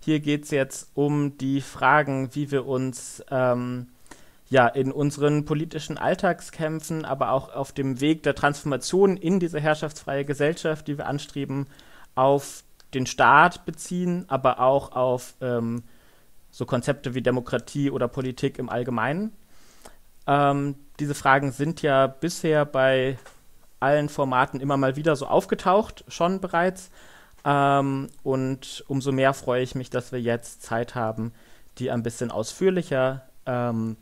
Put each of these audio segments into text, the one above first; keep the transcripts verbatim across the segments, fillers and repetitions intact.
hier geht es jetzt um die Fragen, wie wir uns ähm, ja, in unseren politischen Alltagskämpfen, aber auch auf dem Weg der Transformation in diese herrschaftsfreie Gesellschaft, die wir anstreben, auf den Staat beziehen, aber auch auf ähm, so Konzepte wie Demokratie oder Politik im Allgemeinen. Ähm, diese Fragen sind ja bisher bei allen Formaten immer mal wieder so aufgetaucht, schon bereits. Ähm, und umso mehr freue ich mich, dass wir jetzt Zeit haben, die ein bisschen ausführlicher ähm,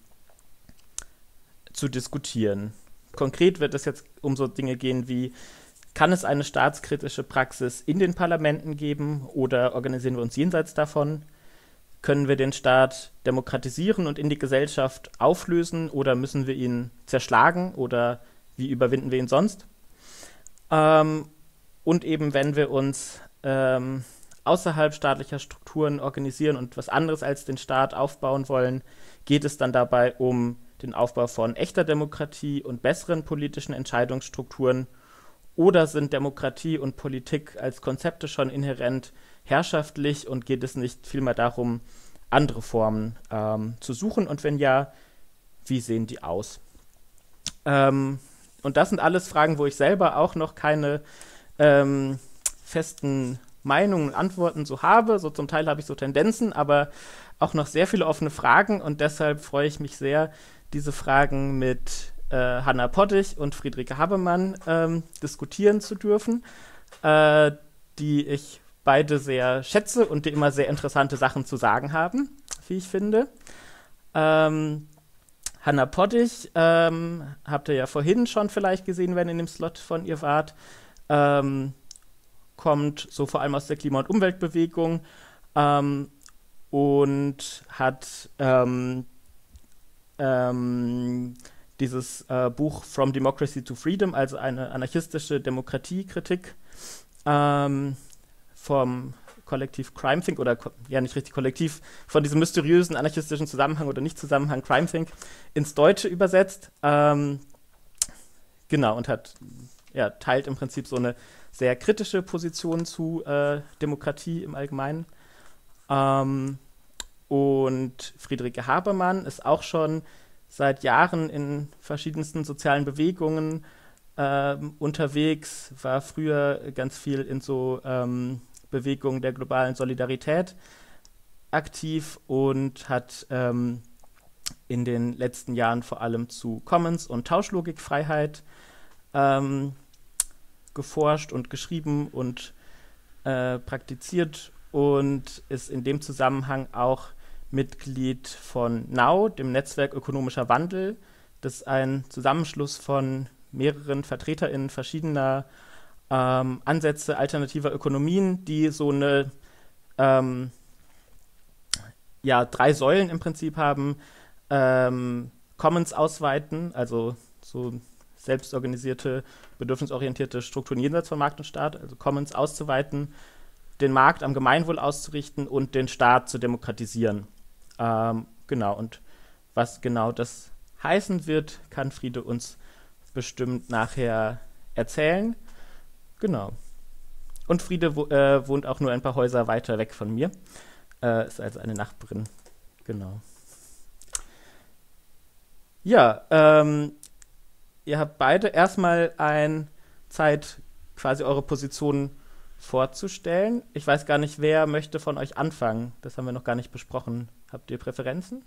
zu diskutieren. Konkret wird es jetzt um so Dinge gehen wie, kann es eine staatskritische Praxis in den Parlamenten geben oder organisieren wir uns jenseits davon? Können wir den Staat demokratisieren und in die Gesellschaft auflösen oder müssen wir ihn zerschlagen oder wie überwinden wir ihn sonst? Ähm, und eben, wenn wir uns ähm, außerhalb staatlicher Strukturen organisieren und was anderes als den Staat aufbauen wollen, geht es dann dabei um den Aufbau von echter Demokratie und besseren politischen Entscheidungsstrukturen, oder sind Demokratie und Politik als Konzepte schon inhärent herrschaftlich und geht es nicht vielmehr darum, andere Formen ähm, zu suchen? Und wenn ja, wie sehen die aus? Ähm, und das sind alles Fragen, wo ich selber auch noch keine ähm, festen Meinungen und Antworten so habe. So zum Teil habe ich so Tendenzen, aber auch noch sehr viele offene Fragen und deshalb freue ich mich sehr, diese Fragen mit äh, Hannah Pottich und Friederike Habermann ähm, diskutieren zu dürfen, äh, die ich beide sehr schätze und die immer sehr interessante Sachen zu sagen haben, wie ich finde. Ähm, Hannah Pottich ähm, habt ihr ja vorhin schon vielleicht gesehen, wenn ihr in dem Slot von ihr wart, ähm, kommt so vor allem aus der Klima- und Umweltbewegung ähm, und hat ähm, ähm, dieses äh, Buch From Democracy to Freedom, also eine anarchistische Demokratiekritik ähm, vom Kollektiv Crime Think oder ja nicht richtig kollektiv, von diesem mysteriösen anarchistischen Zusammenhang oder Nicht-Zusammenhang Crime Think ins Deutsche übersetzt. Ähm, genau, und hat ja, teilt im Prinzip so eine sehr kritische Position zu äh, Demokratie im Allgemeinen. Ähm, und Friederike Habermann ist auch schon seit Jahren in verschiedensten sozialen Bewegungen ähm, unterwegs, war früher ganz viel in so ähm, Bewegungen der globalen Solidarität aktiv und hat ähm, in den letzten Jahren vor allem zu Commons und Tauschlogikfreiheit ähm, geforscht und geschrieben und äh, praktiziert und ist in dem Zusammenhang auch Mitglied von Now, dem Netzwerk Ökonomischer Wandel. Das ist ein Zusammenschluss von mehreren VertreterInnen verschiedener ähm, Ansätze alternativer Ökonomien, die so eine ähm, ja, drei Säulen im Prinzip haben. Ähm, Commons ausweiten, also so selbstorganisierte, bedürfnisorientierte Strukturen jenseits von Markt und Staat, also Commons auszuweiten, den Markt am Gemeinwohl auszurichten und den Staat zu demokratisieren. Ähm, genau, und was genau das heißen wird, kann Friede uns bestimmt nachher erzählen. Genau. Und Friede wo, äh, wohnt auch nur ein paar Häuser weiter weg von mir. Äh, ist also eine Nachbarin. Genau. Ja, ähm, ihr habt beide erstmal ein Zeit, quasi eure Position vorzustellen. Ich weiß gar nicht, wer möchte von euch anfangen. Das haben wir noch gar nicht besprochen. Habt ihr Präferenzen?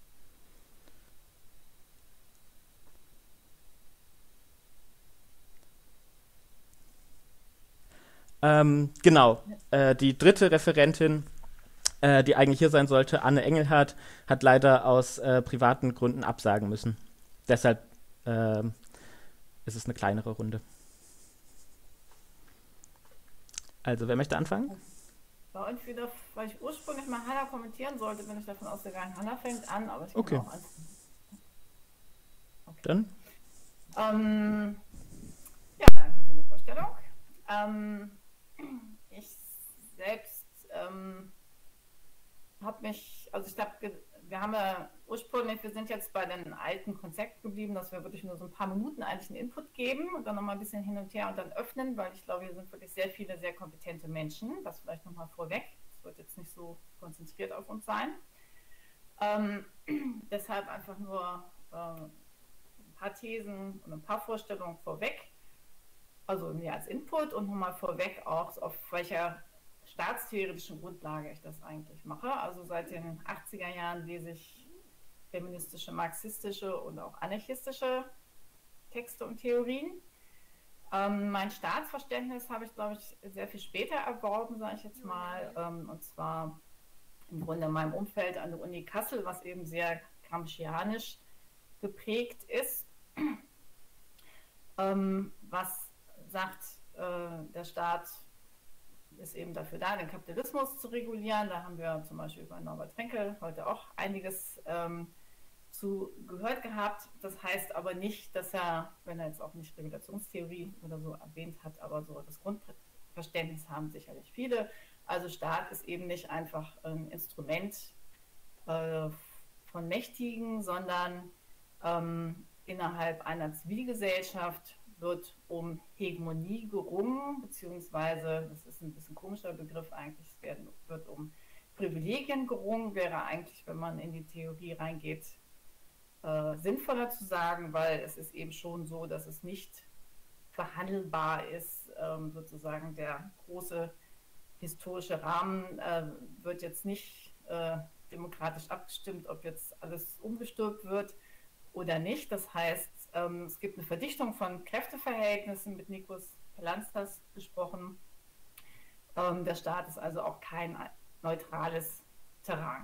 Ähm, genau. Äh, die dritte Referentin, äh, die eigentlich hier sein sollte, Anne Engelhardt, hat leider aus äh, privaten Gründen absagen müssen. Deshalb äh, ist es eine kleinere Runde. Also, wer möchte anfangen? War entweder, weil ich ursprünglich mal Hannah kommentieren sollte, bin ich davon ausgegangen, Hannah fängt an, aber ich kann Okay. auch anfangen. Okay. Dann? Ähm, ja, danke für die Vorstellung. Ähm, ich selbst ähm, habe mich, also ich glaube, wir haben ja ursprünglich, wir sind jetzt bei den alten Konzept geblieben, dass wir wirklich nur so ein paar Minuten eigentlich einen Input geben und dann nochmal ein bisschen hin und her und dann öffnen, weil ich glaube, hier sind wirklich sehr viele, sehr kompetente Menschen, das vielleicht nochmal vorweg. Das wird jetzt nicht so konzentriert auf uns sein. Ähm, deshalb einfach nur äh, ein paar Thesen und ein paar Vorstellungen vorweg, also mehr als Input und nochmal vorweg auch, auf welcher staatstheoretischen Grundlage ich das eigentlich mache. Also seit den achtziger Jahren lese ich feministische, marxistische und auch anarchistische Texte und Theorien. Ähm, mein Staatsverständnis habe ich, glaube ich, sehr viel später erworben, sage ich jetzt mal, ähm, und zwar im Grunde in meinem Umfeld an der Uni Kassel, was eben sehr gramscianisch geprägt ist, ähm, was sagt, äh, der Staat ist eben dafür da, den Kapitalismus zu regulieren. Da haben wir zum Beispiel über Norbert Fränkel heute auch einiges ähm, zu gehört gehabt. Das heißt aber nicht, dass er, wenn er jetzt auch nicht Regulationstheorie oder so erwähnt hat, aber so das Grundverständnis haben sicherlich viele. Also Staat ist eben nicht einfach ein Instrument äh, von Mächtigen, sondern ähm, innerhalb einer Zivilgesellschaft wird um Hegemonie gerungen, beziehungsweise, das ist ein bisschen komischer Begriff eigentlich, es wird, wird um Privilegien gerungen, wäre eigentlich, wenn man in die Theorie reingeht, äh, sinnvoller zu sagen, weil es ist eben schon so, dass es nicht verhandelbar ist, ähm, sozusagen der große historische Rahmen äh, wird jetzt nicht äh, demokratisch abgestimmt, ob jetzt alles umgestülpt wird oder nicht. Das heißt, ähm, es gibt eine Verdichtung von Kräfteverhältnissen, mit Nikos Palanstas gesprochen. Ähm, der Staat ist also auch kein neutrales Terrain.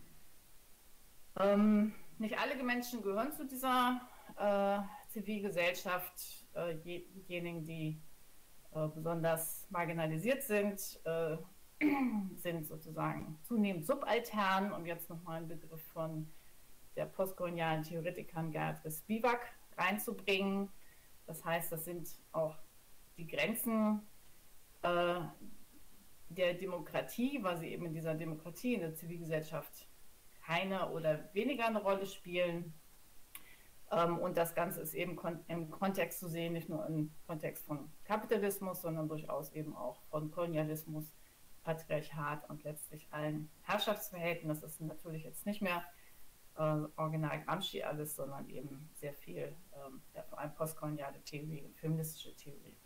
Ähm, nicht alle Menschen gehören zu dieser äh, Zivilgesellschaft. Äh, diejenigen, die äh, besonders marginalisiert sind, äh, sind sozusagen zunehmend subaltern. Und jetzt nochmal ein Begriff von der postkolonialen Theoretikerin Gertrud Spivak reinzubringen. Das heißt, das sind auch die Grenzen äh, der Demokratie, weil sie eben in dieser Demokratie, in der Zivilgesellschaft keine oder weniger eine Rolle spielen. Ähm, und das Ganze ist eben kon im Kontext zu sehen, nicht nur im Kontext von Kapitalismus, sondern durchaus eben auch von Kolonialismus, Patriarchat und letztlich allen Herrschaftsverhältnissen. Das ist natürlich jetzt nicht mehr Äh, original Gramsci alles, sondern eben sehr viel, ähm, ja, vor allem postkoloniale Theorie und feministische Theorie.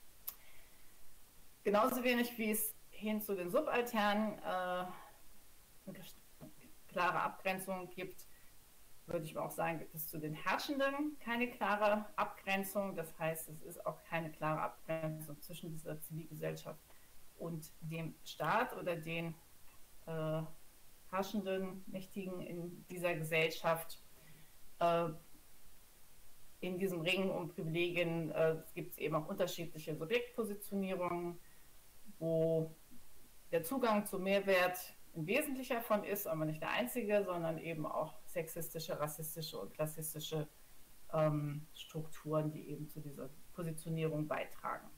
Genauso wenig wie es hin zu den Subalternen äh, eine klare Abgrenzung gibt, würde ich auch sagen, gibt es zu den Herrschenden keine klare Abgrenzung. Das heißt, es ist auch keine klare Abgrenzung zwischen dieser Zivilgesellschaft und dem Staat oder den äh, herrschenden Mächtigen in dieser Gesellschaft. Äh, in diesem Ring um Privilegien äh, gibt es eben auch unterschiedliche Subjektpositionierungen, wo der Zugang zum Mehrwert ein wesentlicher davon ist, aber nicht der einzige, sondern eben auch sexistische, rassistische und klassistische ähm, Strukturen, die eben zu dieser Positionierung beitragen.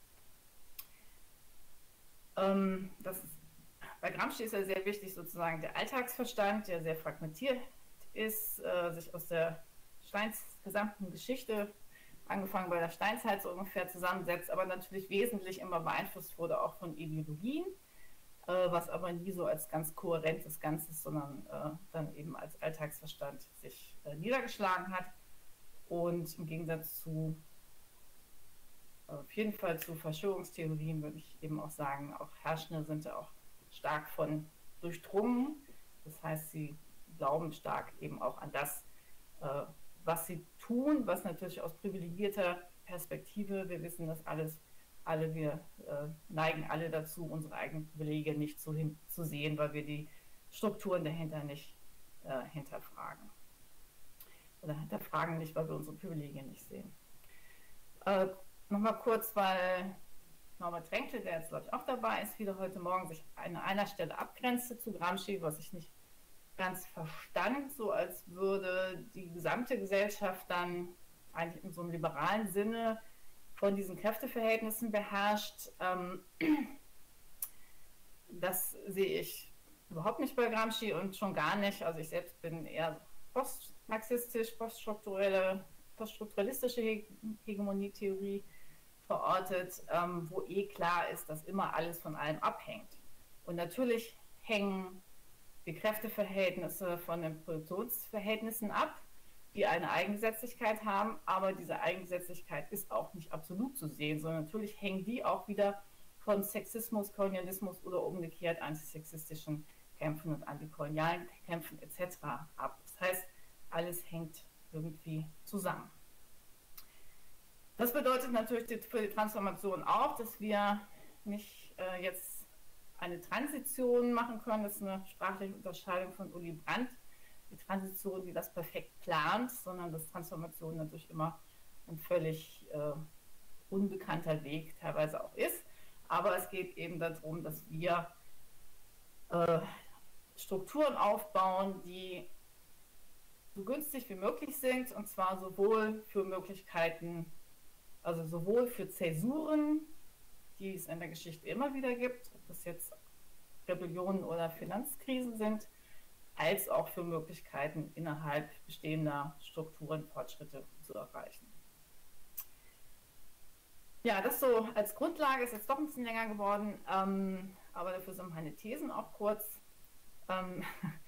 Ähm, das ist Bei Gramsci ist ja sehr wichtig sozusagen der Alltagsverstand, der sehr fragmentiert ist, äh, sich aus der Steins gesamten Geschichte, angefangen bei der Steinzeit so ungefähr, zusammensetzt, aber natürlich wesentlich immer beeinflusst wurde auch von Ideologien, äh, was aber nie so als ganz kohärentes Ganzes, sondern äh, dann eben als Alltagsverstand sich äh, niedergeschlagen hat. Und im Gegensatz zu auf jeden Fall zu Verschwörungstheorien würde ich eben auch sagen, auch Herrschende sind ja auch stark von durchdrungen. Das heißt, sie glauben stark eben auch an das, äh, was sie tun, was natürlich aus privilegierter Perspektive, wir wissen das alles, alle, wir äh, neigen alle dazu, unsere eigenen Privilegien nicht zu, hin, zu sehen, weil wir die Strukturen dahinter nicht äh, hinterfragen. Oder hinterfragen nicht, weil wir unsere Privilegien nicht sehen. Äh, Nochmal kurz, weil Norbert Fränkel, der jetzt glaube ich auch dabei ist, wieder heute Morgen sich an einer Stelle abgrenzte zu Gramsci, was ich nicht ganz verstand, so als würde die gesamte Gesellschaft dann eigentlich in so einem liberalen Sinne von diesen Kräfteverhältnissen beherrscht. Ähm, das sehe ich überhaupt nicht bei Gramsci und schon gar nicht. Also ich selbst bin eher postmarxistisch, poststrukturelle, poststrukturalistische Heg Hegemonietheorie verortet, ähm, wo eh klar ist, dass immer alles von allem abhängt. Und natürlich hängen die Kräfteverhältnisse von den Produktionsverhältnissen ab, die eine Eigengesetzlichkeit haben, aber diese Eigengesetzlichkeit ist auch nicht absolut zu sehen, sondern natürlich hängen die auch wieder von Sexismus, Kolonialismus oder umgekehrt antisexistischen Kämpfen und antikolonialen Kämpfen et cetera ab. Das heißt, alles hängt irgendwie zusammen. Das bedeutet natürlich für die Transformation auch, dass wir nicht äh, jetzt eine Transition machen können. Das ist eine sprachliche Unterscheidung von Uli Brandt. Die Transition, die das perfekt plant, sondern dass Transformation natürlich immer ein völlig äh, unbekannter Weg teilweise auch ist. Aber es geht eben darum, dass wir äh, Strukturen aufbauen, die so günstig wie möglich sind, und zwar sowohl für Möglichkeiten, also sowohl für Zäsuren, die es in der Geschichte immer wieder gibt, ob das jetzt Rebellionen oder Finanzkrisen sind, als auch für Möglichkeiten innerhalb bestehender Strukturen Fortschritte zu erreichen. Ja, das so als Grundlage ist jetzt doch ein bisschen länger geworden, ähm, aber dafür sind meine Thesen auch kurz. Ähm,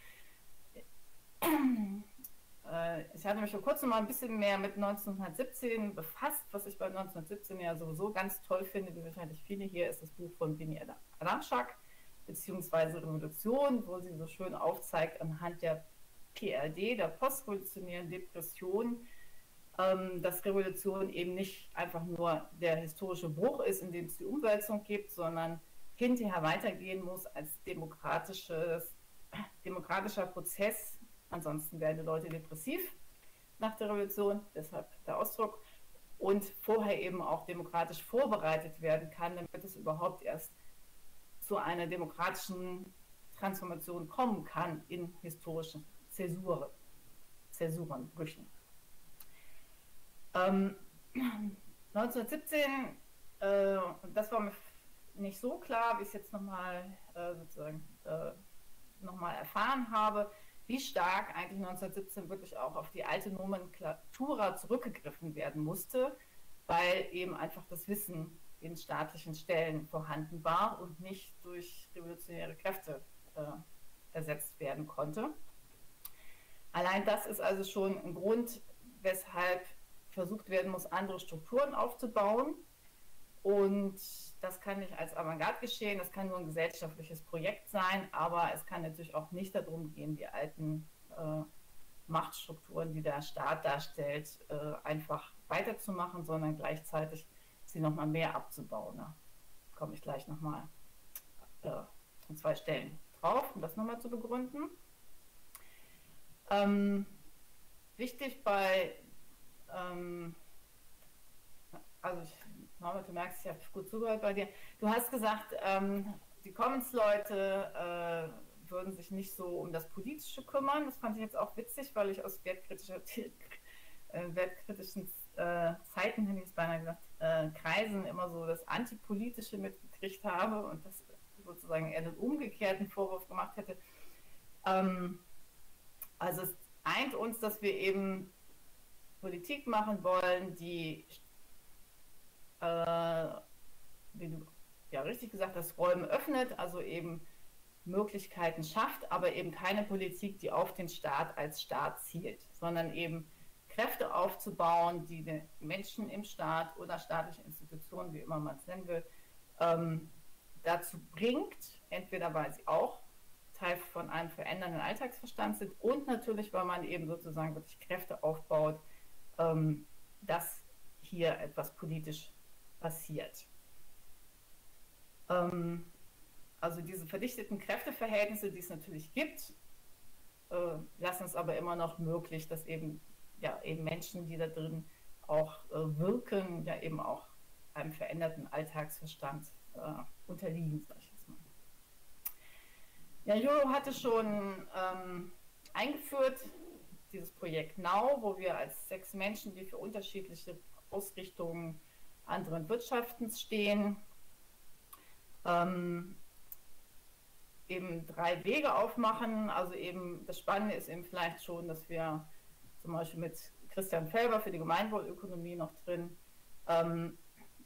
äh, ich hatte mich vor kurzem mal ein bisschen mehr mit neunzehnhundertsiebzehn befasst. Was ich bei neunzehnhundertsiebzehn ja sowieso ganz toll finde, wie wahrscheinlich viele hier, ist das Buch von Winnie Adamczak, beziehungsweise Revolution, wo sie so schön aufzeigt anhand der P R D, der postrevolutionären Depression, dass Revolution eben nicht einfach nur der historische Bruch ist, in dem es die Umwälzung gibt, sondern hinterher weitergehen muss als demokratisches, demokratischer Prozess. Ansonsten werden die Leute depressiv nach der Revolution, deshalb der Ausdruck, und vorher eben auch demokratisch vorbereitet werden kann, damit es überhaupt erst zu einer demokratischen Transformation kommen kann in historischen Zäsuren, Zäsurenbrüchen. Ähm, neunzehnhundertsiebzehn, äh, das war mir nicht so klar, wie ich es jetzt nochmal äh, sozusagen äh, nochmal erfahren habe, wie stark eigentlich neunzehnhundertsiebzehn wirklich auch auf die alte Nomenklatura zurückgegriffen werden musste, weil eben einfach das Wissen in staatlichen Stellen vorhanden war und nicht durch revolutionäre Kräfte äh, ersetzt werden konnte. Allein das ist also schon ein Grund, weshalb versucht werden muss, andere Strukturen aufzubauen. Und das kann nicht als Avantgarde geschehen, das kann nur ein gesellschaftliches Projekt sein, aber es kann natürlich auch nicht darum gehen, die alten äh, Machtstrukturen, die der Staat darstellt, äh, einfach weiterzumachen, sondern gleichzeitig sie nochmal mehr abzubauen. Da komme ich gleich nochmal äh, an zwei Stellen drauf, um das nochmal zu begründen. Ähm, wichtig bei Ähm, also ich, Norbert, du merkst, ich habe gut zugehört bei dir. Du hast gesagt, ähm, die Commons-Leute äh, würden sich nicht so um das Politische kümmern. Das fand ich jetzt auch witzig, weil ich aus wertkritischer, äh, wertkritischen äh, Zeiten, hätte ich es beinahe gesagt, äh, Kreisen immer so das Antipolitische mitgekriegt habe und das sozusagen eher den umgekehrten Vorwurf gemacht hätte. Ähm, also es eint uns, dass wir eben Politik machen wollen, die, äh, wie du ja richtig gesagt hast, Räume öffnet, also eben Möglichkeiten schafft, aber eben keine Politik, die auf den Staat als Staat zielt, sondern eben Kräfte aufzubauen, die den Menschen im Staat oder staatliche Institutionen, wie immer man es nennen will, ähm, dazu bringt, entweder weil sie auch Teil von einem verändernden Alltagsverstand sind und natürlich, weil man eben sozusagen wirklich Kräfte aufbaut, dass hier etwas politisch passiert. Ähm, also diese verdichteten Kräfteverhältnisse, die es natürlich gibt, äh, lassen es aber immer noch möglich, dass eben, ja, eben Menschen, die da drin auch äh, wirken, ja eben auch einem veränderten Alltagsverstand äh, unterliegen, sag ich jetzt mal. Ja, Jolo hatte schon ähm, eingeführt, dieses Projekt Now, wo wir als sechs Menschen, die für unterschiedliche Ausrichtungen anderen Wirtschaftens stehen, ähm, eben drei Wege aufmachen. Also eben das Spannende ist eben vielleicht schon, dass wir zum Beispiel mit Christian Felber für die Gemeinwohlökonomie noch drin ähm,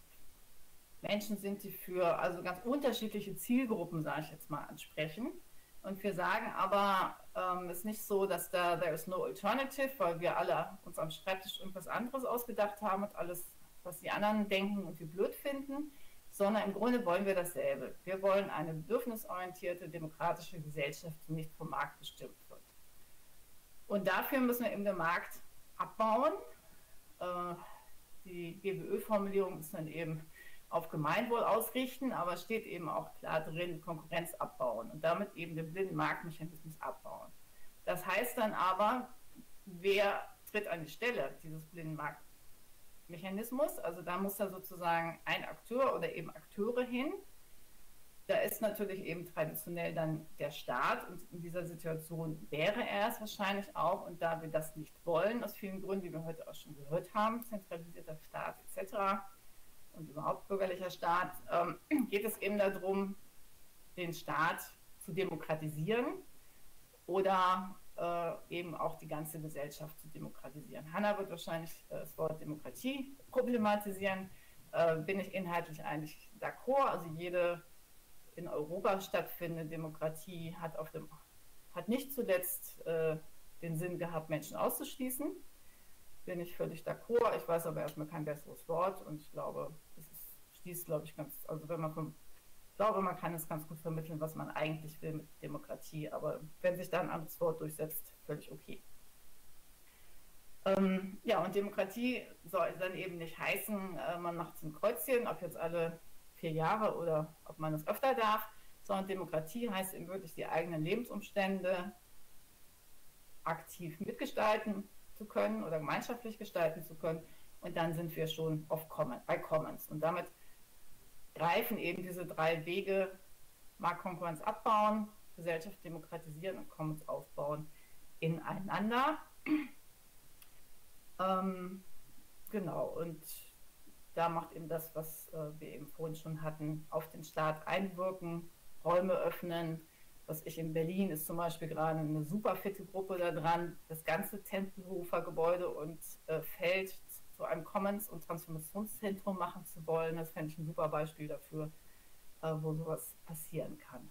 Menschen sind, die für also ganz unterschiedliche Zielgruppen, sage ich jetzt mal, ansprechen. Und wir sagen aber, ähm, es ist nicht so, dass da there is no alternative, weil wir alle uns am Schreibtisch irgendwas anderes ausgedacht haben und alles, was die anderen denken und wir blöd finden, sondern im Grunde wollen wir dasselbe. Wir wollen eine bedürfnisorientierte, demokratische Gesellschaft, die nicht vom Markt bestimmt wird. Und dafür müssen wir eben den Markt abbauen. Äh, die G B Ö-Formulierung ist dann eben auf Gemeinwohl ausrichten, aber steht eben auch klar drin, Konkurrenz abbauen und damit eben den blinden Marktmechanismus abbauen. Das heißt dann aber, wer tritt an die Stelle dieses blinden Marktmechanismus? Also da muss da sozusagen ein Akteur oder eben Akteure hin. Da ist natürlich eben traditionell dann der Staat und in dieser Situation wäre er es wahrscheinlich auch. Und da wir das nicht wollen, aus vielen Gründen, die wir heute auch schon gehört haben, zentralisierter Staat et cetera und überhaupt bürgerlicher Staat, ähm, geht es eben darum, den Staat zu demokratisieren oder äh, eben auch die ganze Gesellschaft zu demokratisieren. Hanna wird wahrscheinlich äh, das Wort Demokratie problematisieren. Äh, bin ich inhaltlich eigentlich d'accord. Also jede in Europa stattfindende Demokratie hat, auf dem, hat nicht zuletzt äh, den Sinn gehabt, Menschen auszuschließen. Bin ich völlig d'accord. Ich weiß aber erstmal kein besseres Wort und ich glaube, das ist, schließt, glaube ich, ganz, also wenn man von, ich glaube, man kann es ganz gut vermitteln, was man eigentlich will mit Demokratie, aber wenn sich da ein anderes Wort durchsetzt, völlig okay. Ähm, ja, und Demokratie soll dann eben nicht heißen, äh, man macht ein Kreuzchen, ob jetzt alle vier Jahre oder ob man es öfter darf, sondern Demokratie heißt eben wirklich die eigenen Lebensumstände aktiv mitgestalten zu können oder gemeinschaftlich gestalten zu können und dann sind wir schon auf Common, bei Commons und damit greifen eben diese drei Wege, Marktkonkurrenz abbauen, Gesellschaft demokratisieren und Commons aufbauen, ineinander. ähm, genau, und da macht eben das, was äh, wir eben vorhin schon hatten, auf den Staat einwirken, Räume öffnen. Was ich in Berlin ist zum Beispiel gerade eine super fitte Gruppe da dran, das ganze Tempelhofer Gebäude und äh, Feld zu einem Commons- und Transformationszentrum machen zu wollen. Das fände ich ein super Beispiel dafür, äh, wo sowas passieren kann.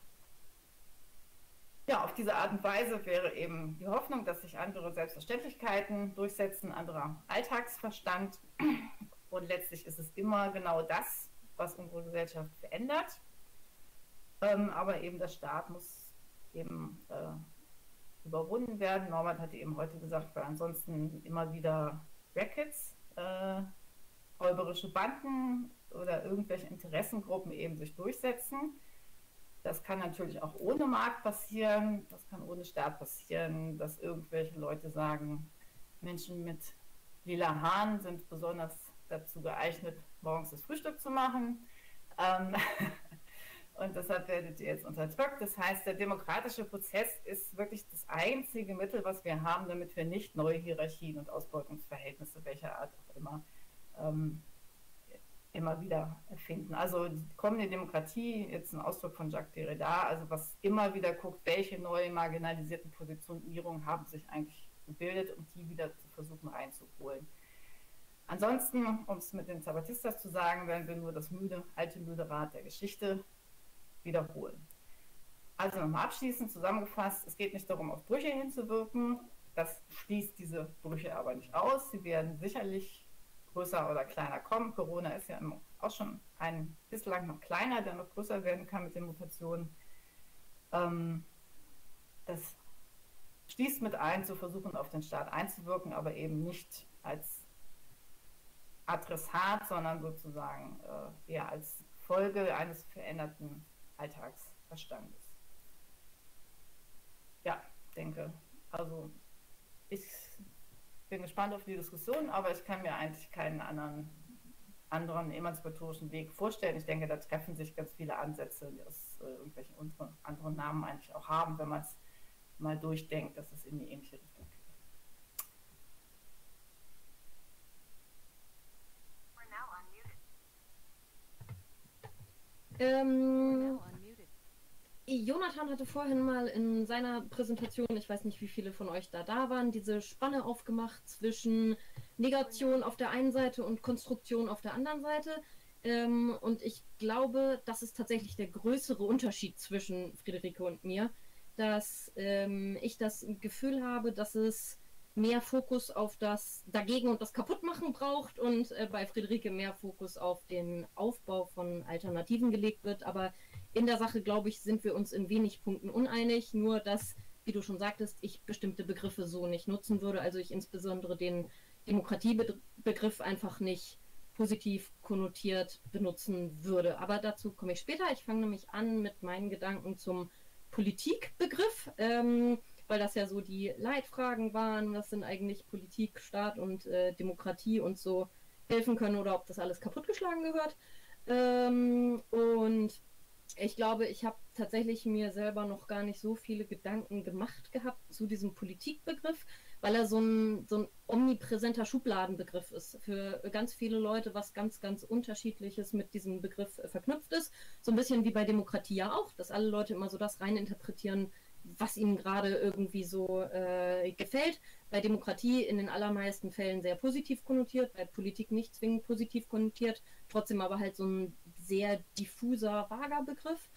Ja, auf diese Art und Weise wäre eben die Hoffnung, dass sich andere Selbstverständlichkeiten durchsetzen, anderer Alltagsverstand. Und letztlich ist es immer genau das, was unsere Gesellschaft verändert. Ähm, aber eben der Staat muss eben äh, überwunden werden. Norbert hatte eben heute gesagt, weil ansonsten immer wieder Rackets, äh, räuberische Banden oder irgendwelche Interessengruppen eben sich durchsetzen. Das kann natürlich auch ohne Markt passieren, das kann ohne Staat passieren, dass irgendwelche Leute sagen, Menschen mit lila Haaren sind besonders dazu geeignet, morgens das Frühstück zu machen. Ähm, und deshalb werdet ihr jetzt unterdrückt. Das heißt, der demokratische Prozess ist wirklich das einzige Mittel, was wir haben, damit wir nicht neue Hierarchien und Ausbeutungsverhältnisse welcher Art auch immer ähm, immer wieder erfinden. Also die kommende Demokratie, jetzt ein Ausdruck von Jacques Derrida, also was immer wieder guckt, welche neuen marginalisierten Positionierungen haben sich eigentlich gebildet, um die wieder zu versuchen reinzuholen. Ansonsten, um es mit den Zapatistas zu sagen, werden wir nur das müde, alte müde Rad der Geschichte wiederholen. Also nochmal abschließend zusammengefasst, es geht nicht darum, auf Brüche hinzuwirken, das schließt diese Brüche aber nicht aus, sie werden sicherlich größer oder kleiner kommen. Corona ist ja auch schon ein bislang noch kleiner, der noch größer werden kann mit den Mutationen. Ähm, das schließt mit ein, zu versuchen, auf den Staat einzuwirken, aber eben nicht als Adressat, sondern sozusagen äh, eher als Folge eines veränderten Alltagsverstandes. Ja, denke, also ich bin gespannt auf die Diskussion, aber ich kann mir eigentlich keinen anderen, anderen emanzipatorischen Weg vorstellen. Ich denke, da treffen sich ganz viele Ansätze, die aus äh, irgendwelchen unsere, anderen Namen eigentlich auch haben, wenn man es mal durchdenkt, dass es in die ähnliche Richtung geht. Ähm, Jonathan hatte vorhin mal in seiner Präsentation, ich weiß nicht, wie viele von euch da da waren, diese Spanne aufgemacht zwischen Negation auf der einen Seite und Konstruktion auf der anderen Seite. Ähm, und ich glaube, das ist tatsächlich der größere Unterschied zwischen Friederike und mir. dass ähm, ich das Gefühl habe, dass es mehr Fokus auf das Dagegen und das Kaputtmachen braucht und äh, bei Friederike mehr Fokus auf den Aufbau von Alternativen gelegt wird. Aber in der Sache, glaube ich, sind wir uns in wenig Punkten uneinig. Nur, dass, wie du schon sagtest, ich bestimmte Begriffe so nicht nutzen würde. Also ich insbesondere den Demokratiebegriff einfach nicht positiv konnotiert benutzen würde. Aber dazu komme ich später. Ich fange nämlich an mit meinen Gedanken zum Politikbegriff. Ähm, weil das ja so die Leitfragen waren, was sind eigentlich Politik, Staat und äh, Demokratie und so helfen können oder ob das alles kaputtgeschlagen gehört. Ähm, und ich glaube, ich habe tatsächlich mir selber noch gar nicht so viele Gedanken gemacht gehabt zu diesem Politikbegriff, weil er so ein, so ein omnipräsenter Schubladenbegriff ist. Für ganz viele Leute was ganz, ganz Unterschiedliches mit diesem Begriff äh, verknüpft ist. So ein bisschen wie bei Demokratie ja auch, dass alle Leute immer so das reininterpretieren, was ihnen gerade irgendwie so äh, gefällt. Bei Demokratie in den allermeisten Fällen sehr positiv konnotiert, bei Politik nicht zwingend positiv konnotiert, trotzdem aber halt so ein sehr diffuser, vager Begriff.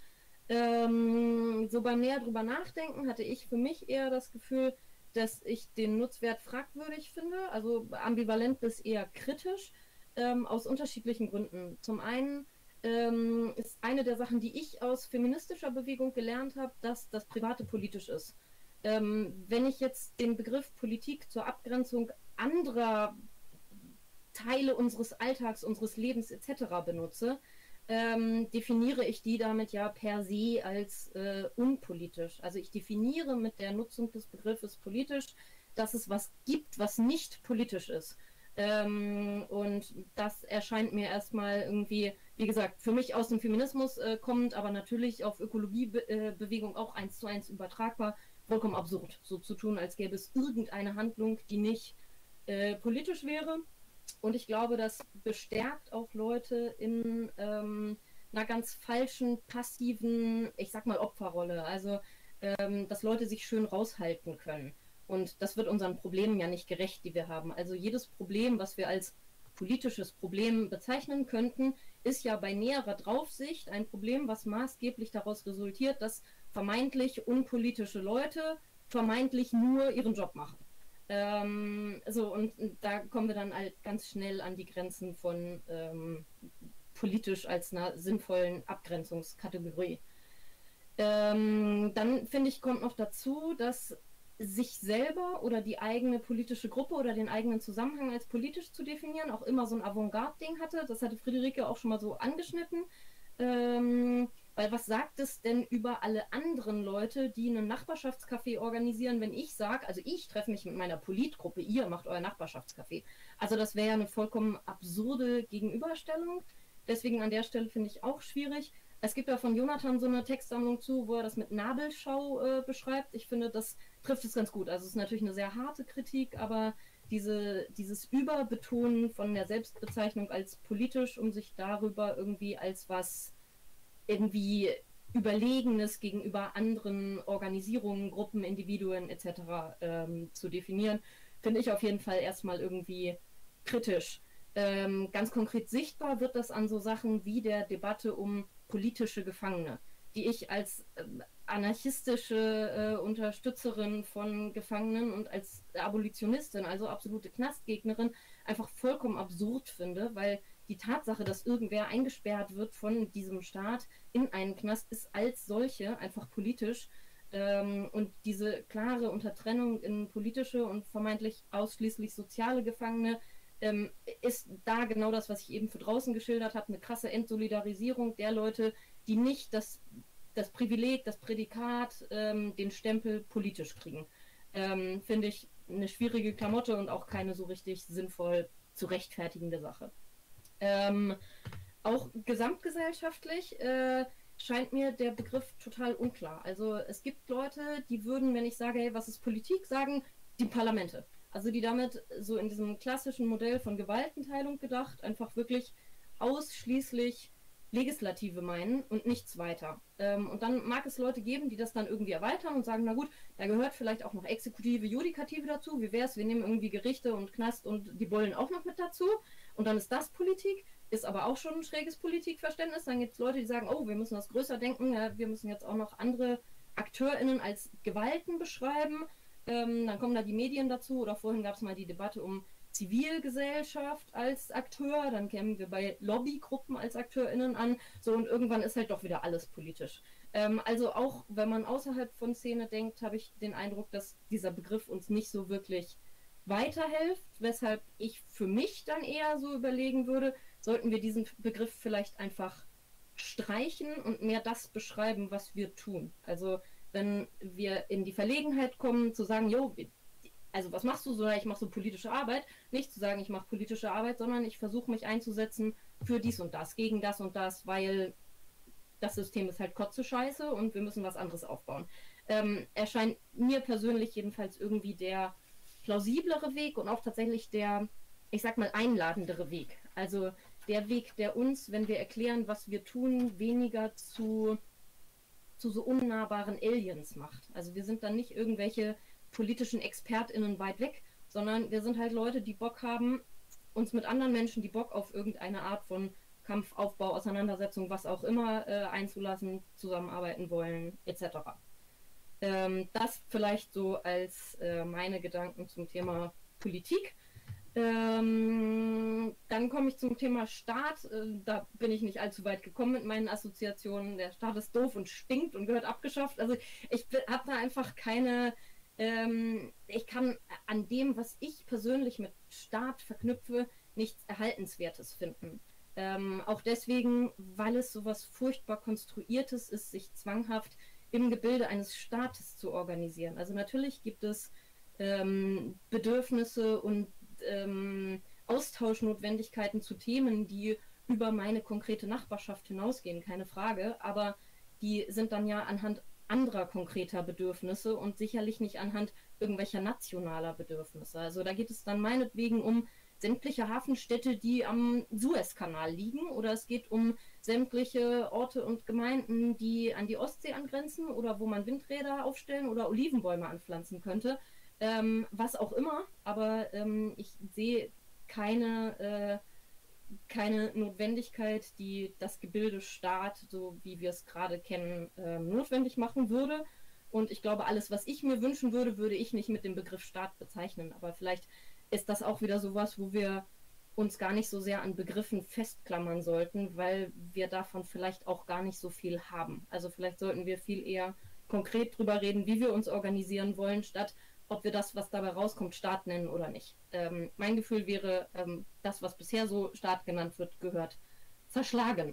Ähm, so beim näher drüber nachdenken hatte ich für mich eher das Gefühl, dass ich den Nutzwert fragwürdig finde, also ambivalent bis eher kritisch, ähm, aus unterschiedlichen Gründen. Zum einen ähm, ist eine der Sachen, die ich aus feministischer Bewegung gelernt habe, dass das Private politisch ist. Ähm, wenn ich jetzt den Begriff Politik zur Abgrenzung anderer Teile unseres Alltags, unseres Lebens et cetera benutze, ähm, definiere ich die damit ja per se als äh, unpolitisch. Also ich definiere mit der Nutzung des Begriffes politisch, dass es was gibt, was nicht politisch ist. Ähm, und das erscheint mir erstmal irgendwie, wie gesagt, für mich aus dem Feminismus äh, kommend, aber natürlich auf Ökologiebewegung äh, auch eins zu eins übertragbar, vollkommen absurd, so zu tun, als gäbe es irgendeine Handlung, die nicht äh, politisch wäre. Und ich glaube, das bestärkt auch Leute in ähm, einer ganz falschen, passiven, ich sag mal, Opferrolle. Also, ähm, dass Leute sich schön raushalten können. Und das wird unseren Problemen ja nicht gerecht, die wir haben. Also jedes Problem, was wir als politisches Problem bezeichnen könnten, ist ja bei näherer Draufsicht ein Problem, was maßgeblich daraus resultiert, dass vermeintlich unpolitische Leute vermeintlich nur ihren Job machen. Ähm, so, und da kommen wir dann halt ganz schnell an die Grenzen von ähm, politisch als einer sinnvollen Abgrenzungskategorie. Ähm, dann finde ich, kommt noch dazu, dass sich selber oder die eigene politische Gruppe oder den eigenen Zusammenhang als politisch zu definieren auch immer so ein Avantgarde-Ding hatte. Das hatte Friederike auch schon mal so angeschnitten. Ähm, weil was sagt es denn über alle anderen Leute, die einen Nachbarschaftscafé organisieren, wenn ich sage, also ich treffe mich mit meiner Politgruppe, ihr macht euer Nachbarschaftscafé. Also das wäre ja eine vollkommen absurde Gegenüberstellung. Deswegen an der Stelle finde ich auch schwierig. Es gibt ja von Jonathan so eine Textsammlung zu, wo er das mit Nabelschau äh, beschreibt. Ich finde, das trifft es ganz gut. Also es ist natürlich eine sehr harte Kritik, aber diese, dieses Überbetonen von der Selbstbezeichnung als politisch, um sich darüber irgendwie als was irgendwie Überlegenes gegenüber anderen Organisierungen, Gruppen, Individuen et cetera ähm, zu definieren, finde ich auf jeden Fall erstmal irgendwie kritisch. Ähm, ganz konkret sichtbar wird das an so Sachen wie der Debatte um politische Gefangene, die ich als äh, anarchistische äh, Unterstützerin von Gefangenen und als Abolitionistin, also absolute Knastgegnerin, einfach vollkommen absurd finde, weil die Tatsache, dass irgendwer eingesperrt wird von diesem Staat in einen Knast, ist als solche einfach politisch. Ähm, und diese klare Untertrennung in politische und vermeintlich ausschließlich soziale Gefangene ähm, ist da genau das, was ich eben für draußen geschildert habe, eine krasse Entsolidarisierung der Leute, die nicht das, das Privileg, das Prädikat, ähm, den Stempel politisch kriegen. Ähm, finde ich eine schwierige Klamotte und auch keine so richtig sinnvoll zu rechtfertigende Sache. Ähm, auch gesamtgesellschaftlich äh, scheint mir der Begriff total unklar. Also es gibt Leute, die würden, wenn ich sage, hey, was ist Politik, sagen, die Parlamente. Also die damit so in diesem klassischen Modell von Gewaltenteilung gedacht, einfach wirklich ausschließlich Legislative meinen und nichts weiter. Ähm, und dann mag es Leute geben, die das dann irgendwie erweitern und sagen, na gut, da gehört vielleicht auch noch Exekutive, Judikative dazu. Wie wäre es, wir nehmen irgendwie Gerichte und Knast und die Bullen auch noch mit dazu. Und dann ist das Politik, ist aber auch schon ein schräges Politikverständnis. Dann gibt es Leute, die sagen, oh, wir müssen das größer denken, ja, wir müssen jetzt auch noch andere AkteurInnen als Gewalten beschreiben. Ähm, dann kommen da die Medien dazu, oder vorhin gab es mal die Debatte um Zivilgesellschaft als Akteur, dann kämen wir bei Lobbygruppen als AkteurInnen an, so, und irgendwann ist halt doch wieder alles politisch. Ähm, also auch wenn man außerhalb von Szene denkt, habe ich den Eindruck, dass dieser Begriff uns nicht so wirklich weiterhilft, weshalb ich für mich dann eher so überlegen würde, sollten wir diesen Begriff vielleicht einfach streichen und mehr das beschreiben, was wir tun. Also wenn wir in die Verlegenheit kommen, zu sagen, jo, also was machst du so? Ich mache so politische Arbeit. Nicht zu sagen, ich mache politische Arbeit, sondern ich versuche mich einzusetzen für dies und das, gegen das und das, weil das System ist halt kotze scheiße und wir müssen was anderes aufbauen. Ähm, erscheint mir persönlich jedenfalls irgendwie der plausiblere Weg und auch tatsächlich der, ich sag mal, einladendere Weg. Also der Weg, der uns, wenn wir erklären, was wir tun, weniger zu, zu so unnahbaren Aliens macht. Also wir sind dann nicht irgendwelche politischen ExpertInnen weit weg, sondern wir sind halt Leute, die Bock haben, uns mit anderen Menschen, die Bock auf irgendeine Art von Kampfaufbau, Auseinandersetzung, was auch immer, äh, einzulassen, zusammenarbeiten wollen, et cetera. Ähm, das vielleicht so als äh, meine Gedanken zum Thema Politik. Ähm, dann komme ich zum Thema Staat. Äh, da bin ich nicht allzu weit gekommen mit meinen Assoziationen. Der Staat ist doof und stinkt und gehört abgeschafft. Also ich habe da einfach keine... Ähm, ich kann an dem, was ich persönlich mit Staat verknüpfe, nichts Erhaltenswertes finden. Ähm, auch deswegen, weil es sowas furchtbar Konstruiertes ist, sich zwanghaft im Gebilde eines Staates zu organisieren. Also natürlich gibt es ähm, Bedürfnisse und ähm, Austauschnotwendigkeiten zu Themen, die über meine konkrete Nachbarschaft hinausgehen, keine Frage, aber die sind dann ja anhand anderer konkreter Bedürfnisse und sicherlich nicht anhand irgendwelcher nationaler Bedürfnisse. Also da geht es dann meinetwegen um sämtliche Hafenstädte, die am Suezkanal liegen, oder es geht um sämtliche Orte und Gemeinden, die an die Ostsee angrenzen oder wo man Windräder aufstellen oder Olivenbäume anpflanzen könnte. Ähm, was auch immer, aber ähm, ich sehe keine, äh, keine Notwendigkeit, die das Gebilde Staat, so wie wir es gerade kennen, äh, notwendig machen würde. Und ich glaube, alles, was ich mir wünschen würde, würde ich nicht mit dem Begriff Staat bezeichnen. Aber vielleicht ist das auch wieder sowas, wo wir uns gar nicht so sehr an Begriffen festklammern sollten, weil wir davon vielleicht auch gar nicht so viel haben. Also vielleicht sollten wir viel eher konkret drüber reden, wie wir uns organisieren wollen, statt ob wir das, was dabei rauskommt, Staat nennen oder nicht. Ähm, mein Gefühl wäre, ähm, das, was bisher so Staat genannt wird, gehört zerschlagen.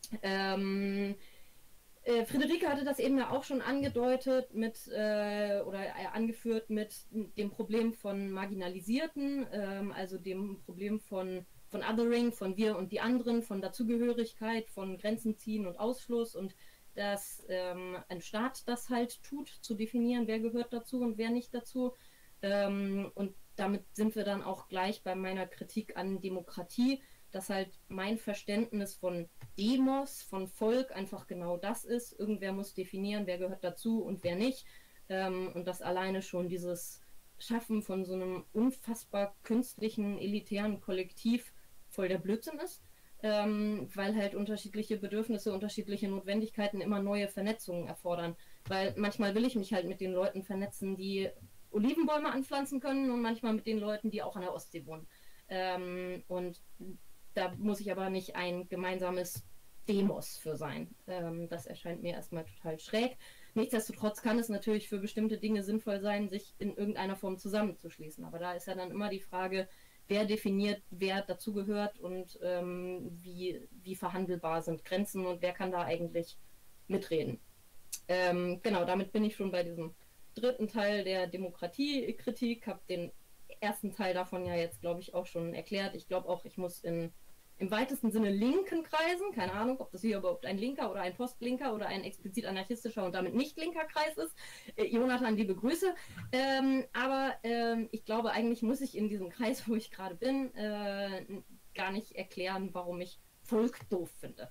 Ähm, äh, Friederike hatte das eben ja auch schon angedeutet mit äh, oder äh, angeführt mit dem Problem von Marginalisierten, ähm, also dem Problem von, von Othering, von wir und die anderen, von Dazugehörigkeit, von Grenzen ziehen und Ausschluss, und dass ähm, ein Staat das halt tut, zu definieren, wer gehört dazu und wer nicht dazu. Ähm, und damit sind wir dann auch gleich bei meiner Kritik an Demokratie, dass halt mein Verständnis von Demos, von Volk einfach genau das ist. Irgendwer muss definieren, wer gehört dazu und wer nicht. Ähm, und dass alleine schon dieses Schaffen von so einem unfassbar künstlichen, elitären Kollektiv voll der Blödsinn ist. Ähm, weil halt unterschiedliche Bedürfnisse, unterschiedliche Notwendigkeiten immer neue Vernetzungen erfordern. Weil manchmal will ich mich halt mit den Leuten vernetzen, die Olivenbäume anpflanzen können, und manchmal mit den Leuten, die auch an der Ostsee wohnen. Ähm, und da muss ich aber nicht ein gemeinsames Demos für sein. Ähm, das erscheint mir erstmal total schräg. Nichtsdestotrotz kann es natürlich für bestimmte Dinge sinnvoll sein, sich in irgendeiner Form zusammenzuschließen. Aber da ist ja dann immer die Frage, wer definiert, wer dazugehört und ähm, wie, wie verhandelbar sind Grenzen und wer kann da eigentlich mitreden. Ähm, genau, damit bin ich schon bei diesem dritten Teil der Demokratiekritik, habe den ersten Teil davon ja jetzt, glaube ich, auch schon erklärt. Ich glaube auch, ich muss in im weitesten Sinne linken Kreisen, keine Ahnung, ob das hier überhaupt ein linker oder ein postlinker oder ein explizit anarchistischer und damit nicht linker Kreis ist. Äh, Jonathan, liebe Grüße. Ähm, aber ähm, ich glaube, eigentlich muss ich in diesem Kreis, wo ich gerade bin, äh, gar nicht erklären, warum ich Volk doof finde.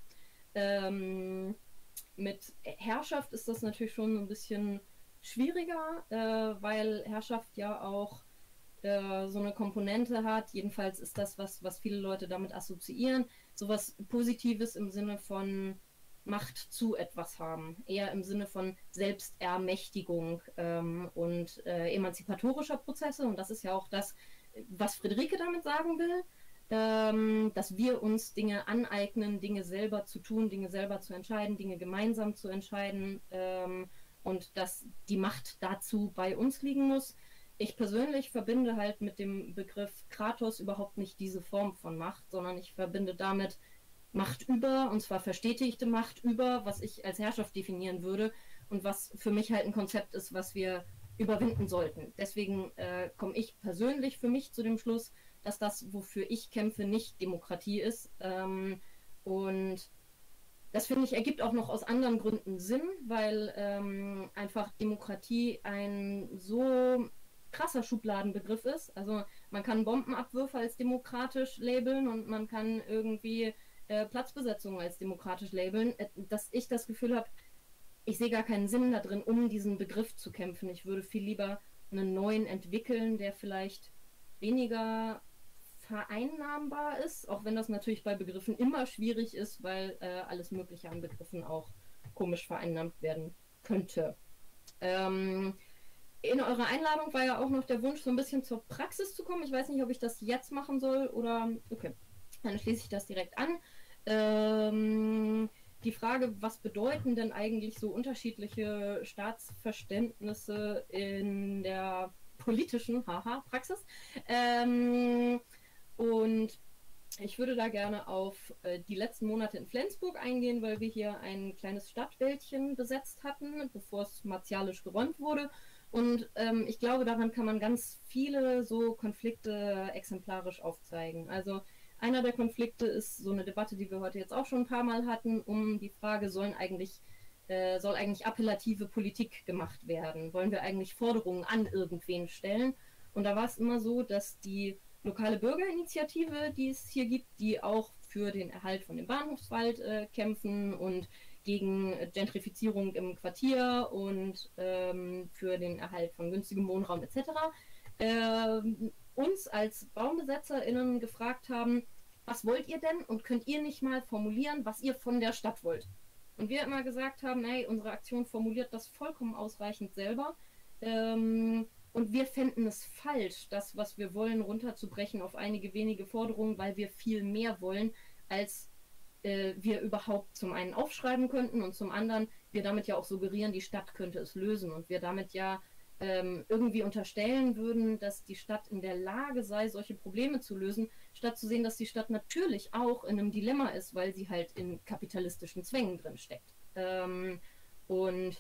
Ähm, mit Herrschaft ist das natürlich schon ein bisschen schwieriger, äh, weil Herrschaft ja auch so eine Komponente hat. Jedenfalls ist das, was, was viele Leute damit assoziieren. Sowas Positives im Sinne von Macht zu etwas haben. Eher im Sinne von Selbstermächtigung ähm, und äh, emanzipatorischer Prozesse. Und das ist ja auch das, was Friederike damit sagen will, ähm, dass wir uns Dinge aneignen, Dinge selber zu tun, Dinge selber zu entscheiden, Dinge gemeinsam zu entscheiden ähm, und dass die Macht dazu bei uns liegen muss. Ich persönlich verbinde halt mit dem Begriff Kratos überhaupt nicht diese Form von Macht, sondern ich verbinde damit Macht über, und zwar verstetigte Macht über, was ich als Herrschaft definieren würde und was für mich halt ein Konzept ist, was wir überwinden sollten. Deswegen äh, komme ich persönlich für mich zu dem Schluss, dass das, wofür ich kämpfe, nicht Demokratie ist. Ähm, und das, finde ich, ergibt auch noch aus anderen Gründen Sinn, weil ähm, einfach Demokratie ein so krasser Schubladenbegriff ist. Also man kann Bombenabwürfe als demokratisch labeln und man kann irgendwie äh, Platzbesetzung als demokratisch labeln, äh, dass ich das Gefühl habe, ich sehe gar keinen Sinn da drin, um diesen Begriff zu kämpfen. Ich würde viel lieber einen neuen entwickeln, der vielleicht weniger vereinnahmbar ist, auch wenn das natürlich bei Begriffen immer schwierig ist, weil äh, alles Mögliche an Begriffen auch komisch vereinnahmt werden könnte. Ähm, in eurer Einladung war ja auch noch der Wunsch, so ein bisschen zur Praxis zu kommen. Ich weiß nicht, ob ich das jetzt machen soll oder... Okay, dann schließe ich das direkt an. Ähm, die Frage, was bedeuten denn eigentlich so unterschiedliche Staatsverständnisse in der politischen haha, Praxis? Ähm, und ich würde da gerne auf äh, die letzten Monate in Flensburg eingehen, weil wir hier ein kleines Stadtwäldchen besetzt hatten, bevor es martialisch geräumt wurde. Und ähm, ich glaube, daran kann man ganz viele so Konflikte exemplarisch aufzeigen. Also einer der Konflikte ist so eine Debatte, die wir heute jetzt auch schon ein paar Mal hatten, um die Frage, sollen eigentlich, äh, soll eigentlich appellative Politik gemacht werden? Wollen wir eigentlich Forderungen an irgendwen stellen? Und da war es immer so, dass die lokale Bürgerinitiative, die es hier gibt, die auch für den Erhalt von dem Bahnhofswald äh, kämpfen und gegen Gentrifizierung im Quartier und ähm, für den Erhalt von günstigem Wohnraum et cetera, ähm, uns als BaumbesetzerInnen gefragt haben, was wollt ihr denn und könnt ihr nicht mal formulieren, was ihr von der Stadt wollt? Und wir immer gesagt haben, hey, unsere Aktion formuliert das vollkommen ausreichend selber ähm, und wir fänden es falsch, das, was wir wollen, runterzubrechen auf einige wenige Forderungen, weil wir viel mehr wollen, als äh, wir überhaupt zum einen aufschreiben könnten und zum anderen wir damit ja auch suggerieren, die Stadt könnte es lösen und wir damit ja irgendwie unterstellen würden, dass die Stadt in der Lage sei, solche Probleme zu lösen, statt zu sehen, dass die Stadt natürlich auch in einem Dilemma ist, weil sie halt in kapitalistischen Zwängen drin steckt. Ähm, und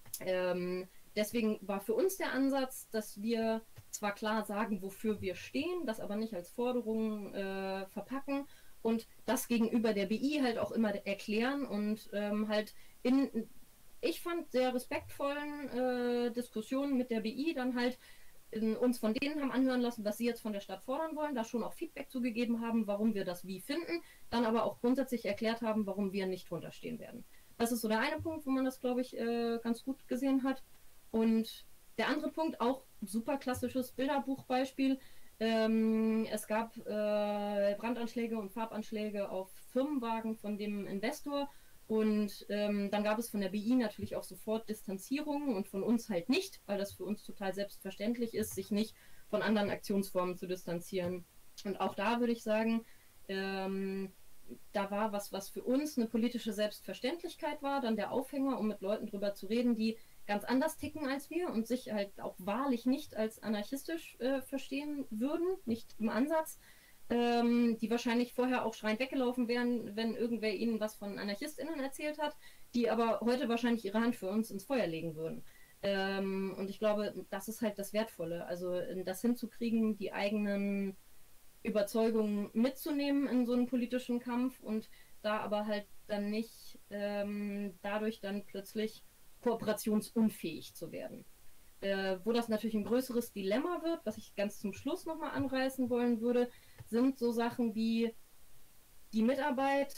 ähm, deswegen war für uns der Ansatz, dass wir zwar klar sagen, wofür wir stehen, das aber nicht als Forderung äh, verpacken und das gegenüber der B I halt auch immer erklären und ähm, halt in ich fand sehr respektvollen äh, Diskussionen mit der B I dann halt in, uns von denen haben anhören lassen, was sie jetzt von der Stadt fordern wollen, da schon auch Feedback zugegeben haben, warum wir das wie finden, dann aber auch grundsätzlich erklärt haben, warum wir nicht drunterstehen werden. Das ist so der eine Punkt, wo man das, glaube ich, äh, ganz gut gesehen hat. Und der andere Punkt, auch super klassisches Bilderbuchbeispiel, ähm, es gab äh, Brandanschläge und Farbanschläge auf Firmenwagen von dem Investor. Und ähm, dann gab es von der B I natürlich auch sofort Distanzierungen und von uns halt nicht, weil das für uns total selbstverständlich ist, sich nicht von anderen Aktionsformen zu distanzieren. Und auch da würde ich sagen, ähm, da war was, was für uns eine politische Selbstverständlichkeit war, dann der Aufhänger, um mit Leuten drüber zu reden, die ganz anders ticken als wir und sich halt auch wahrlich nicht als anarchistisch äh, verstehen würden, nicht im Ansatz. Ähm, die wahrscheinlich vorher auch schreiend weggelaufen wären, wenn irgendwer ihnen was von AnarchistInnen erzählt hat, die aber heute wahrscheinlich ihre Hand für uns ins Feuer legen würden. Ähm, und ich glaube, das ist halt das Wertvolle, also das hinzukriegen, die eigenen Überzeugungen mitzunehmen in so einen politischen Kampf und da aber halt dann nicht ähm, dadurch dann plötzlich kooperationsunfähig zu werden. Äh, wo das natürlich ein größeres Dilemma wird, was ich ganz zum Schluss nochmal anreißen wollen würde, sind so Sachen wie die Mitarbeit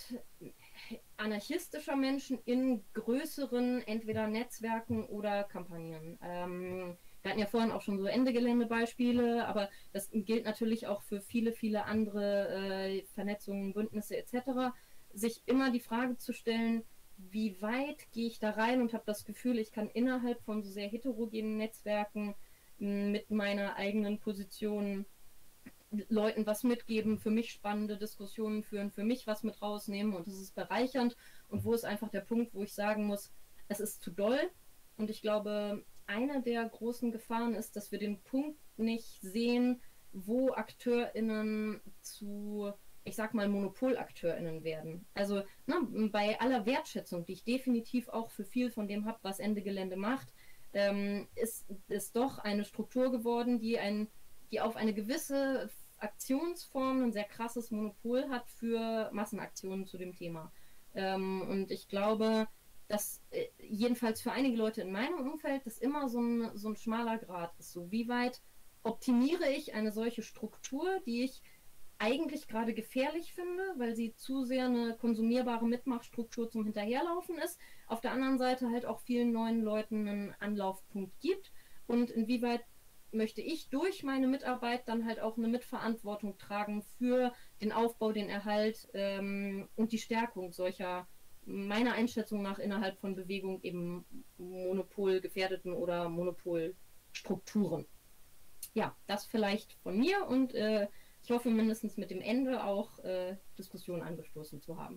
anarchistischer Menschen in größeren entweder Netzwerken oder Kampagnen. Ähm, wir hatten ja vorhin auch schon so Ende-Gelände-Beispiele, aber das gilt natürlich auch für viele, viele andere äh, Vernetzungen, Bündnisse et cetera. Sich immer die Frage zu stellen, wie weit gehe ich da rein und habe das Gefühl, ich kann innerhalb von so sehr heterogenen Netzwerken mit meiner eigenen Position Leuten was mitgeben, für mich spannende Diskussionen führen, für mich was mit rausnehmen und das ist bereichernd und wo ist einfach der Punkt, wo ich sagen muss, es ist zu doll und ich glaube, eine der großen Gefahren ist, dass wir den Punkt nicht sehen, wo AkteurInnen zu, ich sag mal, MonopolakteurInnen werden. Also ne, bei aller Wertschätzung, die ich definitiv auch für viel von dem habe, was Ende Gelände macht, ähm, ist, ist doch eine Struktur geworden, die, ein, die auf eine gewisse Aktionsform ein sehr krasses Monopol hat für Massenaktionen zu dem Thema. Ähm, und ich glaube, dass äh, jedenfalls für einige Leute in meinem Umfeld das immer so ein, so ein schmaler Grat ist. So, wie weit optimiere ich eine solche Struktur, die ich eigentlich gerade gefährlich finde, weil sie zu sehr eine konsumierbare Mitmachstruktur zum Hinterherlaufen ist, auf der anderen Seite halt auch vielen neuen Leuten einen Anlaufpunkt gibt und inwieweit möchte ich durch meine Mitarbeit dann halt auch eine Mitverantwortung tragen für den Aufbau, den Erhalt ähm, und die Stärkung solcher, meiner Einschätzung nach, innerhalb von Bewegung eben monopolgefährdeten oder Monopolstrukturen. Ja, das vielleicht von mir und äh, ich hoffe mindestens mit dem Ende auch äh, Diskussionen angestoßen zu haben.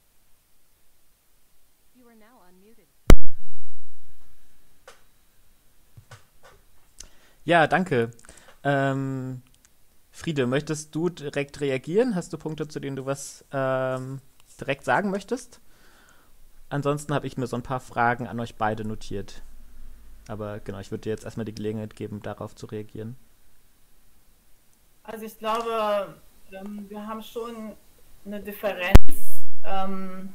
You are now unmuted. Ja, danke. Ähm, Friede, möchtest du direkt reagieren? Hast du Punkte, zu denen du was ähm, direkt sagen möchtest? Ansonsten habe ich mir so ein paar Fragen an euch beide notiert. Aber genau, ich würde dir jetzt erstmal die Gelegenheit geben, darauf zu reagieren. Also ich glaube, ähm, wir haben schon eine Differenz, ähm,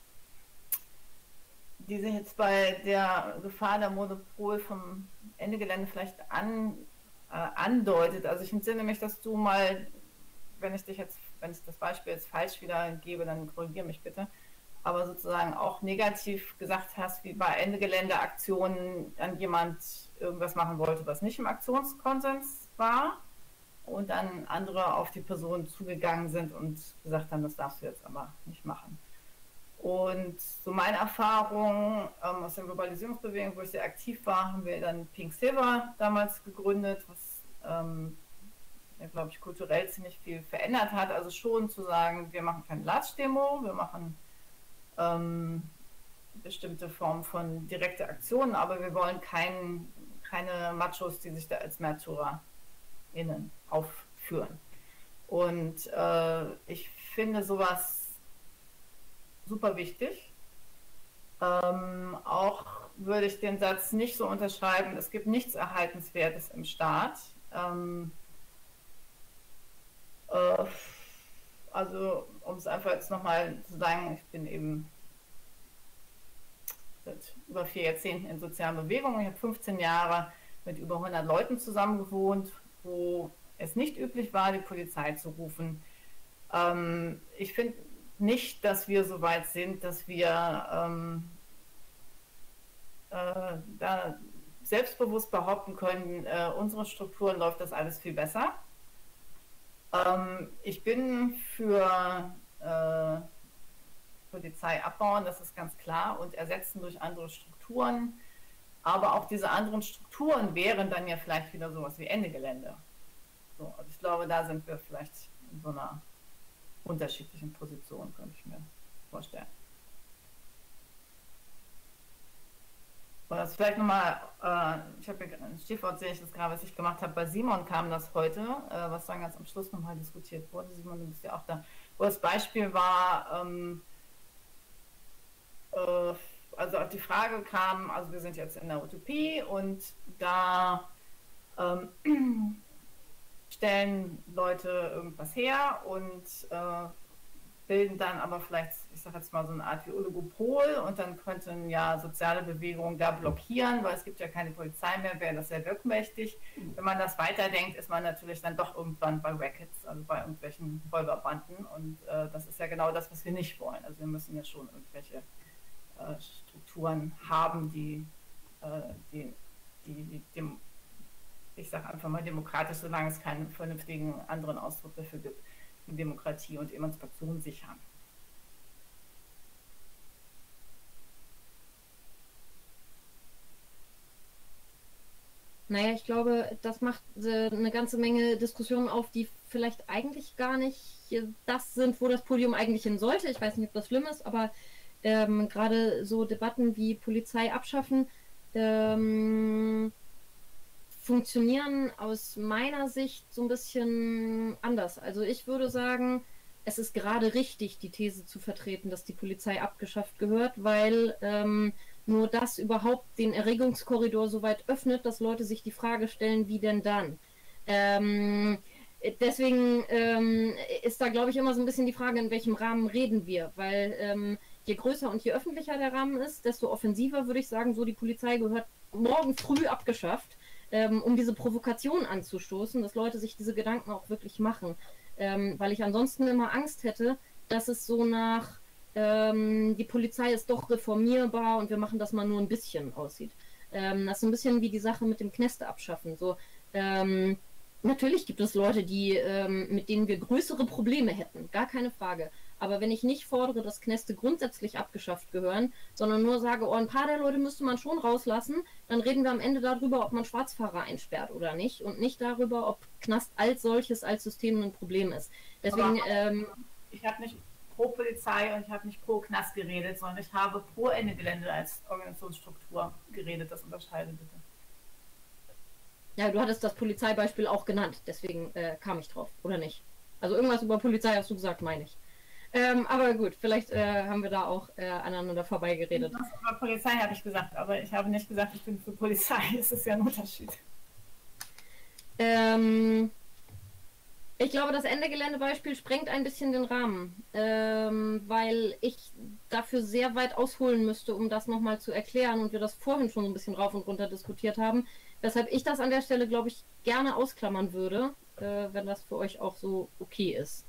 die sich jetzt bei der Gefahr der Monopol vom Ende Gelände vielleicht an, äh, andeutet. Also ich entsinne mich, dass du mal, wenn ich dich jetzt, wenn ich das Beispiel jetzt falsch wiedergebe, dann korrigiere mich bitte, aber sozusagen auch negativ gesagt hast, wie bei Ende Gelände Aktionen an jemand irgendwas machen wollte, was nicht im Aktionskonsens war. Und dann andere auf die Person zugegangen sind und gesagt haben, das darfst du jetzt aber nicht machen. Und so meine Erfahrung ähm, aus der Globalisierungsbewegung, wo ich sehr aktiv war, haben wir dann Pink Silver damals gegründet, was, ähm, ja, glaube ich, kulturell ziemlich viel verändert hat. Also schon zu sagen, wir machen keine Latsch-Demo, wir machen ähm, bestimmte Formen von direkte Aktionen, aber wir wollen kein, keine Machos, die sich da als MärtyrerInnen aufführen. Und äh, ich finde sowas super wichtig. Ähm, auch würde ich den Satz nicht so unterschreiben, es gibt nichts Erhaltenswertes im Staat. Ähm, äh, also um es einfach jetzt nochmal zu sagen, ich bin eben seit über vier Jahrzehnten in sozialen Bewegungen. Ich habe fünfzehn Jahre mit über hundert Leuten zusammen gewohnt, wo es nicht üblich war, die Polizei zu rufen. Ähm, ich finde nicht, dass wir so weit sind, dass wir ähm, äh, da selbstbewusst behaupten können, äh, unsere Strukturen läuft das alles viel besser. Ähm, ich bin für äh, Polizei abbauen, das ist ganz klar, und ersetzen durch andere Strukturen. Aber auch diese anderen Strukturen wären dann ja vielleicht wieder sowas wie Ende Gelände. So, also ich glaube, da sind wir vielleicht in so einer unterschiedlichen Position, könnte ich mir vorstellen. Und das vielleicht nochmal, äh, ich habe hier ein Stichwort, sehe ich das gerade, was ich gemacht habe, bei Simon kam das heute, äh, was dann ganz am Schluss nochmal diskutiert wurde. Simon, du bist ja auch da, wo das Beispiel war, ähm, äh, also auf die Frage kam, also wir sind jetzt in der Utopie und da ähm, stellen Leute irgendwas her und äh, bilden dann aber vielleicht, ich sage jetzt mal so eine Art wie Oligopol und dann könnten ja soziale Bewegungen da blockieren, weil es gibt ja keine Polizei mehr, wäre das sehr wirkmächtig. Wenn man das weiterdenkt, ist man natürlich dann doch irgendwann bei Rackets, also bei irgendwelchen Räuberbanden und äh, das ist ja genau das, was wir nicht wollen. Also wir müssen ja schon irgendwelche äh, Strukturen haben, die, äh, die, die, die dem, ich sage einfach mal demokratisch, solange es keinen vernünftigen anderen Ausdruck dafür gibt, die Demokratie und Emanzipation sichern. Naja, ich glaube, das macht äh, eine ganze Menge Diskussionen auf, die vielleicht eigentlich gar nicht äh, das sind, wo das Podium eigentlich hin sollte. Ich weiß nicht, ob das schlimm ist, aber ähm, gerade so Debatten wie Polizei abschaffen ähm, funktionieren aus meiner Sicht so ein bisschen anders. Also ich würde sagen, es ist gerade richtig, die These zu vertreten, dass die Polizei abgeschafft gehört, weil ähm, nur das überhaupt den Erregungskorridor so weit öffnet, dass Leute sich die Frage stellen, wie denn dann? Ähm, deswegen ähm, ist da, glaube ich, immer so ein bisschen die Frage, in welchem Rahmen reden wir, weil ähm, je größer und je öffentlicher der Rahmen ist, desto offensiver würde ich sagen, so die Polizei gehört morgen früh abgeschafft, ähm, um diese Provokation anzustoßen, dass Leute sich diese Gedanken auch wirklich machen. Ähm, weil ich ansonsten immer Angst hätte, dass es so nach ähm, die Polizei ist doch reformierbar und wir machen das mal nur ein bisschen aussieht. Ähm, das ist so ein bisschen wie die Sache mit dem Kneste abschaffen. So, ähm, natürlich gibt es Leute, die, ähm, mit denen wir größere Probleme hätten, gar keine Frage. Aber wenn ich nicht fordere, dass Kneste grundsätzlich abgeschafft gehören, sondern nur sage, oh, ein paar der Leute müsste man schon rauslassen, dann reden wir am Ende darüber, ob man Schwarzfahrer einsperrt oder nicht und nicht darüber, ob Knast als solches, als System ein Problem ist. Deswegen, ähm, ich habe nicht pro Polizei und ich habe nicht pro Knast geredet, sondern ich habe pro Ende Gelände als Organisationsstruktur geredet. Das unterscheide bitte. Ja, du hattest das Polizeibeispiel auch genannt, deswegen äh, kam ich drauf, oder nicht? Also irgendwas über Polizei hast du gesagt, meine ich. Ähm, aber gut, vielleicht äh, haben wir da auch äh, aneinander vorbeigeredet. Über Polizei habe ich gesagt, aber ich habe nicht gesagt, ich bin für Polizei. Es ist ja ein Unterschied. Ähm, ich glaube, das Ende-Gelände-Beispiel sprengt ein bisschen den Rahmen, ähm, weil ich dafür sehr weit ausholen müsste, um das nochmal zu erklären und wir das vorhin schon so ein bisschen rauf und runter diskutiert haben. Weshalb ich das an der Stelle, glaube ich, gerne ausklammern würde, äh, wenn das für euch auch so okay ist.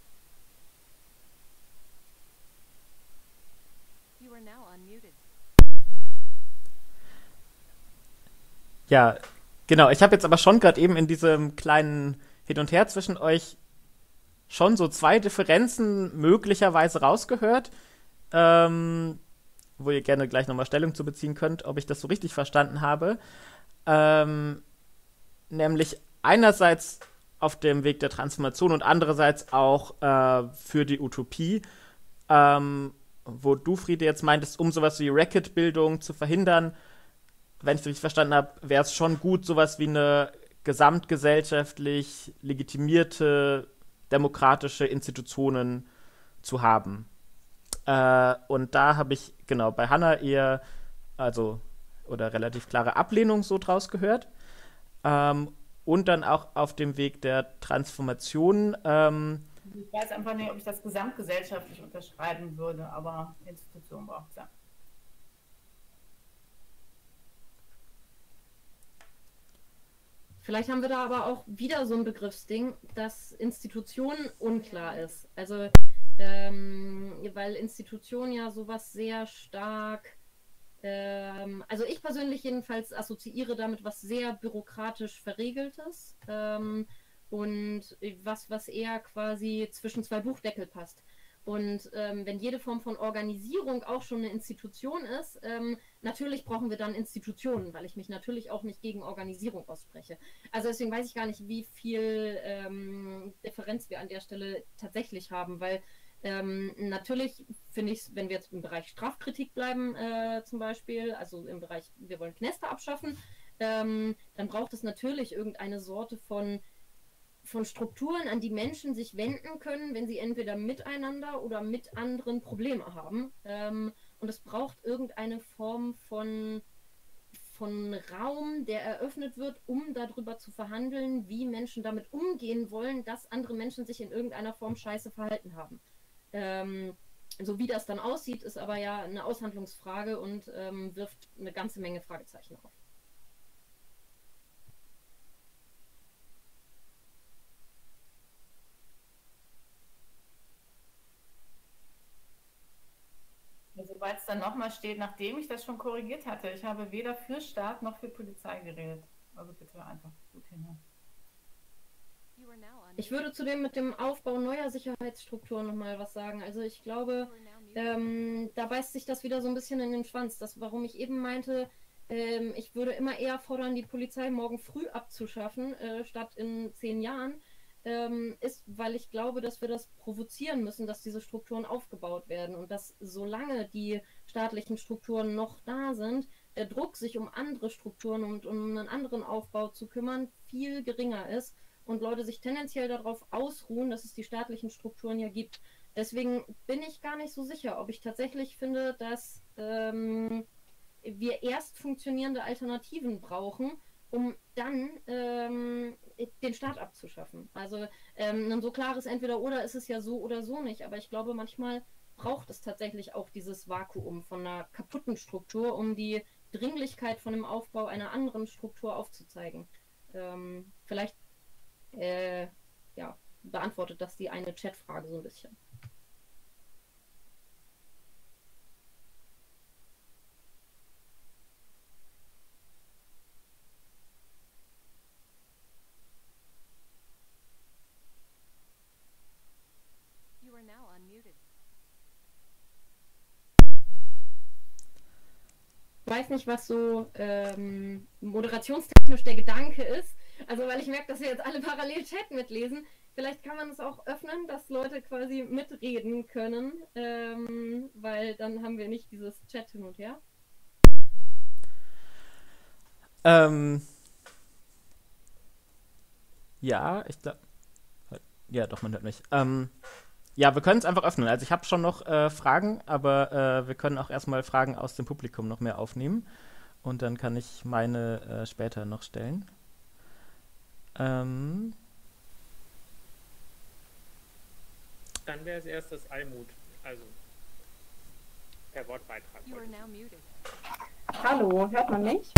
Ja, genau. Ich habe jetzt aber schon gerade eben in diesem kleinen Hin und Her zwischen euch schon so zwei Differenzen möglicherweise rausgehört, ähm, wo ihr gerne gleich nochmal Stellung zu beziehen könnt, ob ich das so richtig verstanden habe. Ähm, nämlich einerseits auf dem Weg der Transformation und andererseits auch äh, für die Utopie, ähm, wo du, Friede, jetzt meintest, um sowas wie Racket-Bildung zu verhindern, wenn ich es richtig verstanden habe, wäre es schon gut, sowas wie eine gesamtgesellschaftlich legitimierte demokratische Institutionen zu haben. Äh, und da habe ich, genau, bei Hannah eher, also, oder relativ klare Ablehnung so draus gehört. Ähm, und dann auch auf dem Weg der Transformation. Ähm, ich weiß einfach nicht, ob ich das gesamtgesellschaftlich unterschreiben würde, aber Institution braucht es ja. Vielleicht haben wir da aber auch wieder so ein Begriffsding, dass Institution unklar ist. Also, ähm, weil Institution ja sowas sehr stark, ähm, also ich persönlich jedenfalls assoziiere damit was sehr bürokratisch Verregeltes ähm, und was, was eher quasi zwischen zwei Buchdeckel passt. Und ähm, wenn jede Form von Organisierung auch schon eine Institution ist, ähm, natürlich brauchen wir dann Institutionen, weil ich mich natürlich auch nicht gegen Organisierung ausspreche. Also deswegen weiß ich gar nicht, wie viel ähm, Differenz wir an der Stelle tatsächlich haben, weil ähm, natürlich finde ich es, wenn wir jetzt im Bereich Strafkritik bleiben äh, zum Beispiel, also im Bereich, wir wollen Kneste abschaffen, ähm, dann braucht es natürlich irgendeine Sorte von von Strukturen, an die Menschen sich wenden können, wenn sie entweder miteinander oder mit anderen Probleme haben. Ähm, und es braucht irgendeine Form von, von Raum, der eröffnet wird, um darüber zu verhandeln, wie Menschen damit umgehen wollen, dass andere Menschen sich in irgendeiner Form scheiße verhalten haben. Ähm, so wie das dann aussieht, ist aber ja eine Aushandlungsfrage und ähm, wirft eine ganze Menge Fragezeichen auf. Soweit es dann nochmal steht, nachdem ich das schon korrigiert hatte. Ich habe weder für Staat noch für Polizei geredet. Also bitte einfach gut hinhören. Ich würde zudem mit dem Aufbau neuer Sicherheitsstrukturen nochmal was sagen. Also ich glaube, ähm, da beißt sich das wieder so ein bisschen in den Schwanz. Das, warum ich eben meinte, Ähm, ich würde immer eher fordern, die Polizei morgen früh abzuschaffen, äh, statt in zehn Jahren. Ähm, ist, weil ich glaube, dass wir das provozieren müssen, dass diese Strukturen aufgebaut werden und dass solange die staatlichen Strukturen noch da sind, der Druck, sich um andere Strukturen und um einen anderen Aufbau zu kümmern, viel geringer ist und Leute sich tendenziell darauf ausruhen, dass es die staatlichen Strukturen ja gibt. Deswegen bin ich gar nicht so sicher, ob ich tatsächlich finde, dass ähm, wir erst funktionierende Alternativen brauchen, um dann ähm, den Staat abzuschaffen. Also ähm, ein so klares Entweder-Oder ist es ja so oder so nicht, aber ich glaube, manchmal braucht es tatsächlich auch dieses Vakuum von einer kaputten Struktur, um die Dringlichkeit von dem Aufbau einer anderen Struktur aufzuzeigen. Ähm, vielleicht äh, ja, beantwortet das die eine Chatfrage so ein bisschen. Ich weiß nicht, was so ähm, moderationstechnisch der Gedanke ist. Also, weil ich merke, dass wir jetzt alle parallel Chat mitlesen. Vielleicht kann man es auch öffnen, dass Leute quasi mitreden können, ähm, weil dann haben wir nicht dieses Chat hin und her. Ähm, ja, ich glaube. Ja, doch, man hört mich. Ähm, ja, wir können es einfach öffnen. Also ich habe schon noch äh, Fragen, aber äh, wir können auch erstmal Fragen aus dem Publikum noch mehr aufnehmen. Und dann kann ich meine äh, später noch stellen. Ähm. Dann wäre es erstes Almut, also per Wortbeitrag. Hallo, hört man mich?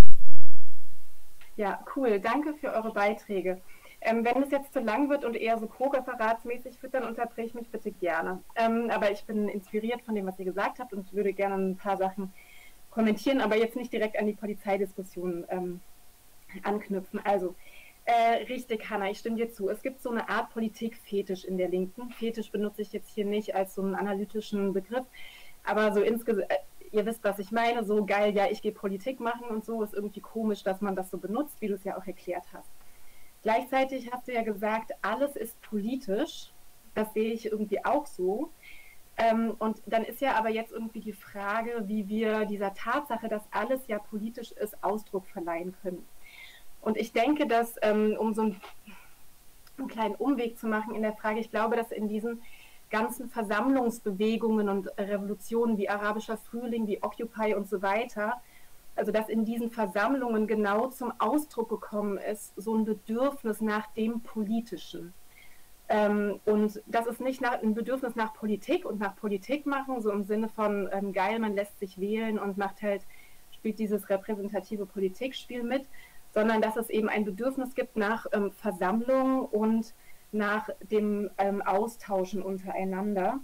Ja, cool. Danke für eure Beiträge. Ähm, wenn es jetzt zu lang wird und eher so co-referatsmäßig wird, dann unterbreche mich bitte gerne. Ähm, aber ich bin inspiriert von dem, was ihr gesagt habt und würde gerne ein paar Sachen kommentieren, aber jetzt nicht direkt an die Polizeidiskussion ähm, anknüpfen. Also, äh, richtig, Hanna, ich stimme dir zu. Es gibt so eine Art Politik-Fetisch in der Linken. Fetisch benutze ich jetzt hier nicht als so einen analytischen Begriff, aber so insgesamt, äh, ihr wisst, was ich meine, so geil, ja, ich gehe Politik machen und so, ist irgendwie komisch, dass man das so benutzt, wie du es ja auch erklärt hast. Gleichzeitig hast du ja gesagt, alles ist politisch. Das sehe ich irgendwie auch so. Ähm, und dann ist ja aber jetzt irgendwie die Frage, wie wir dieser Tatsache, dass alles ja politisch ist, Ausdruck verleihen können. Und ich denke, dass, ähm, um so einen, einen kleinen Umweg zu machen in der Frage, ich glaube, dass in diesen ganzen Versammlungsbewegungen und Revolutionen wie arabischer Frühling, wie Occupy und so weiter, also dass in diesen Versammlungen genau zum Ausdruck gekommen ist, so ein Bedürfnis nach dem Politischen. Ähm, und das ist nicht nach, ein Bedürfnis nach Politik und nach Politik machen, so im Sinne von ähm, geil, man lässt sich wählen und macht halt, spielt dieses repräsentative Politikspiel mit, sondern dass es eben ein Bedürfnis gibt nach ähm, Versammlung und nach dem ähm, Austauschen untereinander.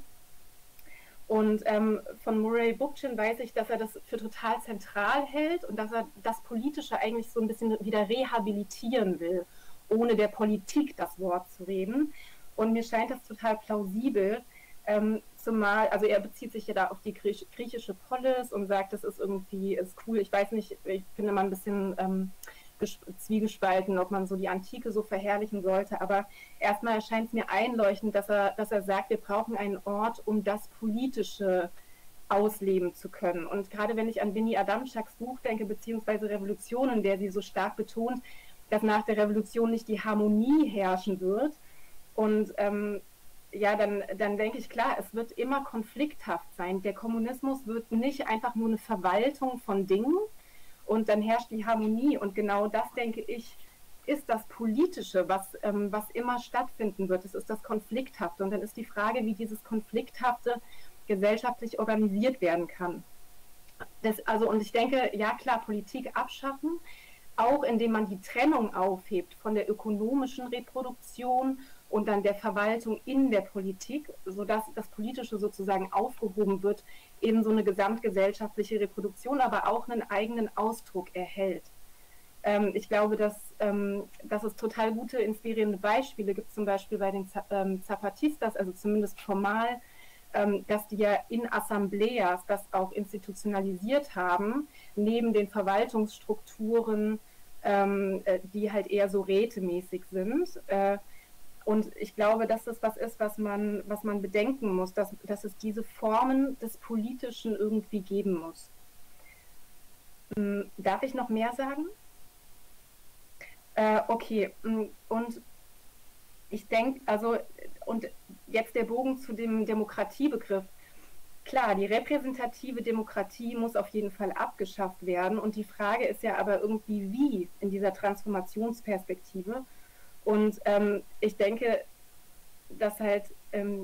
Und ähm, von Murray Bookchin weiß ich, dass er das für total zentral hält und dass er das Politische eigentlich so ein bisschen wieder rehabilitieren will, ohne der Politik das Wort zu reden. Und mir scheint das total plausibel, ähm, zumal, also er bezieht sich ja da auf die Griech griechische Polis und sagt, das ist irgendwie, ist cool. Ich weiß nicht, ich finde mal ein bisschen ähm, zwiegespalten, ob man so die Antike so verherrlichen sollte, aber erstmal erscheint es mir einleuchtend, dass er, dass er sagt, wir brauchen einen Ort, um das Politische ausleben zu können. Und gerade wenn ich an Winnie Adamczaks Buch denke, beziehungsweise Revolution, in der sie so stark betont, dass nach der Revolution nicht die Harmonie herrschen wird. Und ähm, ja, dann, dann denke ich, klar, es wird immer konflikthaft sein. Der Kommunismus wird nicht einfach nur eine Verwaltung von Dingen, und dann herrscht die Harmonie. Und genau das, denke ich, ist das Politische, was, ähm, was immer stattfinden wird. Es ist das Konflikthafte. Und dann ist die Frage, wie dieses Konflikthafte gesellschaftlich organisiert werden kann. Das, also, und ich denke, ja klar, Politik abschaffen, auch indem man die Trennung aufhebt von der ökonomischen Reproduktion und dann der Verwaltung in der Politik, sodass das Politische sozusagen aufgehoben wird in so eine gesamtgesellschaftliche Reproduktion, aber auch einen eigenen Ausdruck erhält. Ähm, ich glaube, dass, ähm, dass es total gute, inspirierende Beispiele gibt, zum Beispiel bei den ähm, Zapatistas, also zumindest formal, ähm, dass die ja in Assembleas das auch institutionalisiert haben, neben den Verwaltungsstrukturen, ähm, die halt eher so rätemäßig sind. Äh, und ich glaube, dass das was ist, was man, was man bedenken muss, dass, dass es diese Formen des Politischen irgendwie geben muss. Ähm, darf ich noch mehr sagen? Äh, okay, und ich denke, also, und jetzt der Bogen zu dem Demokratiebegriff. Klar, die repräsentative Demokratie muss auf jeden Fall abgeschafft werden. Und die Frage ist ja aber irgendwie, wie in dieser Transformationsperspektive. Und ähm, ich denke, dass halt ähm,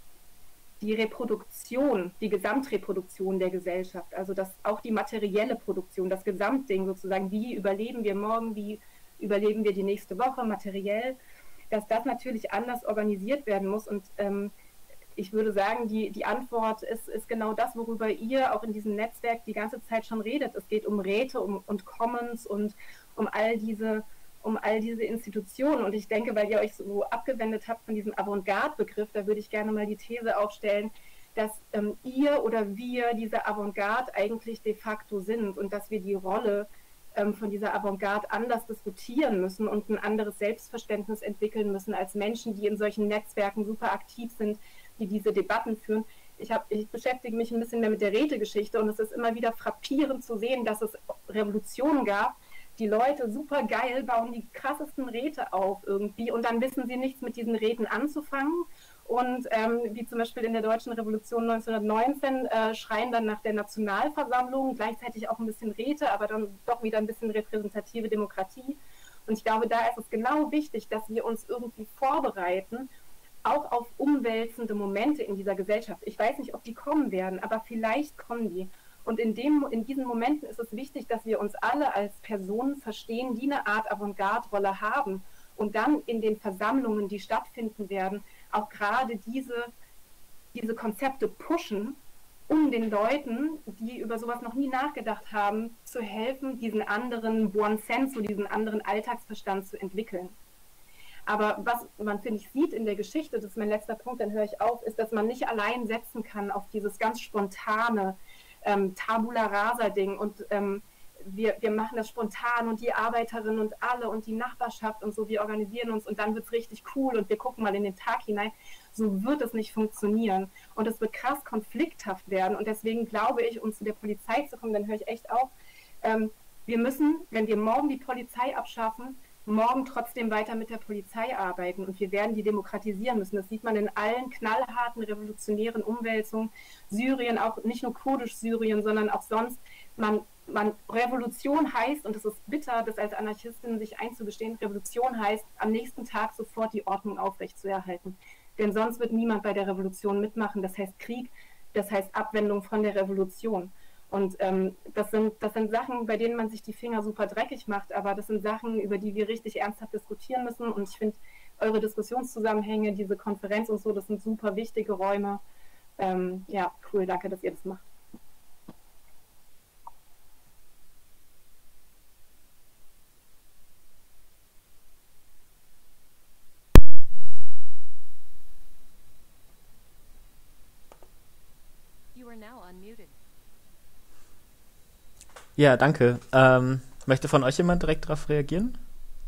die Reproduktion, die Gesamtreproduktion der Gesellschaft, also dass auch die materielle Produktion, das Gesamtding sozusagen, wie überleben wir morgen, wie überleben wir die nächste Woche materiell, dass das natürlich anders organisiert werden muss. Und ähm, ich würde sagen, die, die Antwort ist, ist genau das, worüber ihr auch in diesem Netzwerk die ganze Zeit schon redet. Es geht um Räte um, und Commons und um all diese, um all diese Institutionen. Und ich denke, weil ihr euch so abgewendet habt von diesem Avantgarde-Begriff, da würde ich gerne mal die These aufstellen, dass ähm, ihr oder wir diese Avantgarde eigentlich de facto sind und dass wir die Rolle von dieser Avantgarde anders diskutieren müssen und ein anderes Selbstverständnis entwickeln müssen als Menschen, die in solchen Netzwerken super aktiv sind, die diese Debatten führen. Ich, hab, ich beschäftige mich ein bisschen mehr mit der Rätegeschichte und es ist immer wieder frappierend zu sehen, dass es Revolutionen gab. Die Leute, super geil, bauen die krassesten Räte auf irgendwie und dann wissen sie nichts mit diesen Räten anzufangen. Und ähm, wie zum Beispiel in der Deutschen Revolution neunzehnhundertneunzehn äh, schreien dann nach der Nationalversammlung, gleichzeitig auch ein bisschen Räte, aber dann doch wieder ein bisschen repräsentative Demokratie. Und ich glaube, da ist es genau wichtig, dass wir uns irgendwie vorbereiten, auch auf umwälzende Momente in dieser Gesellschaft. Ich weiß nicht, ob die kommen werden, aber vielleicht kommen die. Und in, dem, in diesen Momenten ist es wichtig, dass wir uns alle als Personen verstehen, die eine Art Avantgarde-Rolle haben und dann in den Versammlungen, die stattfinden werden, auch gerade diese, diese Konzepte pushen, um den Leuten, die über sowas noch nie nachgedacht haben, zu helfen, diesen anderen Buonsenso, diesen anderen Alltagsverstand zu entwickeln. Aber was man, finde ich, sieht in der Geschichte, das ist mein letzter Punkt, dann höre ich auf, ist, dass man nicht allein setzen kann auf dieses ganz spontane ähm, Tabula Rasa-Ding und ähm, Wir, wir machen das spontan und die Arbeiterinnen und alle und die Nachbarschaft und so, wir organisieren uns und dann wird es richtig cool und wir gucken mal in den Tag hinein. So wird es nicht funktionieren und es wird krass konflikthaft werden und deswegen glaube ich, um zu der Polizei zu kommen, dann höre ich echt auf, ähm, wir müssen, wenn wir morgen die Polizei abschaffen, morgen trotzdem weiter mit der Polizei arbeiten und wir werden die demokratisieren müssen. Das sieht man in allen knallharten revolutionären Umwälzungen. Syrien, auch nicht nur kurdisch Syrien, sondern auch sonst, man Man, Revolution heißt, und es ist bitter, das als Anarchistin sich einzugestehen, Revolution heißt, am nächsten Tag sofort die Ordnung aufrechtzuerhalten. Denn sonst wird niemand bei der Revolution mitmachen. Das heißt Krieg, das heißt Abwendung von der Revolution. Und ähm, das sind, das sind Sachen, bei denen man sich die Finger super dreckig macht, aber das sind Sachen, über die wir richtig ernsthaft diskutieren müssen. Und ich finde, eure Diskussionszusammenhänge, diese Konferenz und so, das sind super wichtige Räume. Ähm, ja, cool, danke, dass ihr das macht. Ja, danke. Ähm, möchte von euch jemand direkt darauf reagieren?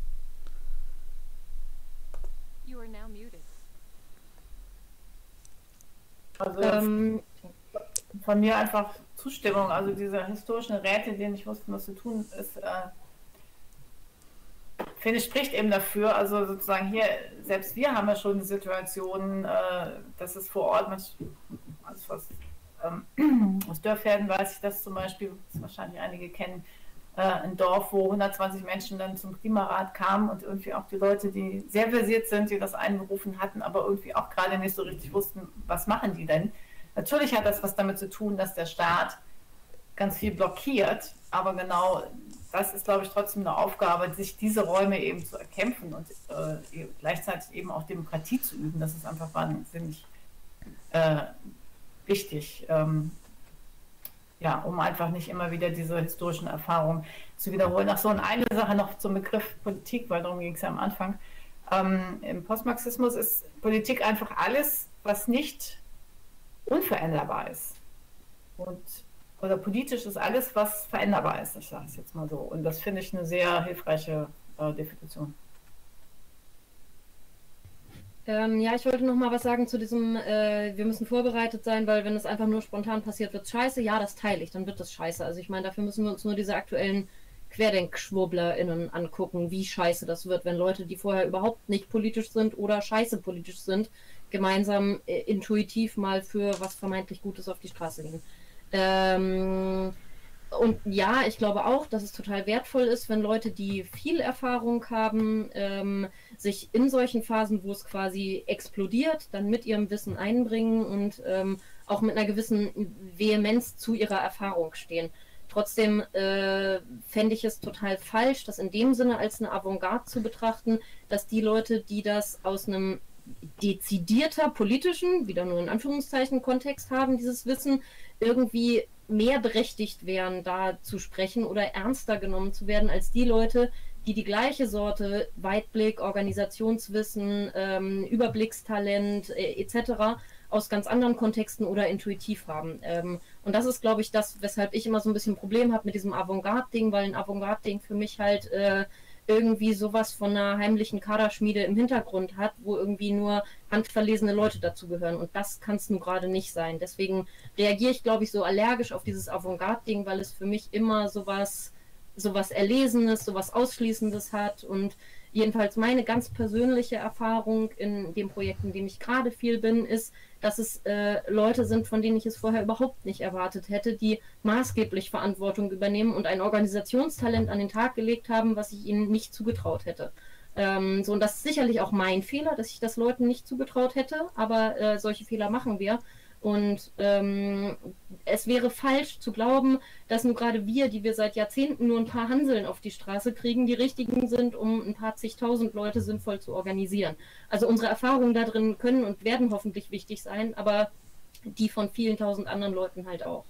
Also ähm, von mir einfach Zustimmung, also diese historischen Räte, die nicht wussten, was zu tun ist, äh, finde ich, spricht eben dafür, also sozusagen hier, selbst wir haben ja schon die Situation, äh, dass es vor Ort, also was, ähm, aus Dörfherden weiß ich das zum Beispiel, das wahrscheinlich einige kennen, äh, ein Dorf, wo hundertzwanzig Menschen dann zum Klimarat kamen und irgendwie auch die Leute, die sehr versiert sind, die das einberufen hatten, aber irgendwie auch gerade nicht so richtig wussten, was machen die denn. Natürlich hat das was damit zu tun, dass der Staat ganz viel blockiert, aber genau das ist, glaube ich, trotzdem eine Aufgabe, sich diese Räume eben zu erkämpfen und äh, gleichzeitig eben auch Demokratie zu üben. Das ist einfach wahnsinnig äh, wichtig, ähm, ja, um einfach nicht immer wieder diese historischen Erfahrungen zu wiederholen. Ach so, und eine Sache noch zum Begriff Politik, weil darum ging es ja am Anfang. Ähm, Im Postmarxismus ist Politik einfach alles, was nicht unveränderbar ist. Und oder politisch ist alles, was veränderbar ist, ich sage es jetzt mal so. Und das finde ich eine sehr hilfreiche äh, Definition. Ähm, ja, ich wollte noch mal was sagen zu diesem, äh, wir müssen vorbereitet sein, weil wenn es einfach nur spontan passiert, wird es scheiße. Ja, das teile ich, dann wird das scheiße. Also ich meine, dafür müssen wir uns nur diese aktuellen QuerdenkschwurblerInnen angucken, wie scheiße das wird, wenn Leute, die vorher überhaupt nicht politisch sind oder scheiße politisch sind, gemeinsam äh, intuitiv mal für was vermeintlich Gutes auf die Straße gehen. Ähm, und ja, ich glaube auch, dass es total wertvoll ist, wenn Leute, die viel Erfahrung haben, ähm, sich in solchen Phasen, wo es quasi explodiert, dann mit ihrem Wissen einbringen und ähm, auch mit einer gewissen Vehemenz zu ihrer Erfahrung stehen. Trotzdem äh, fände ich es total falsch, das in dem Sinne als eine Avantgarde zu betrachten, dass die Leute, die das aus einem dezidierter politischen, wieder nur in Anführungszeichen, Kontext haben, dieses Wissen, irgendwie mehr berechtigt wären, da zu sprechen oder ernster genommen zu werden als die Leute, die die gleiche Sorte Weitblick, Organisationswissen, ähm, Überblickstalent äh, et cetera aus ganz anderen Kontexten oder intuitiv haben. Ähm, und das ist, glaube ich, das, weshalb ich immer so ein bisschen ein Problem habe mit diesem Avantgarde-Ding, weil ein Avantgarde-Ding für mich halt äh, irgendwie sowas von einer heimlichen Kaderschmiede im Hintergrund hat, wo irgendwie nur handverlesene Leute dazugehören. Und das kann es nun gerade nicht sein. Deswegen reagiere ich, glaube ich, so allergisch auf dieses Avantgarde-Ding, weil es für mich immer sowas, sowas Erlesenes, sowas Ausschließendes hat. Und jedenfalls meine ganz persönliche Erfahrung in dem Projekt, in dem ich gerade viel bin, ist, dass es äh, Leute sind, von denen ich es vorher überhaupt nicht erwartet hätte, die maßgeblich Verantwortung übernehmen und ein Organisationstalent an den Tag gelegt haben, was ich ihnen nicht zugetraut hätte. Ähm, so, und das ist sicherlich auch mein Fehler, dass ich das Leuten nicht zugetraut hätte, aber äh, solche Fehler machen wir. Und ähm, es wäre falsch zu glauben, dass nur gerade wir, die wir seit Jahrzehnten nur ein paar Hanseln auf die Straße kriegen, die richtigen sind, um ein paar zigtausend Leute sinnvoll zu organisieren. Also unsere Erfahrungen da drin können und werden hoffentlich wichtig sein, aber die von vielen tausend anderen Leuten halt auch.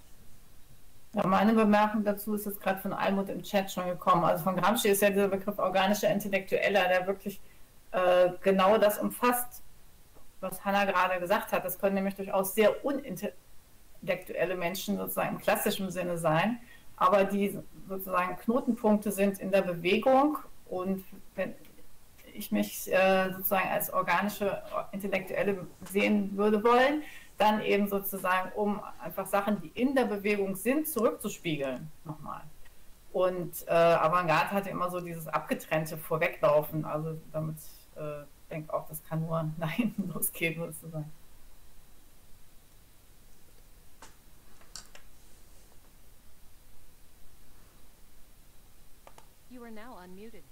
Ja, meine Bemerkung dazu ist jetzt gerade von Almut im Chat schon gekommen. Also von Gramsci ist ja dieser Begriff organischer Intellektueller, der wirklich äh, genau das umfasst, was Hanna gerade gesagt hat. Das können nämlich durchaus sehr unintellektuelle Menschen sozusagen im klassischen Sinne sein, aber die sozusagen Knotenpunkte sind in der Bewegung. Und wenn ich mich äh, sozusagen als organische Intellektuelle sehen würde wollen, dann eben sozusagen, um einfach Sachen, die in der Bewegung sind, zurückzuspiegeln nochmal. Und äh, Avantgarde hatte immer so dieses abgetrennte Vorweglaufen, also damit äh, ich denke auch, das kann nur nach hinten losgehen, sozusagen. You are now unmuted.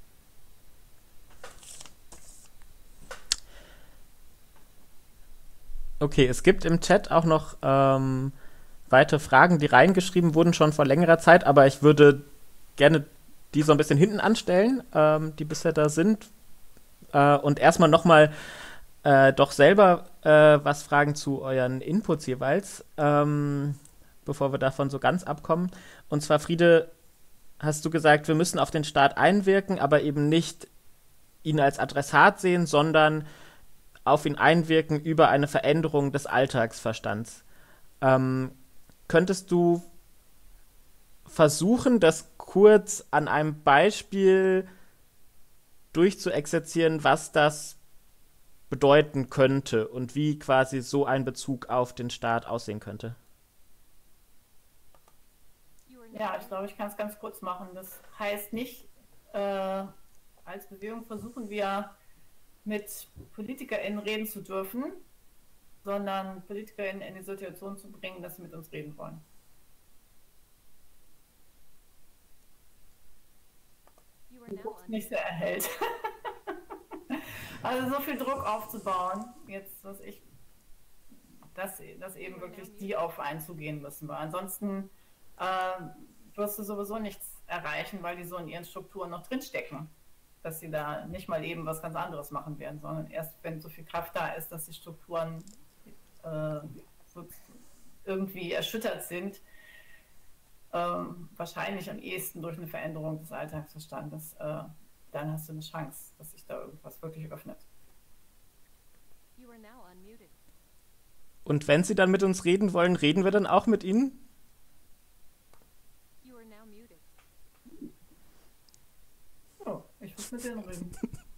Okay, es gibt im Chat auch noch ähm, weitere Fragen, die reingeschrieben wurden schon vor längerer Zeit, aber ich würde gerne die so ein bisschen hinten anstellen, ähm, die bisher da sind. Äh, und erstmal nochmal äh, doch selber äh, was fragen zu euren Inputs jeweils, ähm, bevor wir davon so ganz abkommen. Und zwar, Friede, hast du gesagt, wir müssen auf den Staat einwirken, aber eben nicht ihn als Adressat sehen, sondern auf ihn einwirken über eine Veränderung des Alltagsverstands. Ähm, könntest du versuchen, das kurz an einem Beispiel durchzuexerzieren, was das bedeuten könnte und wie quasi so ein Bezug auf den Staat aussehen könnte? Ja, ich glaube, ich kann es ganz kurz machen. Das heißt nicht, äh, als Bewegung versuchen wir mit PolitikerInnen reden zu dürfen, sondern PolitikerInnen in die Situation zu bringen, dass sie mit uns reden wollen. Du guckst nicht sehr erhellt. Also so viel Druck aufzubauen, jetzt, was ich, dass, dass eben wirklich die auf einen zugehen müssen, weil ansonsten äh, wirst du sowieso nichts erreichen, weil die so in ihren Strukturen noch drinstecken, dass sie da nicht mal eben was ganz anderes machen werden, sondern erst wenn so viel Kraft da ist, dass die Strukturen äh, irgendwie erschüttert sind, ähm, wahrscheinlich am ehesten durch eine Veränderung des Alltagsverstandes, äh, dann hast du eine Chance, dass sich da irgendwas wirklich öffnet. Und wenn sie dann mit uns reden wollen, reden wir dann auch mit ihnen? ist mit den Rügen?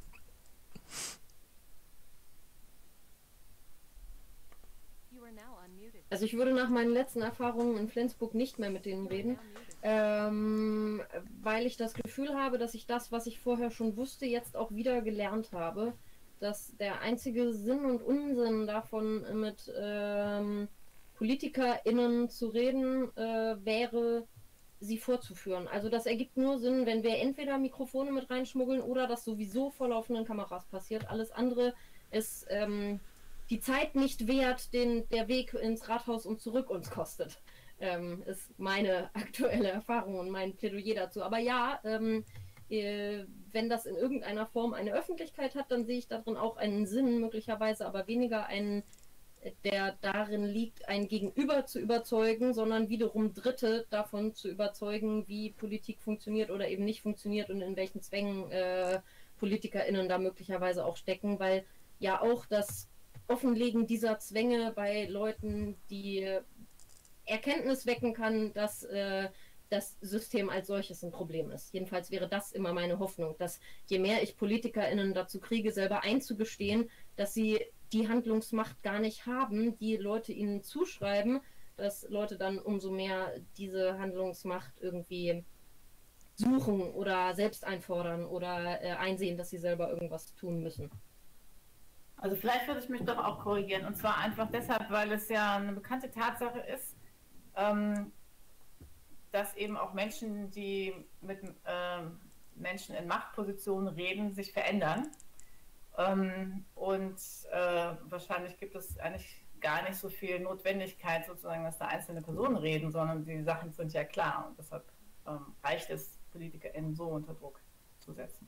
Also ich würde nach meinen letzten Erfahrungen in Flensburg nicht mehr mit denen reden, ähm, weil ich das Gefühl habe, dass ich das, was ich vorher schon wusste, jetzt auch wieder gelernt habe, dass der einzige Sinn und Unsinn davon, mit ähm, PolitikerInnen zu reden, äh, wäre, sie vorzuführen. Also das ergibt nur Sinn, wenn wir entweder Mikrofone mit reinschmuggeln oder das sowieso vor laufenden Kameras passiert. Alles andere ist ähm, die Zeit nicht wert, den der Weg ins Rathaus und zurück uns kostet. Ähm, ist meine aktuelle Erfahrung und mein Plädoyer dazu. Aber ja, ähm, äh, wenn das in irgendeiner Form eine Öffentlichkeit hat, dann sehe ich darin auch einen Sinn möglicherweise, aber weniger einen, der darin liegt, ein Gegenüber zu überzeugen, sondern wiederum Dritte davon zu überzeugen, wie Politik funktioniert oder eben nicht funktioniert und in welchen Zwängen äh, PolitikerInnen da möglicherweise auch stecken, weil ja auch das Offenlegen dieser Zwänge bei Leuten, die Erkenntnis wecken kann, dass äh, das System als solches ein Problem ist. Jedenfalls wäre das immer meine Hoffnung, dass je mehr ich PolitikerInnen dazu kriege, selber einzugestehen, dass sie die Handlungsmacht gar nicht haben, die Leute ihnen zuschreiben, dass Leute dann umso mehr diese Handlungsmacht irgendwie suchen oder selbst einfordern oder äh, einsehen, dass sie selber irgendwas tun müssen. Also vielleicht würde ich mich doch auch korrigieren. Und zwar einfach deshalb, weil es ja eine bekannte Tatsache ist, ähm, dass eben auch Menschen, die mit ähm, Menschen in Machtpositionen reden, sich verändern. Ähm, und äh, wahrscheinlich gibt es eigentlich gar nicht so viel Notwendigkeit, sozusagen, dass da einzelne Personen reden, sondern die Sachen sind ja klar. Und deshalb ähm, reicht es, PolitikerInnen so unter Druck zu setzen.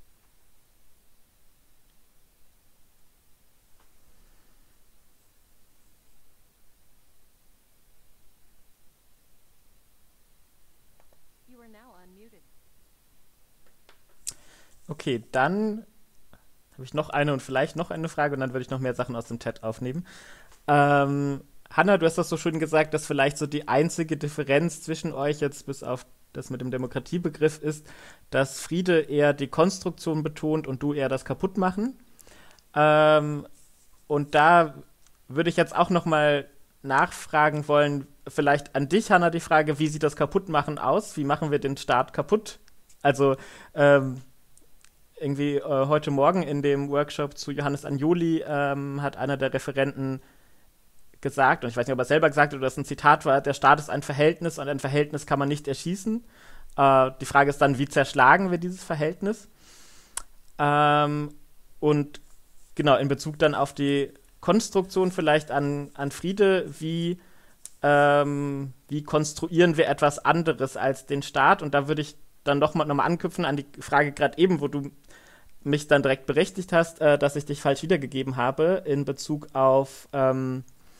Okay, dann habe ich noch eine und vielleicht noch eine Frage und dann würde ich noch mehr Sachen aus dem Chat aufnehmen. Ähm, Hanna, du hast das so schön gesagt, dass vielleicht so die einzige Differenz zwischen euch jetzt bis auf das mit dem Demokratiebegriff ist, dass Friede eher die Konstruktion betont und du eher das Kaputtmachen. Ähm, und da würde ich jetzt auch noch mal nachfragen wollen, vielleicht an dich, Hanna, die Frage, wie sieht das Kaputtmachen aus? Wie machen wir den Staat kaputt? Also, ähm, irgendwie äh, heute Morgen in dem Workshop zu Johannes Agnoli ähm, hat einer der Referenten gesagt, und ich weiß nicht, ob er es selber gesagt hat oder das ein Zitat war, der Staat ist ein Verhältnis und ein Verhältnis kann man nicht erschießen. Äh, die Frage ist dann, wie zerschlagen wir dieses Verhältnis? Ähm, und genau, in Bezug dann auf die Konstruktion vielleicht an, an Friede, wie, ähm, wie konstruieren wir etwas anderes als den Staat? Und da würde ich dann doch mal nochmal anknüpfen an die Frage gerade eben, wo du mich dann direkt berichtigt hast, äh, dass ich dich falsch wiedergegeben habe in Bezug auf ähm,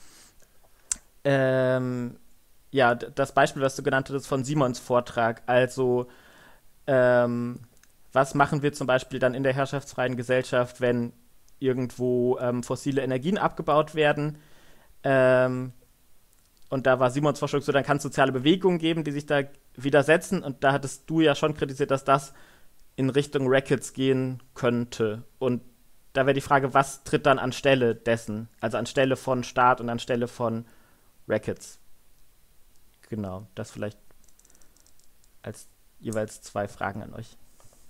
ähm, ja, das Beispiel, was du genannt hattest von Simons Vortrag. Also ähm, was machen wir zum Beispiel dann in der herrschaftsfreien Gesellschaft, wenn irgendwo ähm, fossile Energien abgebaut werden? Ähm, und da war Simons Vorschlag so, dann kann es soziale Bewegungen geben, die sich da widersetzen. Und da hattest du ja schon kritisiert, dass das in Richtung Rackets gehen könnte. Und da wäre die Frage, was tritt dann anstelle dessen? Also anstelle von Staat und anstelle von Rackets. Genau, das vielleicht als jeweils zwei Fragen an euch.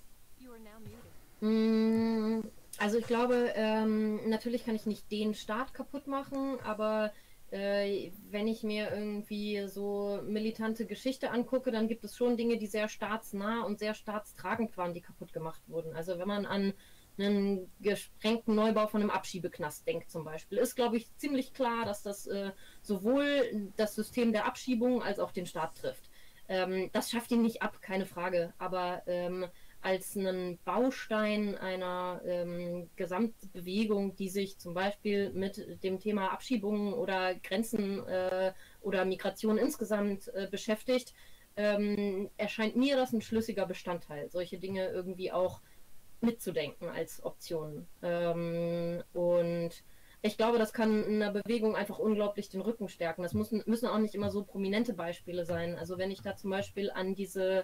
Also ich glaube, ähm, natürlich kann ich nicht den Staat kaputt machen, aber äh, wenn ich mir irgendwie so militante Geschichte angucke, dann gibt es schon Dinge, die sehr staatsnah und sehr staatstragend waren, die kaputt gemacht wurden. Also wenn man an einen gesprengten Neubau von einem Abschiebeknast denkt zum Beispiel, ist, glaube ich, ziemlich klar, dass das äh, sowohl das System der Abschiebung als auch den Staat trifft. Ähm, das schafft ihn nicht ab, keine Frage, aber ähm, als einen Baustein einer ähm, Gesamtbewegung, die sich zum Beispiel mit dem Thema Abschiebungen oder Grenzen äh, oder Migration insgesamt äh, beschäftigt, ähm, erscheint mir das ein schlüssiger Bestandteil, solche Dinge irgendwie auch mitzudenken als Option. Ähm, und ich glaube, das kann einer Bewegung einfach unglaublich den Rücken stärken. Das müssen, müssen auch nicht immer so prominente Beispiele sein. Also wenn ich da zum Beispiel an diese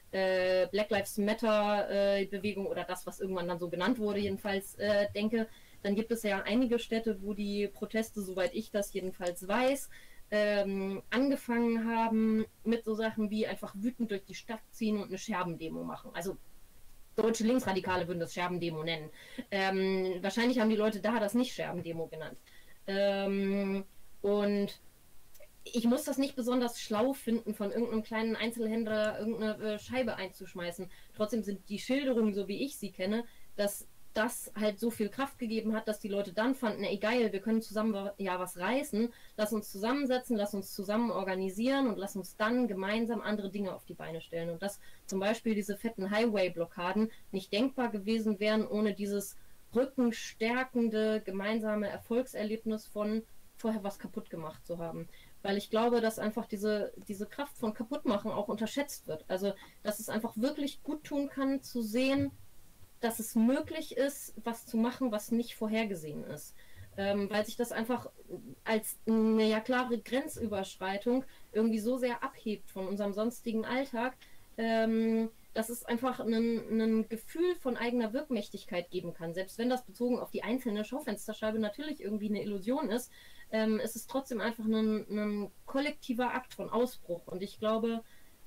äh, Black Lives Matter äh, Bewegung oder das, was irgendwann dann so genannt wurde, jedenfalls äh, denke, dann gibt es ja einige Städte, wo die Proteste, soweit ich das jedenfalls weiß, ähm, angefangen haben mit so Sachen wie einfach wütend durch die Stadt ziehen und eine Scherbendemo machen. Also deutsche Linksradikale würden das Scherbendemo nennen. Ähm, wahrscheinlich haben die Leute da das nicht Scherbendemo genannt. Ähm, und ich muss das nicht besonders schlau finden, von irgendeinem kleinen Einzelhändler irgendeine äh, Scheibe einzuschmeißen. Trotzdem sind die Schilderungen, so wie ich sie kenne, dass das halt so viel Kraft gegeben hat, dass die Leute dann fanden, ey geil, wir können zusammen ja was reißen, lass uns zusammensetzen, lass uns zusammen organisieren und lass uns dann gemeinsam andere Dinge auf die Beine stellen. Und dass zum Beispiel diese fetten Highway-Blockaden nicht denkbar gewesen wären, ohne dieses rückenstärkende gemeinsame Erfolgserlebnis von vorher was kaputt gemacht zu haben. Weil ich glaube, dass einfach diese, diese Kraft von Kaputtmachen auch unterschätzt wird. Also, dass es einfach wirklich gut tun kann, zu sehen, dass es möglich ist, was zu machen, was nicht vorhergesehen ist. Ähm, weil sich das einfach als eine ja klare Grenzüberschreitung irgendwie so sehr abhebt von unserem sonstigen Alltag, ähm, dass es einfach ein Gefühl von eigener Wirkmächtigkeit geben kann. Selbst wenn das bezogen auf die einzelne Schaufensterscheibe natürlich irgendwie eine Illusion ist, ähm, ist es trotzdem einfach ein, ein kollektiver Akt von Ausbruch. Und ich glaube,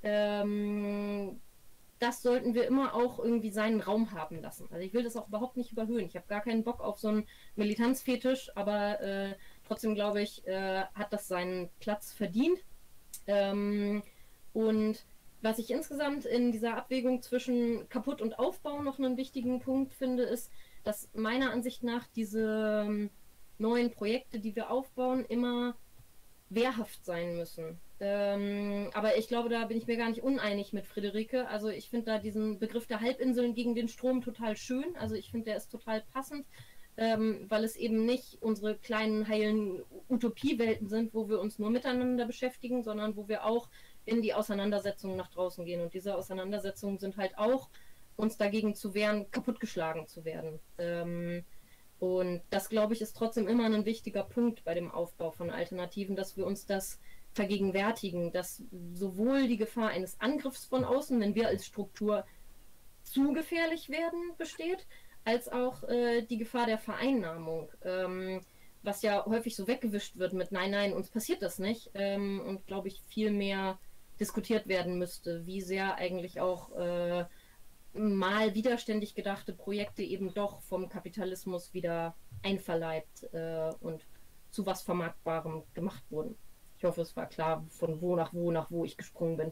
ähm, das sollten wir immer auch irgendwie seinen Raum haben lassen. Also ich will das auch überhaupt nicht überhöhen. Ich habe gar keinen Bock auf so einen Militanzfetisch, aber äh, trotzdem glaube ich, äh, hat das seinen Platz verdient. Ähm, und was ich insgesamt in dieser Abwägung zwischen Kaputt und Aufbau noch einen wichtigen Punkt finde, ist, dass meiner Ansicht nach diese ähm, neuen Projekte, die wir aufbauen, immer wehrhaft sein müssen. Ähm, aber ich glaube, da bin ich mir gar nicht uneinig mit Friederike. Also ich finde da diesen Begriff der Halbinseln gegen den Strom total schön. Also ich finde, der ist total passend, ähm, weil es eben nicht unsere kleinen, heilen Utopiewelten sind, wo wir uns nur miteinander beschäftigen, sondern wo wir auch in die Auseinandersetzungen nach draußen gehen. Und diese Auseinandersetzungen sind halt auch, uns dagegen zu wehren, kaputtgeschlagen zu werden. Ähm, und das, glaube ich, ist trotzdem immer ein wichtiger Punkt bei dem Aufbau von Alternativen, dass wir uns das vergegenwärtigen, dass sowohl die Gefahr eines Angriffs von außen, wenn wir als Struktur zu gefährlich werden, besteht, als auch äh, die Gefahr der Vereinnahmung, ähm, was ja häufig so weggewischt wird mit nein, nein, uns passiert das nicht, ähm, und glaube ich viel mehr diskutiert werden müsste, wie sehr eigentlich auch äh, mal widerständig gedachte Projekte eben doch vom Kapitalismus wieder einverleibt äh, und zu was Vermarktbarem gemacht wurden. Ich hoffe, es war klar, von wo nach wo nach wo ich gesprungen bin.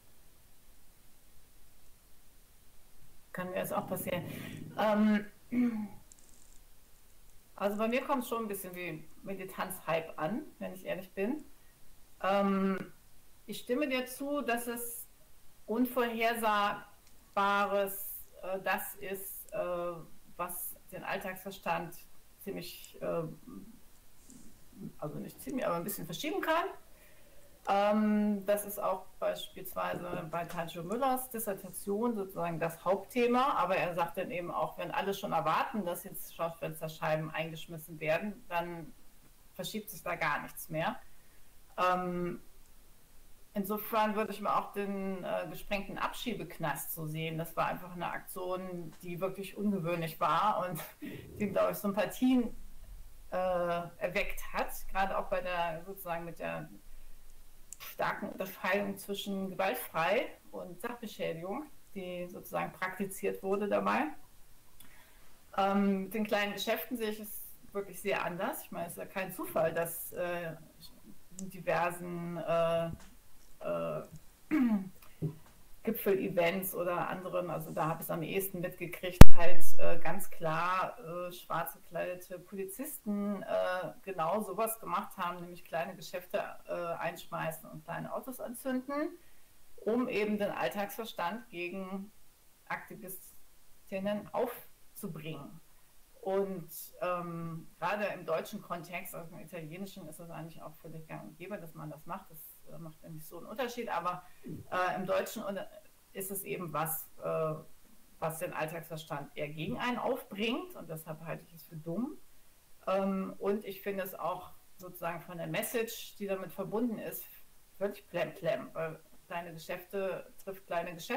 Kann mir jetzt auch passieren. Ähm, also bei mir kommt es schon ein bisschen wie Militanz-Hype an, wenn ich ehrlich bin. Ähm, ich stimme dir zu, dass es Unvorhersehbares äh, das ist, äh, was den Alltagsverstand ziemlich, äh, also nicht ziemlich, aber ein bisschen verschieben kann. Ähm, das ist auch beispielsweise bei Tanjo Müllers Dissertation sozusagen das Hauptthema, aber er sagt dann eben auch, wenn alle schon erwarten, dass jetzt Schaufensterscheiben eingeschmissen werden, dann verschiebt sich da gar nichts mehr. Ähm, insofern würde ich mir auch den äh, gesprengten Abschiebeknast so sehen. Das war einfach eine Aktion, die wirklich ungewöhnlich war und die, glaube ich, Sympathien äh, erweckt hat, gerade auch bei der sozusagen mit der starken Unterscheidung zwischen gewaltfrei und Sachbeschädigung, die sozusagen praktiziert wurde dabei. Ähm, mit den kleinen Geschäften sehe ich es wirklich sehr anders. Ich meine, es ist ja kein Zufall, dass äh, diversen äh, äh, Gipfel-Events oder anderen, also da habe ich es am ehesten mitgekriegt, halt äh, ganz klar äh, schwarz gekleidete Polizisten äh, genau sowas gemacht haben, nämlich kleine Geschäfte äh, einschmeißen und kleine Autos anzünden, um eben den Alltagsverstand gegen Aktivistinnen aufzubringen. Und ähm, gerade im deutschen Kontext, also im italienischen, ist das eigentlich auch völlig gang und gäbe, dass man das macht. Das äh, macht ja nicht so einen Unterschied, aber äh, im Deutschen ist es eben was, äh, was den Alltagsverstand eher gegen einen aufbringt, und deshalb halte ich es für dumm. Ähm, und ich finde es auch sozusagen von der Message, die damit verbunden ist, völlig plemplem, weil kleine Geschäfte trifft kleine Geschäfts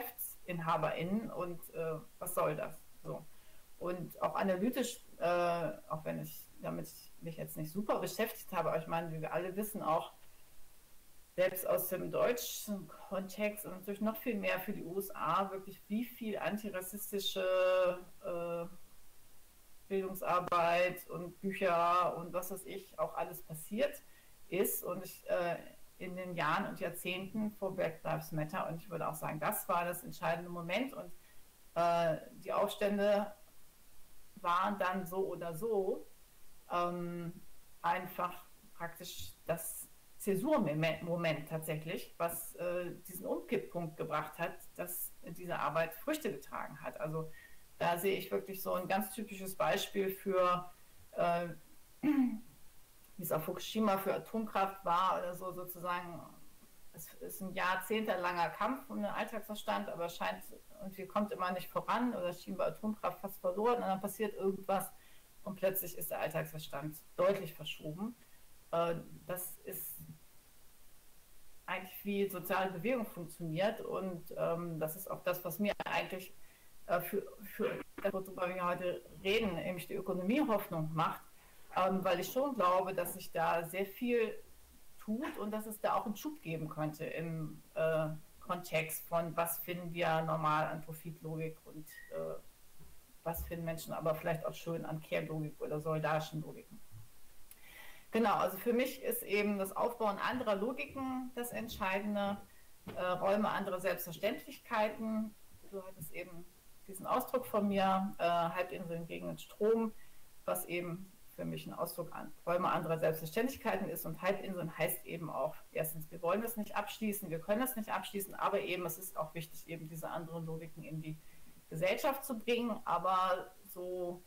GewerbeinhaberInnen und äh, was soll das? So. Und auch analytisch, äh, auch wenn ich damit mich jetzt nicht super beschäftigt habe, aber ich meine, wie wir alle wissen, auch selbst aus dem deutschen Kontext und natürlich noch viel mehr für die U S A, wirklich wie viel antirassistische äh, Bildungsarbeit und Bücher und was weiß ich auch alles passiert ist und ich, äh, in den Jahren und Jahrzehnten vor Black Lives Matter, und ich würde auch sagen, das war das entscheidende Moment und äh, die Aufstände waren dann so oder so ähm, einfach praktisch das Zäsurmoment tatsächlich, was äh, diesen Umkipppunkt gebracht hat, dass diese Arbeit Früchte getragen hat. Also da sehe ich wirklich so ein ganz typisches Beispiel für, äh, wie es auf Fukushima für Atomkraft war oder so sozusagen. Es ist ein jahrzehntelanger Kampf um den Alltagsverstand, aber scheint irgendwie kommt immer nicht voran oder schien bei Atomkraft fast verloren und dann passiert irgendwas und plötzlich ist der Alltagsverstand deutlich verschoben. Äh, das ist eigentlich wie soziale Bewegung funktioniert und ähm, das ist auch das, was mir eigentlich äh, für, für das, worüber wir heute reden, nämlich die Ökonomie Hoffnung macht, ähm, weil ich schon glaube, dass sich da sehr viel tut und dass es da auch einen Schub geben könnte im äh, Kontext von, was finden wir normal an Profitlogik und äh, was finden Menschen aber vielleicht auch schön an Care-Logik oder solidarischen Logiken. Genau, also für mich ist eben das Aufbauen anderer Logiken das Entscheidende, äh, Räume anderer Selbstverständlichkeiten. Du hattest eben diesen Ausdruck von mir, äh, Halbinseln gegen den Strom, was eben für mich ein Ausdruck an Räume anderer Selbstverständlichkeiten ist. Und Halbinseln heißt eben auch, erstens, wir wollen das nicht abschließen, wir können das nicht abschließen, aber eben, es ist auch wichtig, eben diese anderen Logiken in die Gesellschaft zu bringen, aber so,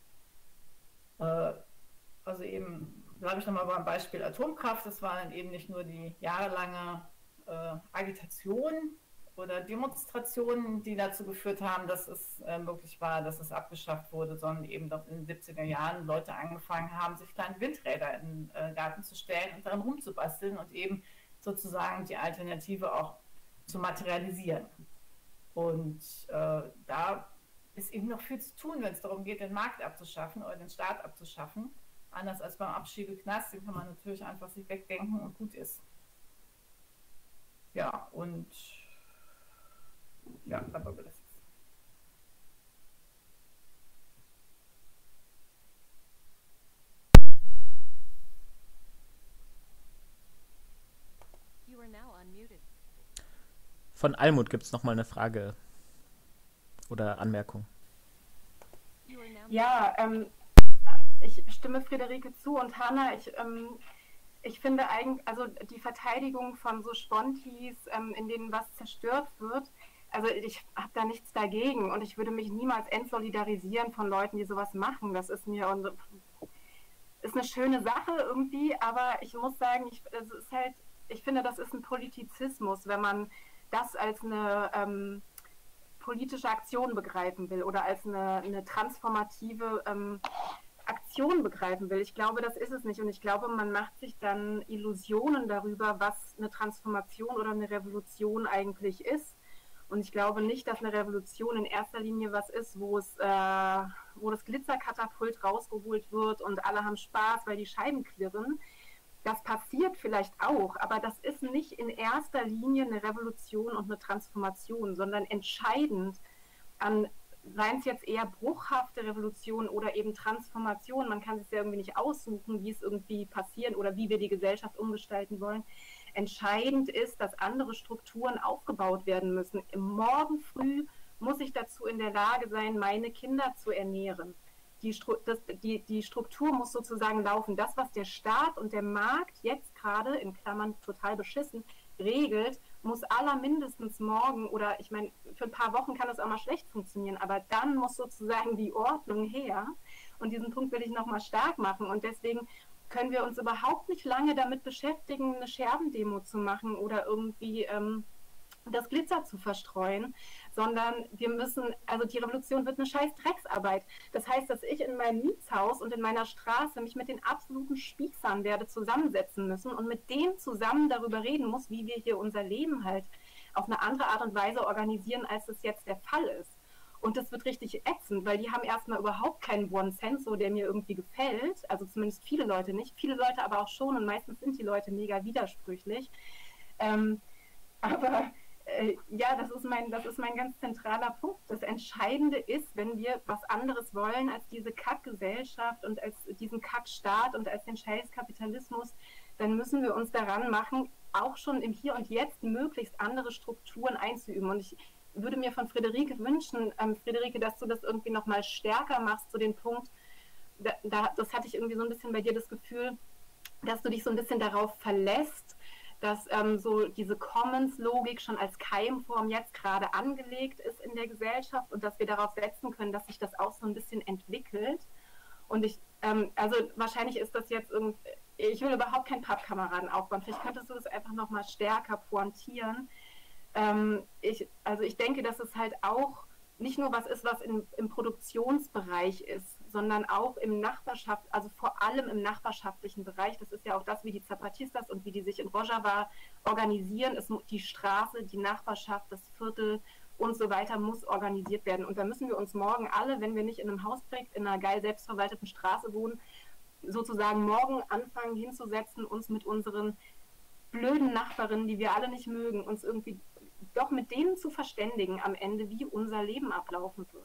äh, also eben, bleibe ich nochmal beim Beispiel Atomkraft, das war dann eben nicht nur die jahrelange äh, Agitation oder Demonstrationen, die dazu geführt haben, dass es äh, möglich war, dass es abgeschafft wurde, sondern eben doch in den siebziger Jahren Leute angefangen haben, sich kleine Windräder in den äh, Garten zu stellen und daran rumzubasteln und eben sozusagen die Alternative auch zu materialisieren. Und äh, da ist eben noch viel zu tun, wenn es darum geht, den Markt abzuschaffen oder den Staat abzuschaffen. Anders als beim Abschiebeknast, den kann man natürlich einfach sich wegdenken und gut ist. Ja, und ja, aber das ist. Von Almut gibt es nochmal eine Frage oder Anmerkung. Ja, ähm, ich stimme Friederike zu und Hanna, ich, ähm, ich finde eigentlich, also die Verteidigung von so Spontis, ähm, in denen was zerstört wird, also ich habe da nichts dagegen und ich würde mich niemals entsolidarisieren von Leuten, die sowas machen. Das ist mir und, ist eine schöne Sache irgendwie, aber ich muss sagen, ich, es ist halt, ich finde, das ist ein Politizismus, wenn man das als eine ähm, politische Aktion begreifen will oder als eine, eine transformative ähm, Aktion begreifen will. Ich glaube, das ist es nicht. Und ich glaube, man macht sich dann Illusionen darüber, was eine Transformation oder eine Revolution eigentlich ist. Und ich glaube nicht, dass eine Revolution in erster Linie was ist, wo es, äh, wo das Glitzerkatapult rausgeholt wird und alle haben Spaß, weil die Scheiben klirren. Das passiert vielleicht auch, aber das ist nicht in erster Linie eine Revolution und eine Transformation, sondern entscheidend an, seien es jetzt eher bruchhafte Revolutionen oder eben Transformationen, man kann sich ja irgendwie nicht aussuchen, wie es irgendwie passieren oder wie wir die Gesellschaft umgestalten wollen. Entscheidend ist, dass andere Strukturen aufgebaut werden müssen. Morgen früh muss ich dazu in der Lage sein, meine Kinder zu ernähren. Die, das, die, die Struktur muss sozusagen laufen. Das, was der Staat und der Markt jetzt gerade, in Klammern total beschissen, regelt, muss allermindestens morgen oder ich meine, für ein paar Wochen kann das auch mal schlecht funktionieren, aber dann muss sozusagen die Ordnung her. Und diesen Punkt will ich nochmal stark machen. Und deswegen können wir uns überhaupt nicht lange damit beschäftigen, eine Scherbendemo zu machen oder irgendwie ähm, das Glitzer zu verstreuen, sondern wir müssen, also die Revolution wird eine scheiß Drecksarbeit. Das heißt, dass ich in meinem Mietshaus und in meiner Straße mich mit den absoluten Spießern werde zusammensetzen müssen und mit denen zusammen darüber reden muss, wie wir hier unser Leben halt auf eine andere Art und Weise organisieren, als es jetzt der Fall ist. Und das wird richtig ätzend, weil die haben erstmal überhaupt keinen Buonsenso, der mir irgendwie gefällt. Also zumindest viele Leute nicht. Viele Leute aber auch schon und meistens sind die Leute mega widersprüchlich. Ähm, aber äh, ja, das ist, mein, das ist mein ganz zentraler Punkt. Das Entscheidende ist, wenn wir was anderes wollen als diese Kackgesellschaft und als diesen Kackstaat und als den Scheißkapitalismus, dann müssen wir uns daran machen, auch schon im Hier und Jetzt möglichst andere Strukturen einzuüben. Und ich würde mir von Friederike wünschen, ähm, Friederike, dass du das irgendwie nochmal stärker machst, so den Punkt, da, da, das hatte ich irgendwie so ein bisschen bei dir das Gefühl, dass du dich so ein bisschen darauf verlässt, dass ähm, so diese Commons-Logik schon als Keimform jetzt gerade angelegt ist in der Gesellschaft und dass wir darauf setzen können, dass sich das auch so ein bisschen entwickelt. Und ich, ähm, also wahrscheinlich ist das jetzt irgendwie, ich will überhaupt keinen Pappkameraden aufbauen, vielleicht könntest du das einfach nochmal stärker pointieren. Ähm, ich, also ich denke, dass es halt auch nicht nur was ist, was in, im Produktionsbereich ist, sondern auch im Nachbarschaft, also vor allem im nachbarschaftlichen Bereich. Das ist ja auch das, wie die Zapatistas und wie die sich in Rojava organisieren. Es, die Straße, die Nachbarschaft, das Viertel und so weiter muss organisiert werden. Und da müssen wir uns morgen alle, wenn wir nicht in einem Hausprojekt in einer geil selbstverwalteten Straße wohnen, sozusagen morgen anfangen hinzusetzen, uns mit unseren blöden Nachbarinnen, die wir alle nicht mögen, uns irgendwie doch mit denen zu verständigen am Ende, wie unser Leben ablaufen wird.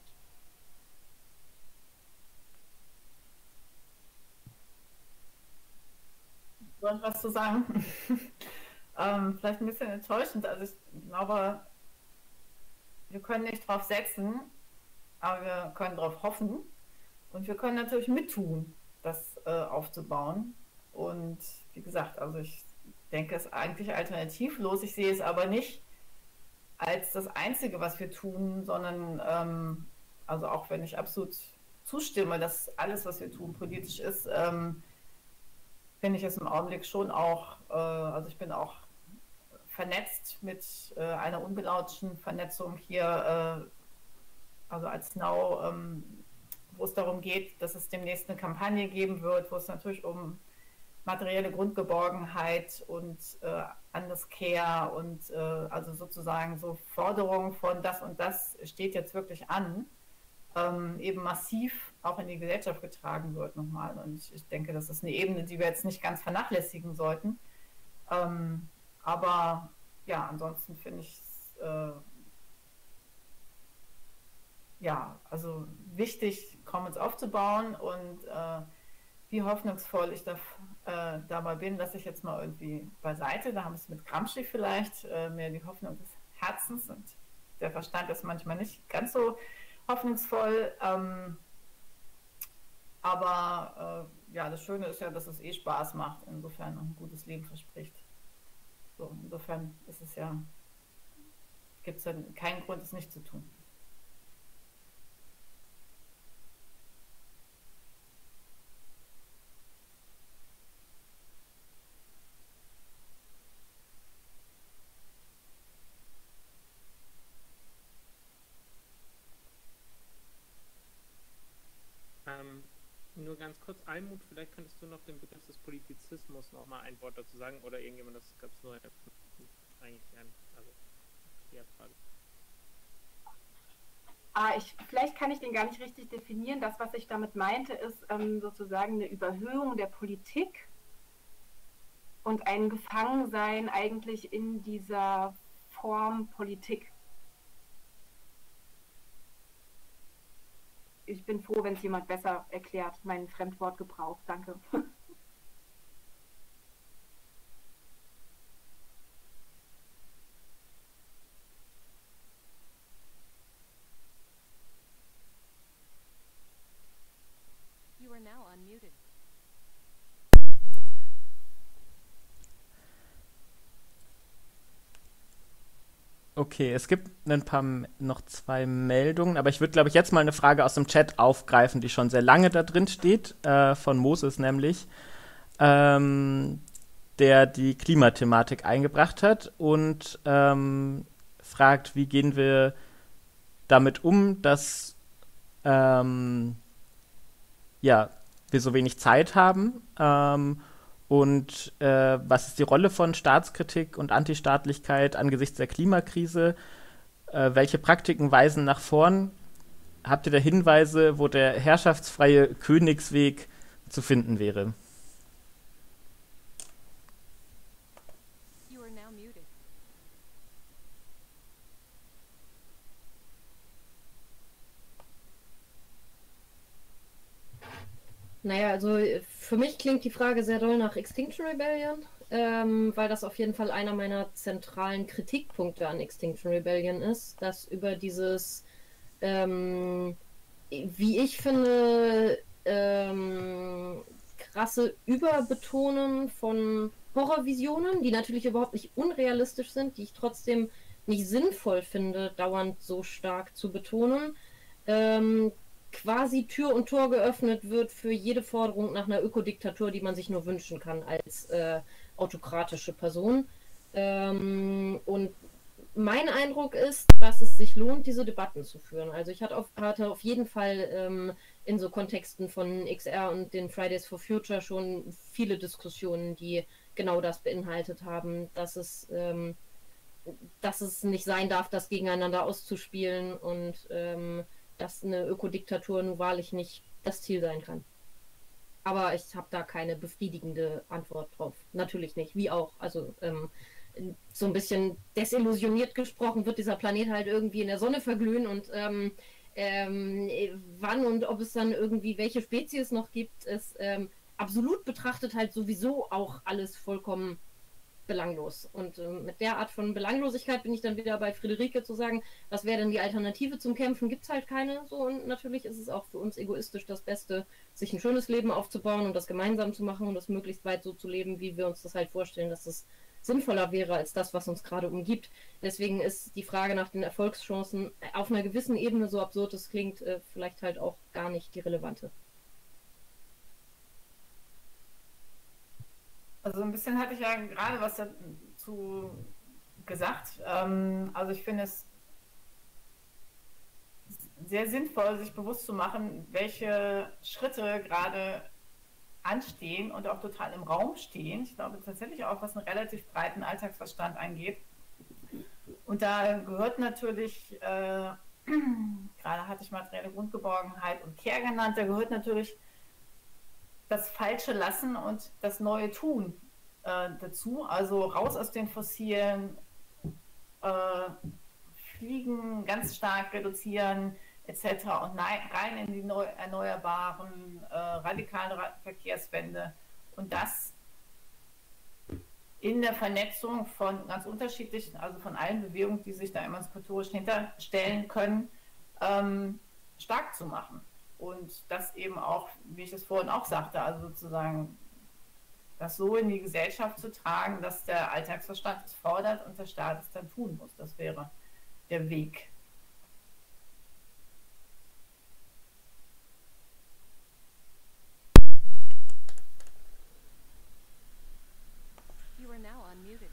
Soll ich was zu sagen? ähm, vielleicht ein bisschen enttäuschend. Also ich glaube, wir können nicht drauf setzen, aber wir können darauf hoffen und wir können natürlich mittun, das äh, aufzubauen. Und wie gesagt, also ich denke, es ist eigentlich alternativlos. Ich sehe es aber nicht als das Einzige, was wir tun, sondern ähm, also auch wenn ich absolut zustimme, dass alles, was wir tun, politisch ist, ähm, finde ich es im Augenblick schon auch, äh, also ich bin auch vernetzt mit äh, einer unbelauteten Vernetzung hier, äh, also als Now, ähm, wo es darum geht, dass es demnächst eine Kampagne geben wird, wo es natürlich um materielle Grundgeborgenheit und äh, anders Care und äh, also sozusagen so Forderungen von das und das steht jetzt wirklich an, ähm, eben massiv auch in die Gesellschaft getragen wird nochmal. Und ich, ich denke, das ist eine Ebene, die wir jetzt nicht ganz vernachlässigen sollten. Ähm, aber ja, ansonsten finde ich es äh, ja, also wichtig, Commons aufzubauen und äh, wie hoffnungsvoll ich da, äh, dabei bin, dass ich jetzt mal irgendwie beiseite, da haben wir es mit Gramsci vielleicht, äh, mehr die Hoffnung des Herzens und der Verstand ist manchmal nicht ganz so hoffnungsvoll, ähm, aber äh, ja, das Schöne ist ja, dass es eh Spaß macht, insofern ein gutes Leben verspricht. So, insofern ist es ja, gibt es ja keinen Grund, es nicht zu tun. Ähm, nur ganz kurz, Almut, vielleicht könntest du noch den Begriff des Politizismus noch mal ein Wort dazu sagen oder irgendjemand, das gab es nur eigentlich ein, also die Frage. Ah, ich, vielleicht kann ich den gar nicht richtig definieren. Das, was ich damit meinte, ist ähm, sozusagen eine Überhöhung der Politik und ein Gefangensein eigentlich in dieser Form Politik. Ich bin froh, wenn es jemand besser erklärt, meinen Fremdwortgebrauch. Danke. You are now unmuted. Okay, es gibt ein paar, noch zwei Meldungen, aber ich würde, glaube ich, jetzt mal eine Frage aus dem Chat aufgreifen, die schon sehr lange da drin steht, äh, von Moses nämlich, ähm, der die Klimathematik eingebracht hat und ähm, fragt, wie gehen wir damit um, dass ähm, ja, wir so wenig Zeit haben ähm, Und äh, was ist die Rolle von Staatskritik und Antistaatlichkeit angesichts der Klimakrise? Äh, welche Praktiken weisen nach vorn? Habt ihr da Hinweise, wo der herrschaftsfreie Königsweg zu finden wäre? You are now muted. Naja, also äh, für mich klingt die Frage sehr doll nach Extinction Rebellion, ähm, weil das auf jeden Fall einer meiner zentralen Kritikpunkte an Extinction Rebellion ist, dass über dieses, ähm, wie ich finde, ähm, krasse Überbetonen von Horrorvisionen, die natürlich überhaupt nicht unrealistisch sind, die ich trotzdem nicht sinnvoll finde, dauernd so stark zu betonen, ähm, quasi Tür und Tor geöffnet wird für jede Forderung nach einer Ökodiktatur, die man sich nur wünschen kann als äh, autokratische Person. Ähm, und mein Eindruck ist, dass es sich lohnt, diese Debatten zu führen. Also ich hatte auf, hatte auf jeden Fall ähm, in so Kontexten von X R und den Fridays for Future schon viele Diskussionen, die genau das beinhaltet haben, dass es, ähm, dass es nicht sein darf, das gegeneinander auszuspielen und ähm, dass eine Ökodiktatur nun wahrlich nicht das Ziel sein kann. Aber ich habe da keine befriedigende Antwort drauf. Natürlich nicht, wie auch. Also ähm, so ein bisschen desillusioniert gesprochen wird dieser Planet halt irgendwie in der Sonne verglühen und ähm, ähm, wann und ob es dann irgendwie welche Spezies noch gibt, ist ähm, absolut betrachtet halt sowieso auch alles vollkommen belanglos. Und äh, mit der Art von Belanglosigkeit bin ich dann wieder bei Friederike zu sagen, was wäre denn die Alternative zum Kämpfen? Gibt es halt keine. So, und natürlich ist es auch für uns egoistisch das Beste, sich ein schönes Leben aufzubauen und das gemeinsam zu machen und das möglichst weit so zu leben, wie wir uns das halt vorstellen, dass es sinnvoller wäre als das, was uns gerade umgibt. Deswegen ist die Frage nach den Erfolgschancen auf einer gewissen Ebene, so absurd es klingt, äh, vielleicht halt auch gar nicht die relevante. Also ein bisschen hatte ich ja gerade was dazu gesagt. Ähm, also ich finde es sehr sinnvoll, sich bewusst zu machen, welche Schritte gerade anstehen und auch total im Raum stehen. Ich glaube tatsächlich auch, was einen relativ breiten Alltagsverstand angeht. Und da gehört natürlich, äh, gerade hatte ich materielle Grundgeborgenheit und Care genannt, da gehört natürlich das Falsche lassen und das Neue tun äh, dazu. Also raus aus den fossilen, äh, Fliegen ganz stark reduzieren et cetera und rein in die neu erneuerbaren, äh, radikale Verkehrswende. Und das in der Vernetzung von ganz unterschiedlichen, also von allen Bewegungen, die sich da emanzipatorisch hinterstellen können, ähm, stark zu machen. Und das eben auch, wie ich es vorhin auch sagte, also sozusagen das so in die Gesellschaft zu tragen, dass der Alltagsverstand es fordert und der Staat es dann tun muss. Das wäre der Weg. You are now unmuted.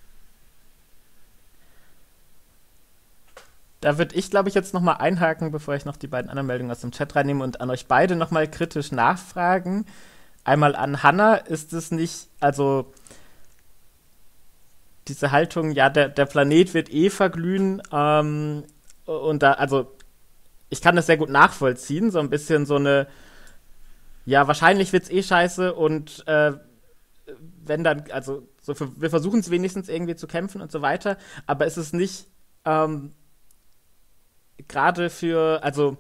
Da würde ich, glaube ich, jetzt nochmal einhaken, bevor ich noch die beiden anderen Meldungen aus dem Chat reinnehme und an euch beide nochmal kritisch nachfragen. Einmal an Hannah, ist es nicht, also diese Haltung, ja, der, der Planet wird eh verglühen, ähm, und da, also ich kann das sehr gut nachvollziehen, so ein bisschen so eine, ja, wahrscheinlich wird's eh scheiße und äh, wenn dann, also so für, wir versuchen es wenigstens irgendwie zu kämpfen und so weiter, aber es ist nicht, ähm, gerade für, also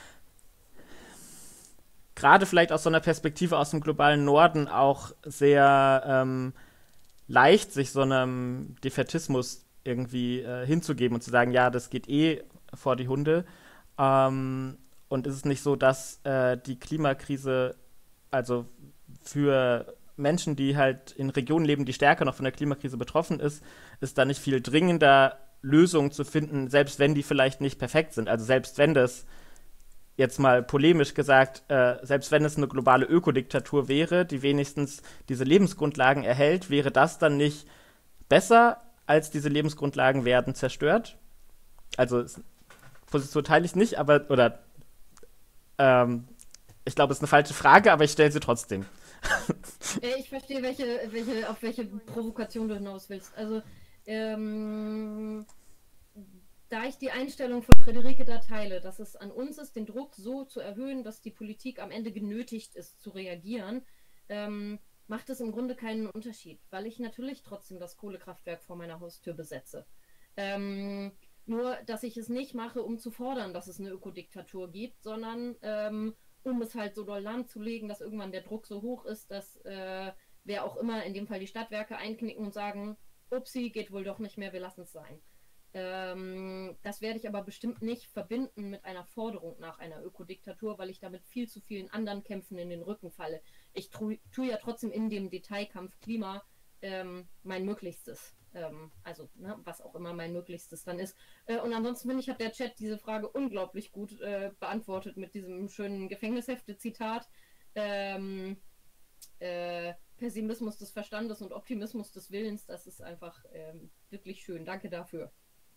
gerade vielleicht aus so einer Perspektive aus dem globalen Norden auch sehr ähm, leicht, sich so einem Defätismus irgendwie äh, hinzugeben und zu sagen, ja, das geht eh vor die Hunde. Ähm, und ist es nicht so, dass äh, die Klimakrise, also für Menschen, die halt in Regionen leben, die stärker noch von der Klimakrise betroffen ist, ist da nicht viel dringender, Lösungen zu finden, selbst wenn die vielleicht nicht perfekt sind. Also selbst wenn das, jetzt mal polemisch gesagt, äh, selbst wenn es eine globale Ökodiktatur wäre, die wenigstens diese Lebensgrundlagen erhält, wäre das dann nicht besser, als diese Lebensgrundlagen werden zerstört? Also Position teile ich nicht, aber, oder ähm, ich glaube, es ist eine falsche Frage, aber ich stelle sie trotzdem. Äh, Ich verstehe, welche, welche, auf welche Provokation du hinaus willst. Also, ähm, da ich die Einstellung von Friederike da teile, dass es an uns ist, den Druck so zu erhöhen, dass die Politik am Ende genötigt ist zu reagieren, ähm, macht es im Grunde keinen Unterschied, weil ich natürlich trotzdem das Kohlekraftwerk vor meiner Haustür besetze. Ähm, nur, dass ich es nicht mache, um zu fordern, dass es eine Ökodiktatur gibt, sondern ähm, um es halt so doll lahmzulegen, dass irgendwann der Druck so hoch ist, dass äh, wer auch immer, in dem Fall die Stadtwerke, einknicken und sagen, upsi, geht wohl doch nicht mehr, wir lassen es sein. Ähm, das werde ich aber bestimmt nicht verbinden mit einer Forderung nach einer Ökodiktatur, weil ich damit viel zu vielen anderen Kämpfen in den Rücken falle. Ich tue tu ja trotzdem in dem Detailkampf Klima ähm, mein Möglichstes. Ähm, also, ne, was auch immer mein Möglichstes dann ist. Äh, und ansonsten finde ich, hat der Chat diese Frage unglaublich gut äh, beantwortet mit diesem schönen Gefängnishefte-Zitat. Ähm, äh, Pessimismus des Verstandes und Optimismus des Willens, das ist einfach ähm, wirklich schön. Danke dafür.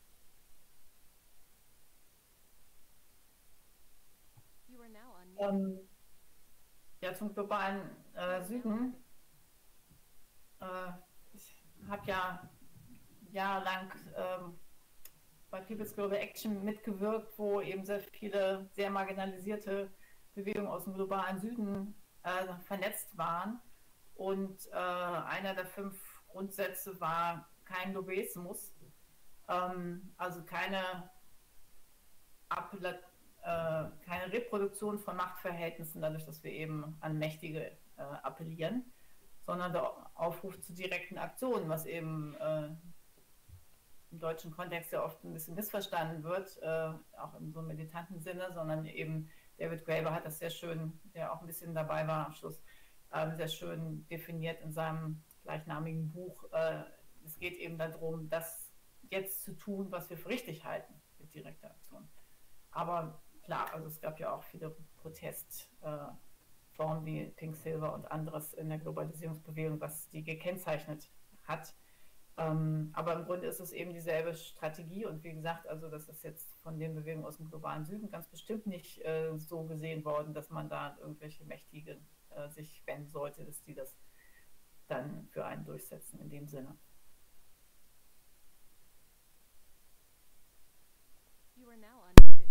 You are now unmuted. Ähm, ja, zum globalen äh, Süden. Äh, ich habe ja jahrelang ähm, bei People's Global Action mitgewirkt, wo eben sehr viele sehr marginalisierte Bewegungen aus dem globalen Süden äh, vernetzt waren. Und äh, einer der fünf Grundsätze war kein Lobbyismus, ähm, also keine, Appella äh, keine Reproduktion von Machtverhältnissen, dadurch, dass wir eben an Mächtige äh, appellieren, sondern der Aufruf zu direkten Aktionen, was eben äh, im deutschen Kontext ja oft ein bisschen missverstanden wird, äh, auch in so einem militanten Sinne, sondern eben David Graeber hat das sehr schön, der auch ein bisschen dabei war am Schluss, äh, sehr schön definiert in seinem gleichnamigen Buch. Äh, es geht eben darum, das jetzt zu tun, was wir für richtig halten mit direkter Aktion. Aber klar, also es gab ja auch viele Protestformen äh, wie Pink Silver und anderes in der Globalisierungsbewegung, was die gekennzeichnet hat. Ähm, aber im Grunde ist es eben dieselbe Strategie und wie gesagt, also das ist jetzt von den Bewegungen aus dem globalen Süden ganz bestimmt nicht äh, so gesehen worden, dass man da irgendwelche Mächtigen äh, sich wenden sollte, dass die das dann für einen durchsetzen in dem Sinne. You are now unmuted.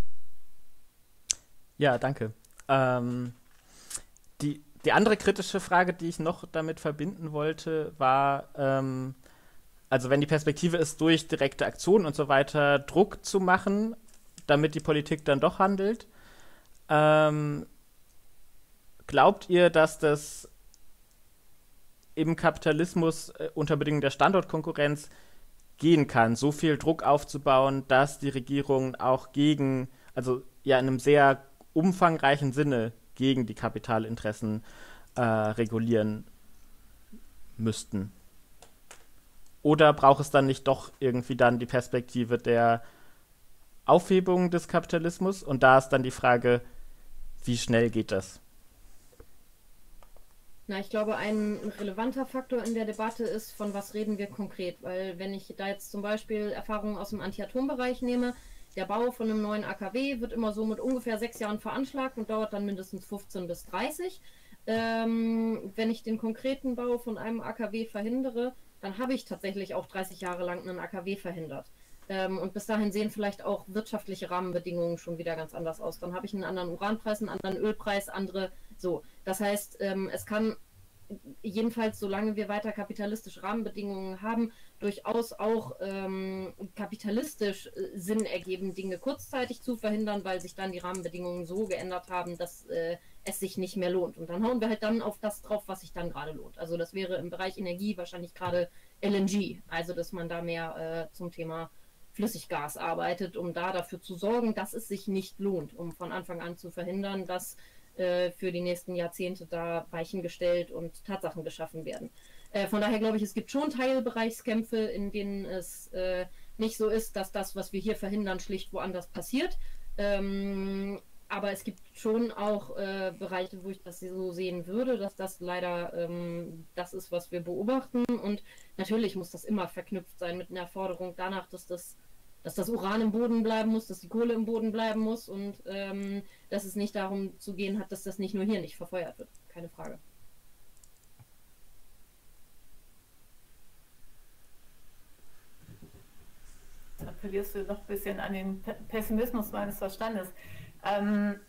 Ja, danke. Ähm, die, die andere kritische Frage, die ich noch damit verbinden wollte, war, ähm, also wenn die Perspektive ist, durch direkte Aktionen und so weiter Druck zu machen, damit die Politik dann doch handelt, ähm, glaubt ihr, dass das im Kapitalismus äh, unter Bedingungen der Standortkonkurrenz gehen kann, so viel Druck aufzubauen, dass die Regierungen auch gegen, also ja in einem sehr umfangreichen Sinne gegen die Kapitalinteressen äh, regulieren müssten? Oder braucht es dann nicht doch irgendwie dann die Perspektive der Aufhebung des Kapitalismus? Und da ist dann die Frage, wie schnell geht das? Na, ich glaube, ein relevanter Faktor in der Debatte ist, von was reden wir konkret. Weil wenn ich da jetzt zum Beispiel Erfahrungen aus dem Anti-Atom-Bereich nehme, der Bau von einem neuen A K W wird immer so mit ungefähr sechs Jahren veranschlagt und dauert dann mindestens fünfzehn bis dreißig. Ähm, wenn ich den konkreten Bau von einem A K W verhindere, dann habe ich tatsächlich auch dreißig Jahre lang einen A K W verhindert. Ähm, und bis dahin sehen vielleicht auch wirtschaftliche Rahmenbedingungen schon wieder ganz anders aus. Dann habe ich einen anderen Uranpreis, einen anderen Ölpreis, andere so. Das heißt, ähm, es kann jedenfalls, solange wir weiter kapitalistische Rahmenbedingungen haben, durchaus auch ähm, kapitalistisch äh, Sinn ergeben, Dinge kurzzeitig zu verhindern, weil sich dann die Rahmenbedingungen so geändert haben, dass äh, es sich nicht mehr lohnt. Und dann hauen wir halt dann auf das drauf, was sich dann gerade lohnt. Also das wäre im Bereich Energie wahrscheinlich gerade L N G, also dass man da mehr äh, zum Thema Flüssiggas arbeitet, um da dafür zu sorgen, dass es sich nicht lohnt, um von Anfang an zu verhindern, dass für die nächsten Jahrzehnte da Weichen gestellt und Tatsachen geschaffen werden. Äh, von daher glaube ich, es gibt schon Teilbereichskämpfe, in denen es äh, nicht so ist, dass das, was wir hier verhindern, schlicht woanders passiert. Ähm, aber es gibt schon auch äh, Bereiche, wo ich das so sehen würde, dass das leider ähm, das ist, was wir beobachten. Und natürlich muss das immer verknüpft sein mit einer Forderung danach, dass das dass das Uran im Boden bleiben muss, dass die Kohle im Boden bleiben muss und ähm, dass es nicht darum zu gehen hat, dass das nicht nur hier nicht verfeuert wird. Keine Frage. appellierst du noch ein bisschen an den Pe- Pessimismus meines Verstandes. Ähm,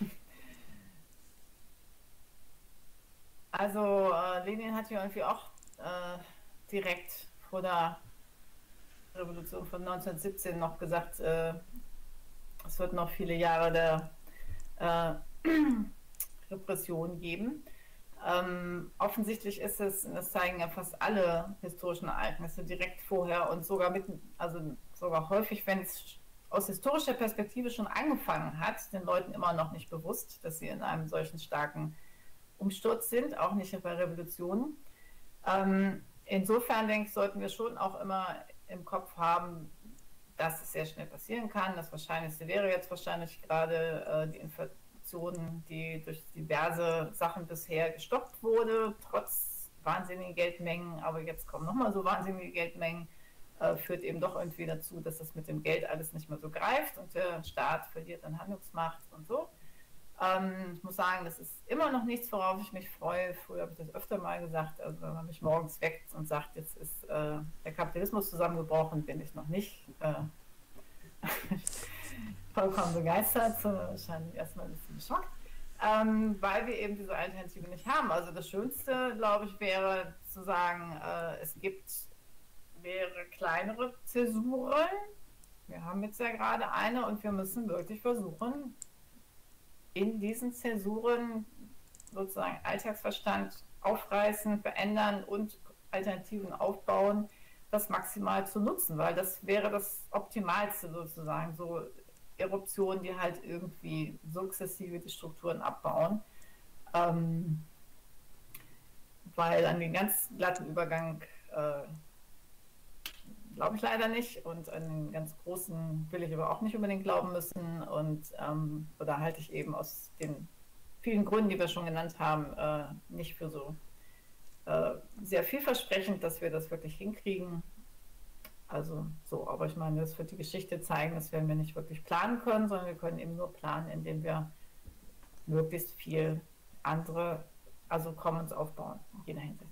also äh, Lenin hat ja irgendwie auch äh, direkt vor der Revolution von neunzehnhundertsiebzehn noch gesagt, äh, es wird noch viele Jahre der äh, Repression geben. Ähm, offensichtlich ist es, und das zeigen ja fast alle historischen Ereignisse direkt vorher und sogar mitten, also sogar häufig, wenn es aus historischer Perspektive schon angefangen hat, den Leuten immer noch nicht bewusst, dass sie in einem solchen starken Umsturz sind, auch nicht bei Revolutionen. Ähm, insofern denke ich, sollten wir schon auch immer im Kopf haben, dass es sehr schnell passieren kann. Das Wahrscheinlichste wäre jetzt wahrscheinlich gerade äh, die Inflation, die durch diverse Sachen bisher gestoppt wurde, trotz wahnsinnigen Geldmengen, aber jetzt kommen nochmal so wahnsinnige Geldmengen, äh, führt eben doch irgendwie dazu, dass das mit dem Geld alles nicht mehr so greift und der Staat verliert an Handlungsmacht und so. Ähm, ich muss sagen, das ist immer noch nichts, worauf ich mich freue. Früher habe ich das öfter mal gesagt, also wenn man mich morgens weckt und sagt, jetzt ist äh, der Kapitalismus zusammengebrochen, bin ich noch nicht äh, vollkommen begeistert, so wahrscheinlich erstmal ein bisschen geschockt, ähm, weil wir eben diese Alternative nicht haben. Also das Schönste, glaube ich, wäre zu sagen, äh, es gibt wäre kleinere Zäsuren. Wir haben jetzt ja gerade eine und wir müssen wirklich versuchen, in diesen Zäsuren sozusagen Alltagsverstand aufreißen, verändern und Alternativen aufbauen, das maximal zu nutzen, weil das wäre das Optimalste sozusagen, so Eruptionen, die halt irgendwie sukzessive die Strukturen abbauen, ähm, weil an den ganz glatten Übergang äh, glaube ich leider nicht und an den ganz großen will ich aber auch nicht unbedingt glauben müssen und ähm, oder halte ich eben aus den vielen Gründen, die wir schon genannt haben, äh, nicht für so äh, sehr vielversprechend, dass wir das wirklich hinkriegen. Also so, aber ich meine, das wird die Geschichte zeigen, das werden wir nicht wirklich planen können, sondern wir können eben nur planen, indem wir möglichst viel andere, also Commons aufbauen, in jeder Hinsicht.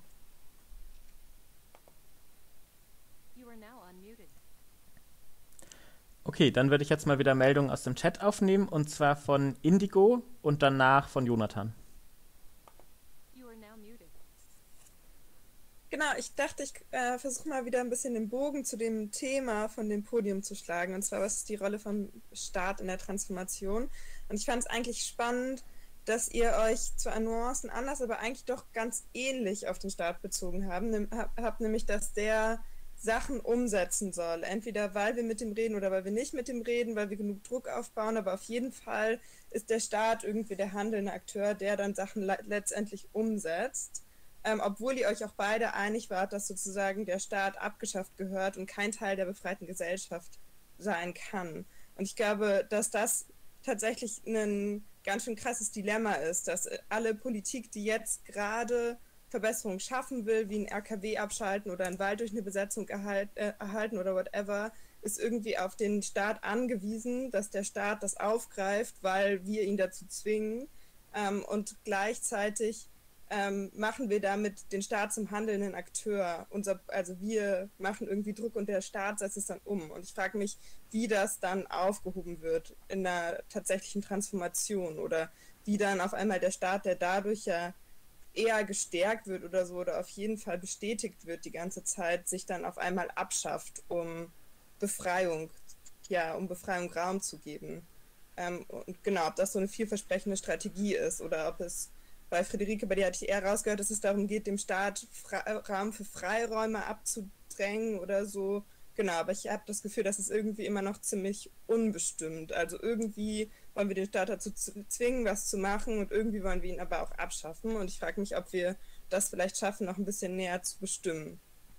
You are now unmuted. Okay, dann würde ich jetzt mal wieder Meldungen aus dem Chat aufnehmen, und zwar von Indigo und danach von Jonathan. You are now muted. Genau, ich dachte, ich äh, versuche mal wieder ein bisschen den Bogen zu dem Thema von dem Podium zu schlagen, und zwar, was ist die Rolle vom Staat in der Transformation? Und ich fand es eigentlich spannend, dass ihr euch zwar an Nuancen anders, aber eigentlich doch ganz ähnlich auf den Staat bezogen haben. Nimm, hab, hab nämlich, dass der Sachen umsetzen soll. Entweder weil wir mit dem reden oder weil wir nicht mit dem reden, weil wir genug Druck aufbauen, aber auf jeden Fall ist der Staat irgendwie der handelnde Akteur, der dann Sachen le- letztendlich umsetzt. Ähm, obwohl ihr euch auch beide einig wart, dass sozusagen der Staat abgeschafft gehört und kein Teil der befreiten Gesellschaft sein kann. Und ich glaube, dass das tatsächlich ein ganz schön krasses Dilemma ist, dass alle Politik, die jetzt gerade Verbesserungen schaffen will, wie ein R K W abschalten oder einen Wald durch eine Besetzung erhalt, äh, erhalten oder whatever, ist irgendwie auf den Staat angewiesen, dass der Staat das aufgreift, weil wir ihn dazu zwingen. Ähm, und gleichzeitig ähm, machen wir damit den Staat zum handelnden Akteur. Unser, also wir machen irgendwie Druck und der Staat setzt es dann um. Und ich frage mich, wie das dann aufgehoben wird in einer tatsächlichen Transformation oder wie dann auf einmal der Staat, der dadurch ja eher gestärkt wird oder so oder auf jeden Fall bestätigt wird die ganze Zeit, sich dann auf einmal abschafft, um Befreiung, ja, um Befreiung Raum zu geben. Ähm, und genau, ob das so eine vielversprechende Strategie ist oder ob es bei Friederike, bei dir hatte ich eher rausgehört, dass es darum geht, dem Staat Fra- Raum für Freiräume abzudrängen oder so. Genau, aber ich habe das Gefühl, dass es irgendwie immer noch ziemlich unbestimmt. Also irgendwie wollen wir den Staat dazu zwingen, was zu machen und irgendwie wollen wir ihn aber auch abschaffen. Und ich frage mich, ob wir das vielleicht schaffen, noch ein bisschen näher zu bestimmen.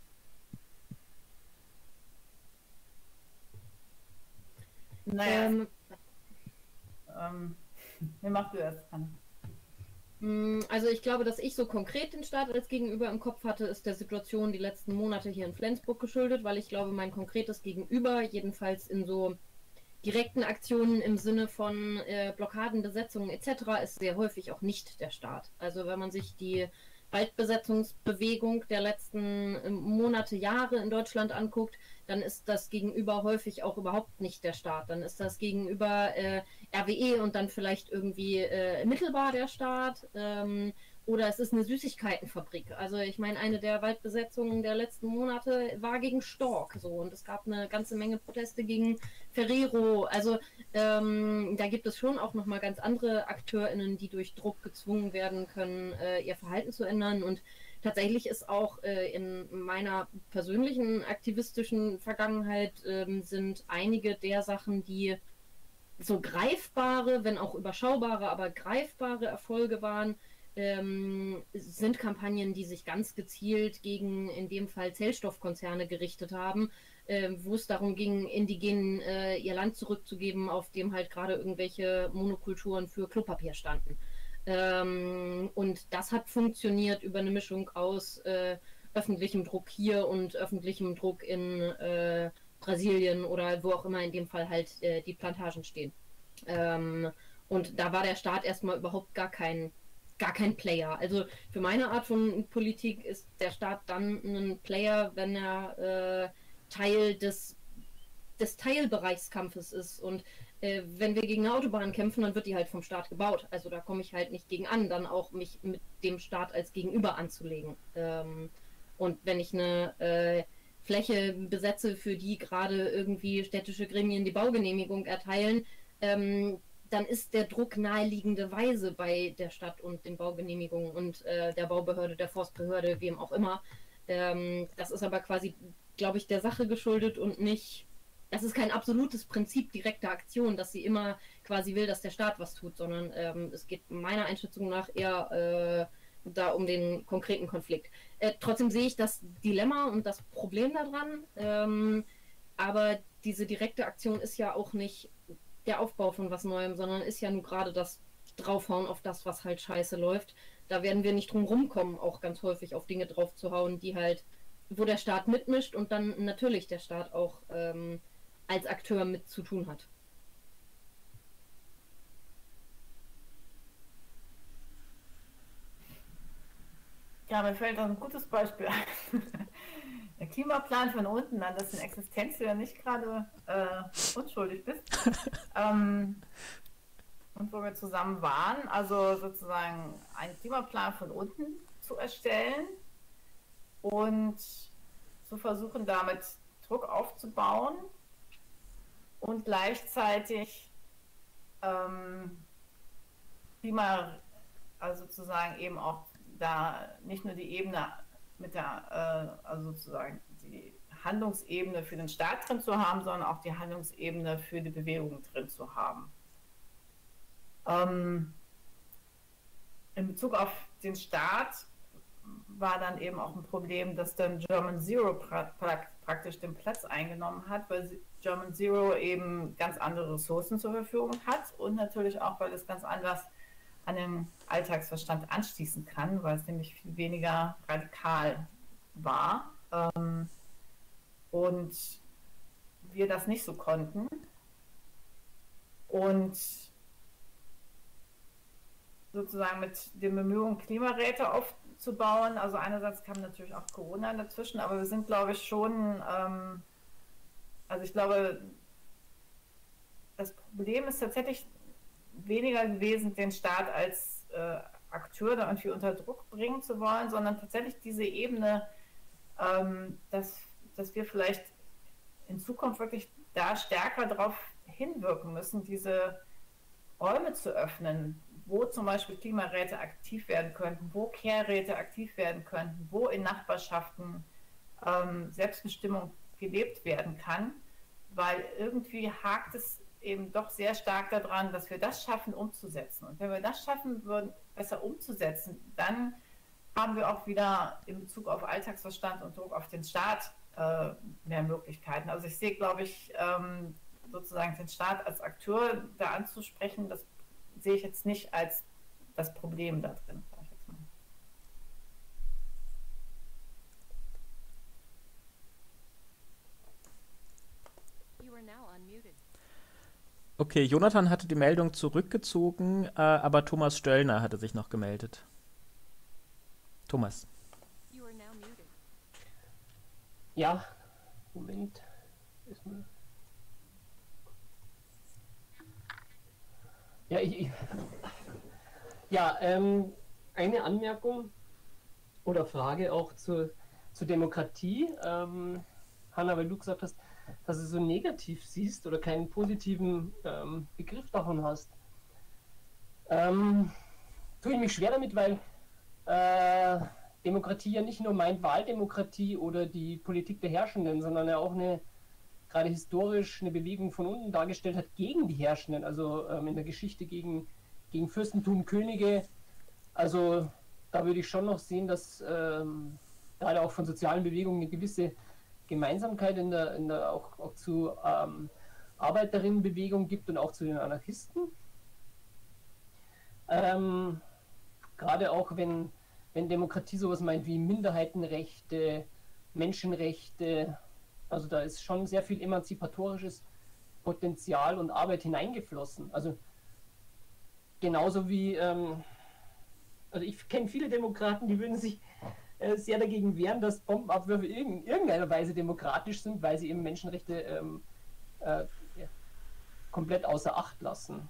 Naja, Ähm, ähm, wie machst du das, Anne? mh, also ich glaube, dass ich so konkret den Staat als Gegenüber im Kopf hatte, ist der Situation die letzten Monate hier in Flensburg geschuldet, weil ich glaube, mein konkretes Gegenüber, jedenfalls in so direkten Aktionen im Sinne von äh, Blockaden, Besetzungen et cetera, ist sehr häufig auch nicht der Staat. Also wenn man sich die Waldbesetzungsbewegung der letzten ähm, Monate, Jahre in Deutschland anguckt, dann ist das Gegenüber häufig auch überhaupt nicht der Staat. Dann ist das Gegenüber äh, R W E und dann vielleicht irgendwie äh, mittelbar der Staat. Ähm, oder es ist eine Süßigkeitenfabrik. Also ich meine, eine der Waldbesetzungen der letzten Monate war gegen Stork so und es gab eine ganze Menge Proteste gegen Ferrero. Also ähm, da gibt es schon auch nochmal ganz andere AkteurInnen, die durch Druck gezwungen werden können, äh, ihr Verhalten zu ändern. Und tatsächlich ist auch äh, in meiner persönlichen aktivistischen Vergangenheit ähm, sind einige der Sachen, die so greifbare, wenn auch überschaubare, aber greifbare Erfolge waren, ähm, sind Kampagnen, die sich ganz gezielt gegen in dem Fall Zellstoffkonzerne gerichtet haben, äh, wo es darum ging, Indigenen äh, ihr Land zurückzugeben, auf dem halt gerade irgendwelche Monokulturen für Klopapier standen. Ähm, und das hat funktioniert über eine Mischung aus äh, öffentlichem Druck hier und öffentlichem Druck in äh, Brasilien oder wo auch immer in dem Fall halt äh, die Plantagen stehen. Ähm, und da war der Staat erstmal überhaupt gar kein gar kein Player. Also für meine Art von Politik ist der Staat dann ein Player, wenn er äh, Teil des, des Teilbereichskampfes ist. Und äh, wenn wir gegen eine Autobahn kämpfen, dann wird die halt vom Staat gebaut. Also da komme ich halt nicht gegen an, dann auch mich mit dem Staat als Gegenüber anzulegen. Ähm, und wenn ich eine äh, Fläche besetze, für die gerade irgendwie städtische Gremien die Baugenehmigung erteilen, ähm, dann ist der Druck naheliegenderweise bei der Stadt und den Baugenehmigungen und äh, der Baubehörde, der Forstbehörde, wem auch immer. Ähm, das ist aber quasi, glaube ich, der Sache geschuldet und nicht, das ist kein absolutes Prinzip direkter Aktion, dass sie immer quasi will, dass der Staat was tut, sondern ähm, es geht meiner Einschätzung nach eher äh, da um den konkreten Konflikt. Äh, trotzdem sehe ich das Dilemma und das Problem daran, ähm, aber diese direkte Aktion ist ja auch nicht der Aufbau von was Neuem, sondern ist ja nur gerade das Draufhauen auf das, was halt scheiße läuft. Da werden wir nicht drum rumkommen, auch ganz häufig auf Dinge draufzuhauen, die halt, wo der Staat mitmischt und dann natürlich der Staat auch ähm, als Akteur mit zu tun hat. Ja, mir fällt ein gutes Beispiel ein. Der Klimaplan von unten, an dessen Existenz du ja nicht gerade äh, unschuldig bist. ähm, und wo wir zusammen waren, also sozusagen einen Klimaplan von unten zu erstellen und zu versuchen, damit Druck aufzubauen und gleichzeitig ähm, Klima, also sozusagen eben auch da nicht nur die Ebene mit der, äh, also sozusagen die Handlungsebene für den Staat drin zu haben, sondern auch die Handlungsebene für die Bewegung drin zu haben. Ähm, in Bezug auf den Staat war dann eben auch ein Problem, dass dann German Zero pra pra praktisch den Platz eingenommen hat, weil German Zero eben ganz andere Ressourcen zur Verfügung hat und natürlich auch, weil es ganz anders an den Alltagsverstand anschließen kann, weil es nämlich viel weniger radikal war ähm, und wir das nicht so konnten. Und sozusagen mit den Bemühungen, Klimaräte aufzubauen, also einerseits kam natürlich auch Corona dazwischen, aber wir sind, glaube ich, schon, ähm, also ich glaube, das Problem ist tatsächlich weniger gewesen, den Staat als äh, Akteur da irgendwie unter Druck bringen zu wollen, sondern tatsächlich diese Ebene, ähm, dass, dass wir vielleicht in Zukunft wirklich da stärker darauf hinwirken müssen, diese Räume zu öffnen, wo zum Beispiel Klimaräte aktiv werden könnten, wo Care-Räte aktiv werden könnten, wo in Nachbarschaften ähm, Selbstbestimmung gelebt werden kann, weil irgendwie hakt es eben doch sehr stark daran, dass wir das schaffen, umzusetzen. Und wenn wir das schaffen würden, besser umzusetzen, dann haben wir auch wieder in Bezug auf Alltagsverstand und Druck auf den Staat äh, mehr Möglichkeiten. Also ich sehe, glaube ich, ähm, sozusagen den Staat als Akteur da anzusprechen, das sehe ich jetzt nicht als das Problem da drin. Sag ich jetzt mal. You are now unmuted. Okay, Jonathan hatte die Meldung zurückgezogen, äh, aber Thomas Stöllner hatte sich noch gemeldet. Thomas. You are now muted. Ja, Moment. Erstmal. Ja, ich, ich, ja ähm, eine Anmerkung oder Frage auch zur, zur Demokratie. Ähm, Hanna, weil du gesagt hast, dass du so negativ siehst oder keinen positiven ähm, Begriff davon hast. Ähm, tue ich mich schwer damit, weil äh, Demokratie ja nicht nur meint Wahldemokratie oder die Politik der Herrschenden, sondern ja auch eine, gerade historisch, eine Bewegung von unten dargestellt hat gegen die Herrschenden, also ähm, in der Geschichte gegen, gegen Fürstentum, Könige. Also da würde ich schon noch sehen, dass ähm, gerade auch von sozialen Bewegungen eine gewisse Gemeinsamkeit in der, in der auch, auch zu ähm, Arbeiterinnenbewegung gibt und auch zu den Anarchisten. Ähm, gerade auch wenn, wenn Demokratie sowas meint wie Minderheitenrechte, Menschenrechte, also da ist schon sehr viel emanzipatorisches Potenzial und Arbeit hineingeflossen. Also genauso wie, ähm, also ich kenne viele Demokraten, die würden sich äh, sehr dagegen wehren, dass Bombenabwürfe in irgendeiner Weise demokratisch sind, weil sie eben Menschenrechte ähm, äh, ja, komplett außer Acht lassen.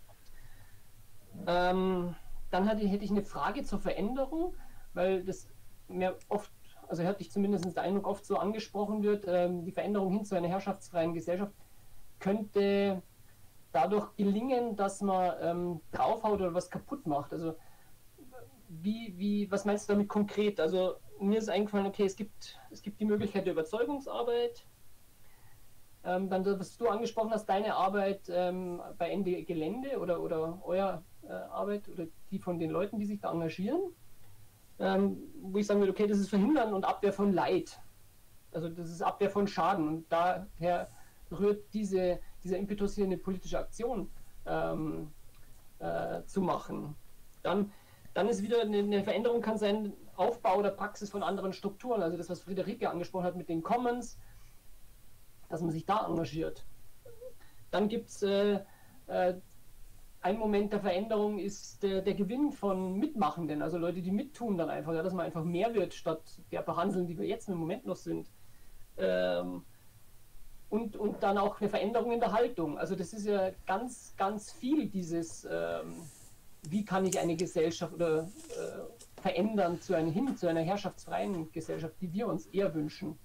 Ähm, dann hatte, hätte ich eine Frage zur Veränderung, weil das mir oft, also hatte ich zumindest den Eindruck, oft so angesprochen wird, ähm, die Veränderung hin zu einer herrschaftsfreien Gesellschaft könnte dadurch gelingen, dass man ähm, draufhaut oder was kaputt macht. Also wie, wie, was meinst du damit konkret? Also mir ist eingefallen, okay, es gibt, es gibt die Möglichkeit der Überzeugungsarbeit. Ähm, dann, was du angesprochen hast, deine Arbeit ähm, bei Ende Gelände oder, oder euer äh, Arbeit oder die von den Leuten, die sich da engagieren, ähm, wo ich sagen würde, okay, das ist Verhindern und Abwehr von Leid. Also das ist Abwehr von Schaden und daher rührt diese, dieser Impetus hier eine politische Aktion ähm, äh, zu machen. Dann, dann ist wieder eine, eine Veränderung kann sein, Aufbau oder Praxis von anderen Strukturen, also das, was Friederike angesprochen hat mit den Commons, dass man sich da engagiert. Dann gibt es äh, äh, ein Moment der Veränderung ist der, der Gewinn von Mitmachenden, also Leute, die mittun dann einfach, ja, dass man einfach mehr wird, statt der Behandeln, die wir jetzt im Moment noch sind. Ähm, und, und dann auch eine Veränderung in der Haltung. Also das ist ja ganz, ganz viel dieses, ähm, wie kann ich eine Gesellschaft oder äh, verändern zu einer, hin zu einer herrschaftsfreien Gesellschaft, die wir uns eher wünschen.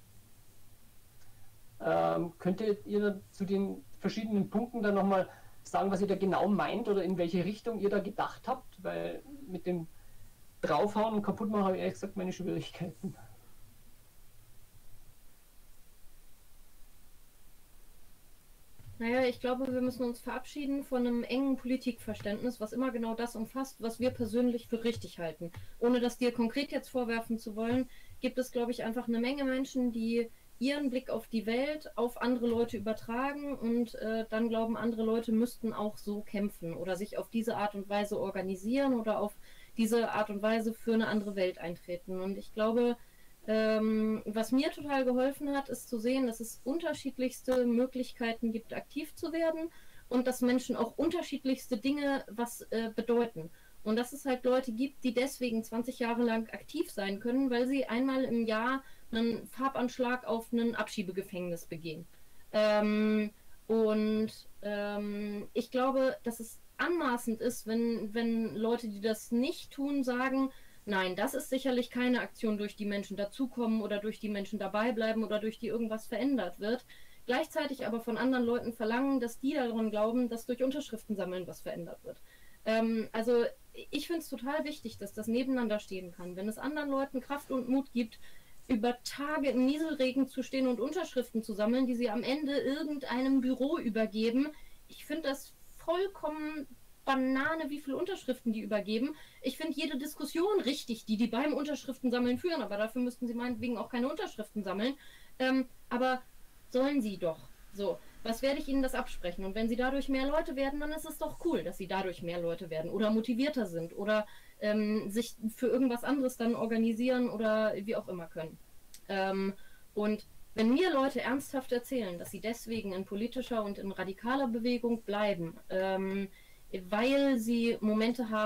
Ähm, könntet ihr zu den verschiedenen Punkten dann nochmal sagen, was ihr da genau meint oder in welche Richtung ihr da gedacht habt? Weil mit dem Draufhauen und Kaputtmachen habe ich ehrlich gesagt meine Schwierigkeiten. Naja, ich glaube, wir müssen uns verabschieden von einem engen Politikverständnis, was immer genau das umfasst, was wir persönlich für richtig halten. Ohne das dir konkret jetzt vorwerfen zu wollen, gibt es, glaube ich, einfach eine Menge Menschen, die ihren Blick auf die Welt auf andere Leute übertragen und äh, dann glauben, andere Leute müssten auch so kämpfen oder sich auf diese Art und Weise organisieren oder auf diese Art und Weise für eine andere Welt eintreten. Und ich glaube, ähm, was mir total geholfen hat, ist zu sehen, dass es unterschiedlichste Möglichkeiten gibt, aktiv zu werden und dass Menschen auch unterschiedlichste Dinge was äh, bedeuten. Und dass es halt Leute gibt, die deswegen zwanzig Jahre lang aktiv sein können, weil sie einmal im Jahr einen Farbanschlag auf ein Abschiebegefängnis begehen. Ähm, und ähm, ich glaube, dass es anmaßend ist, wenn, wenn Leute, die das nicht tun, sagen, nein, das ist sicherlich keine Aktion, durch die Menschen dazukommen oder durch die Menschen dabei bleiben oder durch die irgendwas verändert wird. Gleichzeitig aber von anderen Leuten verlangen, dass die daran glauben, dass durch Unterschriften sammeln was verändert wird. Ähm, also ich finde es total wichtig, dass das nebeneinander stehen kann. Wenn es anderen Leuten Kraft und Mut gibt, über Tage im Nieselregen zu stehen und Unterschriften zu sammeln, die sie am Ende irgendeinem Büro übergeben. Ich finde das vollkommen Banane, wie viele Unterschriften die übergeben. Ich finde jede Diskussion richtig, die die beim Unterschriftensammeln führen, aber dafür müssten sie meinetwegen auch keine Unterschriften sammeln. Ähm, aber sollen sie doch. So, was werde ich ihnen das absprechen? Und wenn sie dadurch mehr Leute werden, dann ist es doch cool, dass sie dadurch mehr Leute werden oder motivierter sind oder ähm, sich für irgendwas anderes dann organisieren oder wie auch immer können. Ähm, und wenn mir Leute ernsthaft erzählen, dass sie deswegen in politischer und in radikaler Bewegung bleiben, ähm, weil sie Momente haben,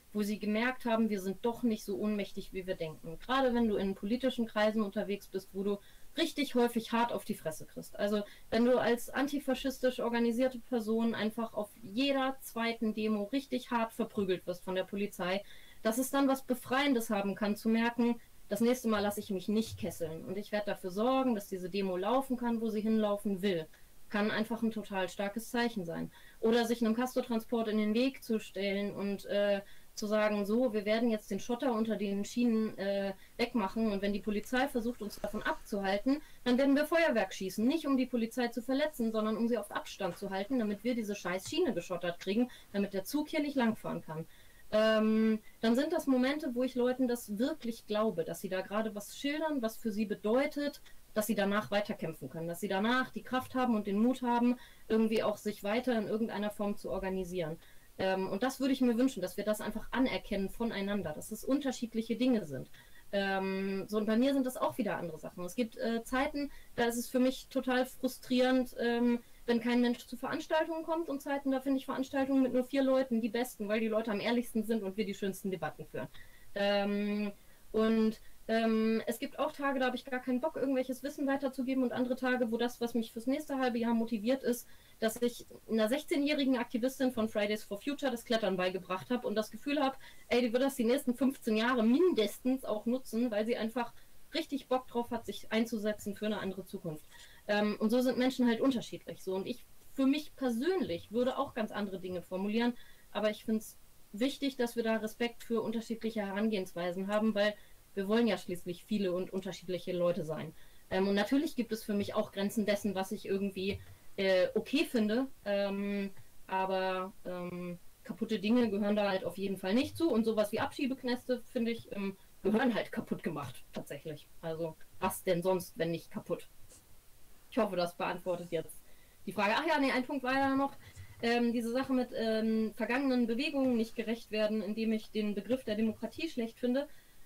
wo sie gemerkt haben, wir sind doch nicht so ohnmächtig, wie wir denken. Gerade wenn du in politischen Kreisen unterwegs bist, wo du richtig häufig hart auf die Fresse kriegst. Also wenn du als antifaschistisch organisierte Person einfach auf jeder zweiten Demo richtig hart verprügelt wirst von der Polizei, dass es dann was Befreiendes haben kann, zu merken, das nächste Mal lasse ich mich nicht kesseln und ich werde dafür sorgen, dass diese Demo laufen kann, wo sie hinlaufen will. Kann einfach ein total starkes Zeichen sein. Oder sich einem Castortransport in den Weg zu stellen und äh, zu sagen, so, wir werden jetzt den Schotter unter den Schienen äh, wegmachen und wenn die Polizei versucht, uns davon abzuhalten, dann werden wir Feuerwerk schießen. Nicht um die Polizei zu verletzen, sondern um sie auf Abstand zu halten, damit wir diese scheiß Schiene geschottert kriegen, damit der Zug hier nicht langfahren kann. Ähm, dann sind das Momente, wo ich Leuten das wirklich glaube, dass sie da gerade was schildern, was für sie bedeutet, dass sie danach weiterkämpfen können, dass sie danach die Kraft haben und den Mut haben, irgendwie auch sich weiter in irgendeiner Form zu organisieren. Ähm, und das würde ich mir wünschen, dass wir das einfach anerkennen voneinander, dass es unterschiedliche Dinge sind. Ähm, so, und bei mir sind das auch wieder andere Sachen. Es gibt äh, Zeiten, da ist es für mich total frustrierend, ähm, wenn kein Mensch zu Veranstaltungen kommt, und Zeiten, da finde ich Veranstaltungen mit nur vier Leuten die besten, weil die Leute am ehrlichsten sind und wir die schönsten Debatten führen. Ähm, und ähm, es gibt auch Tage, da habe ich gar keinen Bock, irgendwelches Wissen weiterzugeben, und andere Tage, wo das, was mich fürs nächste halbe Jahr motiviert, ist, dass ich einer sechzehnjährigen Aktivistin von Fridays for Future das Klettern beigebracht habe und das Gefühl habe, ey, die wird das die nächsten fünfzehn Jahre mindestens auch nutzen, weil sie einfach richtig Bock drauf hat, sich einzusetzen für eine andere Zukunft. Ähm, und so sind Menschen halt unterschiedlich. So. Und ich für mich persönlich würde auch ganz andere Dinge formulieren, aber ich finde es wichtig, dass wir da Respekt für unterschiedliche Herangehensweisen haben, weil wir wollen ja schließlich viele und unterschiedliche Leute sein. Ähm, und natürlich gibt es für mich auch Grenzen dessen, was ich irgendwie äh, okay finde, ähm, aber ähm, kaputte Dinge gehören da halt auf jeden Fall nicht zu, und sowas wie Abschiebeknäste, finde ich, ähm, gehören halt kaputt gemacht, tatsächlich. Also, was denn sonst, wenn nicht kaputt? Ich hoffe, das beantwortet jetzt die Frage. Ach ja, nee, ein Punkt war ja noch, ähm, diese Sache mit ähm, vergangenen Bewegungen nicht gerecht werden, indem ich den Begriff der Demokratie schlecht finde.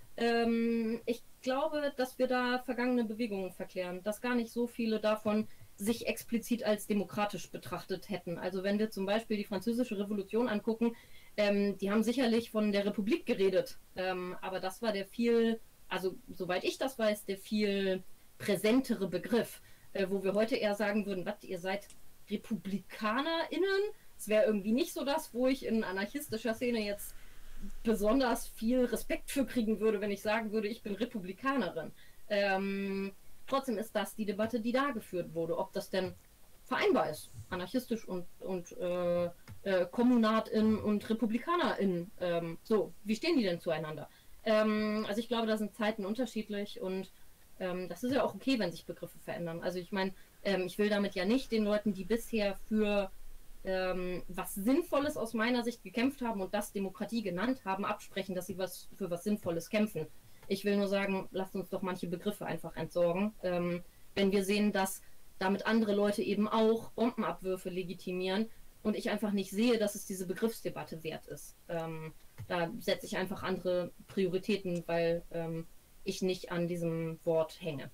Ähm, ich glaube, dass wir da vergangene Bewegungen verklären, dass gar nicht so viele davon sich explizit als demokratisch betrachtet hätten. Also wenn wir zum Beispiel die Französische Revolution angucken, ähm, die haben sicherlich von der Republik geredet, ähm, aber das war der viel, also soweit ich das weiß, der viel präsentere Begriff, äh, wo wir heute eher sagen würden, was, ihr seid RepublikanerInnen? Es wäre irgendwie nicht so das, wo ich in anarchistischer Szene jetzt besonders viel Respekt für kriegen würde, wenn ich sagen würde, ich bin Republikanerin. Ähm, trotzdem ist das die Debatte, die da geführt wurde, ob das denn vereinbar ist, anarchistisch und, und äh, äh, KommunatInnen und RepublikanerInnen. Ähm, so, wie stehen die denn zueinander? Ähm, also ich glaube, da sind Zeiten unterschiedlich, und ähm, das ist ja auch okay, wenn sich Begriffe verändern. Also ich meine, ähm, ich will damit ja nicht den Leuten, die bisher für ähm, was Sinnvolles aus meiner Sicht gekämpft haben und das Demokratie genannt haben, absprechen, dass sie was für was Sinnvolles kämpfen. Ich will nur sagen, lasst uns doch manche Begriffe einfach entsorgen. Ähm, wenn wir sehen, dass damit andere Leute eben auch Bombenabwürfe legitimieren und ich einfach nicht sehe, dass es diese Begriffsdebatte wert ist. Ähm, da setze ich einfach andere Prioritäten, weil ähm, ich nicht an diesem Wort hänge.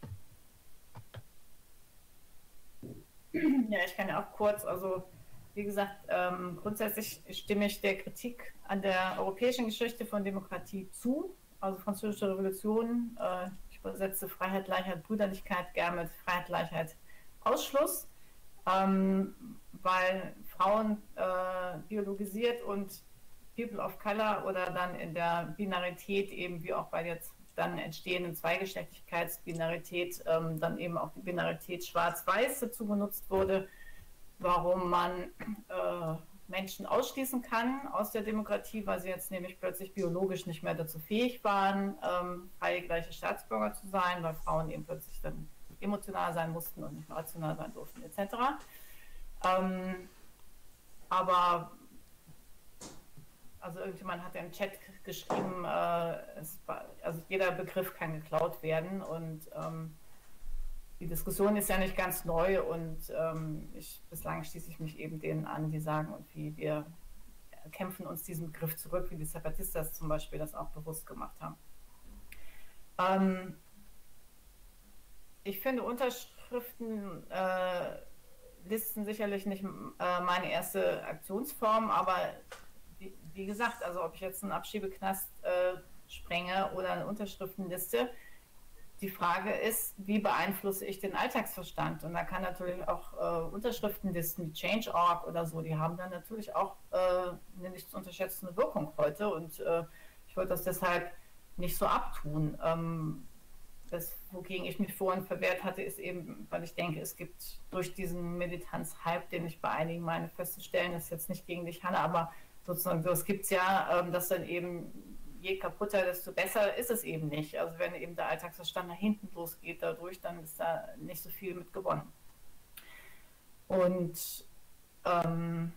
Ja, ich kann ja auch kurz, also wie gesagt, ähm, grundsätzlich stimme ich der Kritik an der europäischen Geschichte von Demokratie zu. Also Französische Revolution, äh, ich übersetze Freiheit, Gleichheit, Brüderlichkeit gern mit Freiheit, Gleichheit, Ausschluss, ähm, weil Frauen äh, biologisiert und People of Color oder dann in der Binarität eben wie auch bei jetzt dann entstehenden Zweigeschlechtlichkeitsbinarität ähm, dann eben auch die Binarität Schwarz-Weiß dazu genutzt wurde, warum man äh, Menschen ausschließen kann aus der Demokratie, weil sie jetzt nämlich plötzlich biologisch nicht mehr dazu fähig waren, ähm, freie, gleiche Staatsbürger zu sein, weil Frauen eben plötzlich dann emotional sein mussten und nicht mehr rational sein durften, et cetera. Ähm, aber also irgendjemand hat ja im Chat geschrieben, äh, es war, also jeder Begriff kann geklaut werden, und ähm, die Diskussion ist ja nicht ganz neu, und ähm, ich, bislang schließe ich mich eben denen an, die sagen, und wie wir kämpfen uns diesen Begriff zurück, wie die Zapatistas zum Beispiel das auch bewusst gemacht haben. Ähm, ich finde Unterschriften äh, Listen sicherlich nicht äh, meine erste Aktionsform, aber wie, wie gesagt, also ob ich jetzt einen Abschiebeknast äh, sprenge oder eine Unterschriftenliste, die Frage ist, wie beeinflusse ich den Alltagsverstand? Und da kann natürlich auch äh, Unterschriftenlisten wie Change Punkt org oder so, die haben dann natürlich auch äh, eine nicht zu unterschätzende Wirkung heute. Und äh, ich wollte das deshalb nicht so abtun. Ähm, das, wogegen ich mich vorhin verwehrt hatte, ist eben, weil ich denke, es gibt durch diesen Militanz-Hype, den ich bei einigen meine festzustellen, das ist jetzt nicht gegen dich, Hanna, aber sozusagen so, es gibt es ja, ähm, dass dann eben je kaputter, desto besser ist es eben nicht. Also wenn eben der Alltagsverstand nach hinten losgeht dadurch, dann ist da nicht so viel mit gewonnen. Und ähm,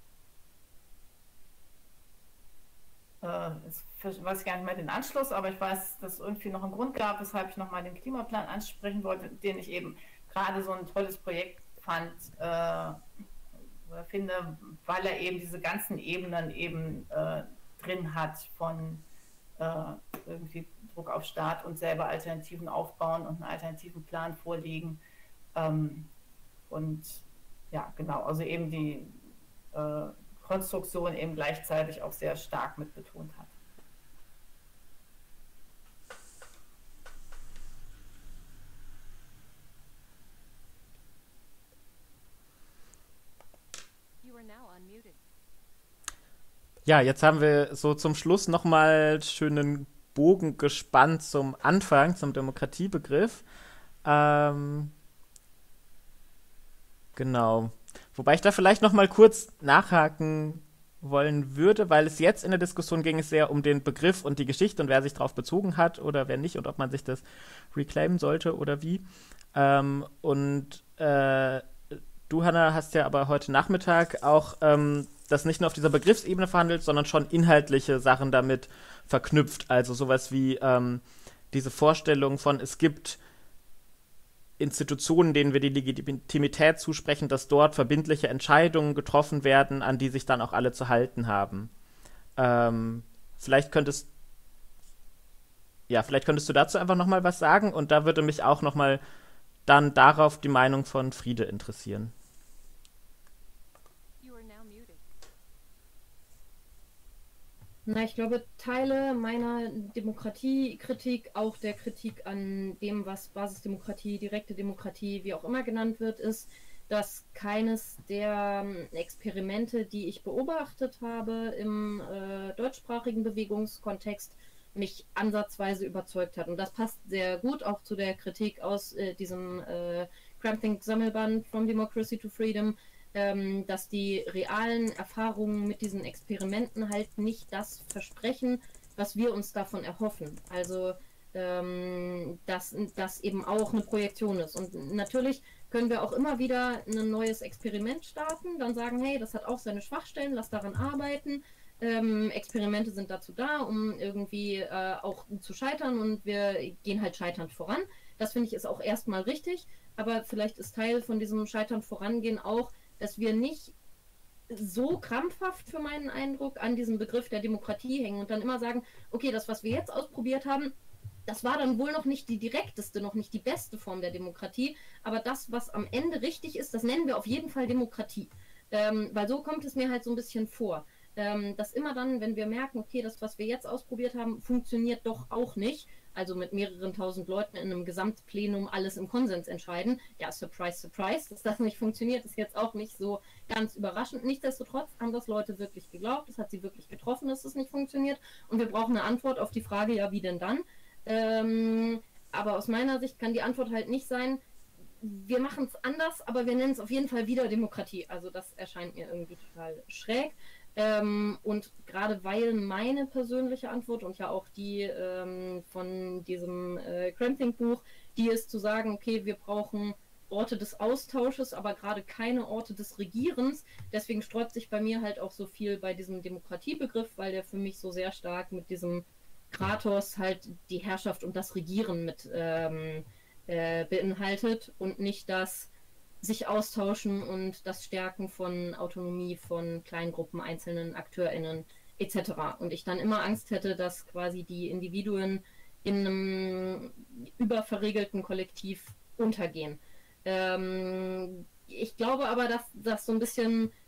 äh, jetzt weiß ich gar nicht mehr den Anschluss, aber ich weiß, dass es irgendwie noch einen Grund gab, weshalb ich nochmal den Klimaplan ansprechen wollte, den ich eben gerade so ein tolles Projekt fand, äh, oder finde, weil er eben diese ganzen Ebenen eben äh, drin hat von äh, irgendwie Druck auf Staat und selber Alternativen aufbauen und einen alternativen Plan vorlegen. Ähm, und ja, genau, also eben die äh, Konstruktion eben gleichzeitig auch sehr stark mit betont hat. You are now unmuted. Ja, jetzt haben wir so zum Schluss nochmal schönen Bogen gespannt zum Anfang, zum Demokratiebegriff. Ähm, genau. Wobei ich da vielleicht nochmal kurz nachhaken wollen würde, weil es jetzt in der Diskussion ging es sehr um den Begriff und die Geschichte und wer sich darauf bezogen hat oder wer nicht und ob man sich das reclaimen sollte oder wie. Ähm, und äh, du, Hanna, hast ja aber heute Nachmittag auch ähm, das nicht nur auf dieser Begriffsebene verhandelt, sondern schon inhaltliche Sachen damit verknüpft. Also sowas wie ähm, diese Vorstellung von, es gibt Institutionen, denen wir die Legitimität zusprechen, dass dort verbindliche Entscheidungen getroffen werden, an die sich dann auch alle zu halten haben. Ähm, vielleicht könntest ja, vielleicht könntest du dazu einfach nochmal was sagen und da würde mich auch nochmal dann darauf die Meinung von Friede interessieren. Na, ich glaube, Teile meiner Demokratiekritik, auch der Kritik an dem, was Basisdemokratie, direkte Demokratie, wie auch immer genannt wird, ist, dass keines der Experimente, die ich beobachtet habe im äh, deutschsprachigen Bewegungskontext, mich ansatzweise überzeugt hat. Und das passt sehr gut auch zu der Kritik aus äh, diesem äh, Crampthink-Sammelband From Democracy to Freedom, ähm, dass die realen Erfahrungen mit diesen Experimenten halt nicht das versprechen, was wir uns davon erhoffen. Also, ähm, dass das eben auch eine Projektion ist. Und natürlich können wir auch immer wieder ein neues Experiment starten, dann sagen, hey, das hat auch seine Schwachstellen, lass daran arbeiten. Ähm, Experimente sind dazu da, um irgendwie äh, auch zu scheitern und wir gehen halt scheiternd voran. Das finde ich ist auch erstmal richtig, aber vielleicht ist Teil von diesem scheiternd vorangehen auch, dass wir nicht so krampfhaft für meinen Eindruck an diesem Begriff der Demokratie hängen und dann immer sagen, okay, das, was wir jetzt ausprobiert haben, das war dann wohl noch nicht die direkteste, noch nicht die beste Form der Demokratie, aber das, was am Ende richtig ist, das nennen wir auf jeden Fall Demokratie. Ähm, weil so kommt es mir halt so ein bisschen vor. Ähm, dass immer dann, wenn wir merken, okay, das, was wir jetzt ausprobiert haben, funktioniert doch auch nicht, also mit mehreren tausend Leuten in einem Gesamtplenum alles im Konsens entscheiden, ja, surprise, surprise, dass das nicht funktioniert, ist jetzt auch nicht so ganz überraschend. Nichtsdestotrotz haben das Leute wirklich geglaubt, es hat sie wirklich getroffen, dass es nicht funktioniert und wir brauchen eine Antwort auf die Frage, ja, wie denn dann? Ähm, aber aus meiner Sicht kann die Antwort halt nicht sein, wir machen es anders, aber wir nennen es auf jeden Fall wieder Demokratie. Also das erscheint mir irgendwie total schräg. Ähm, und gerade weil meine persönliche Antwort und ja auch die ähm, von diesem äh, Crampthink-Buch, die ist zu sagen, okay, wir brauchen Orte des Austausches, aber gerade keine Orte des Regierens. Deswegen sträubt sich bei mir halt auch so viel bei diesem Demokratiebegriff, weil der für mich so sehr stark mit diesem Kratos halt die Herrschaft und das Regieren mit ähm, äh, beinhaltet und nicht das sich austauschen und das Stärken von Autonomie von Kleingruppen, einzelnen AkteurInnen et cetera. Und ich dann immer Angst hätte, dass quasi die Individuen in einem überverregelten Kollektiv untergehen. Ähm, ich glaube aber, dass das so ein bisschen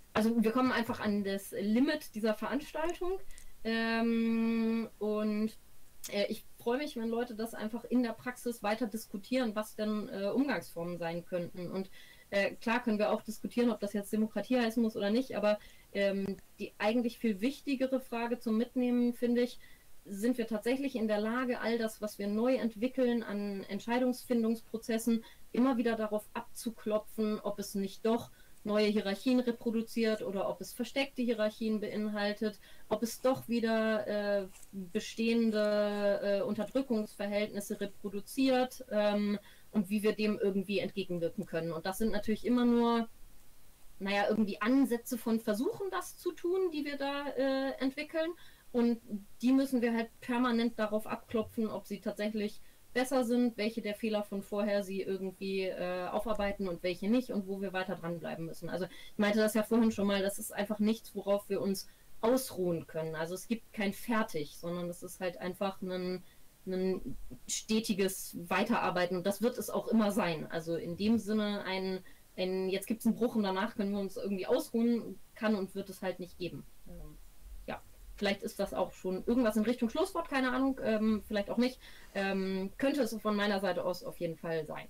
also wir kommen einfach an das Limit dieser Veranstaltung. Ähm, und äh, ich freue mich, wenn Leute das einfach in der Praxis weiter diskutieren, was denn äh, Umgangsformen sein könnten. Und äh, klar können wir auch diskutieren, ob das jetzt Demokratie heißen muss oder nicht, aber ähm, die eigentlich viel wichtigere Frage zum Mitnehmen, finde ich, sind wir tatsächlich in der Lage, all das, was wir neu entwickeln an Entscheidungsfindungsprozessen, immer wieder darauf abzuklopfen, ob es nicht doch neue Hierarchien reproduziert oder ob es versteckte Hierarchien beinhaltet, ob es doch wieder äh, bestehende äh, Unterdrückungsverhältnisse reproduziert ähm, und wie wir dem irgendwie entgegenwirken können. Und das sind natürlich immer nur, naja, irgendwie Ansätze von Versuchen, das zu tun, die wir da äh, entwickeln. Und die müssen wir halt permanent darauf abklopfen, ob sie tatsächlich besser sind, welche der Fehler von vorher sie irgendwie äh, aufarbeiten und welche nicht und wo wir weiter dranbleiben müssen. Also ich meinte das ja vorhin schon mal, das ist einfach nichts, worauf wir uns ausruhen können. Also es gibt kein Fertig, sondern es ist halt einfach ein, ein stetiges Weiterarbeiten und das wird es auch immer sein. Also in dem Sinne ein, ein jetzt gibt es einen Bruch und danach können wir uns irgendwie ausruhen, kann und wird es halt nicht geben. Ähm, ja. Vielleicht ist das auch schon irgendwas in Richtung Schlusswort, keine Ahnung, ähm, vielleicht auch nicht. Ähm, könnte es von meiner Seite aus auf jeden Fall sein.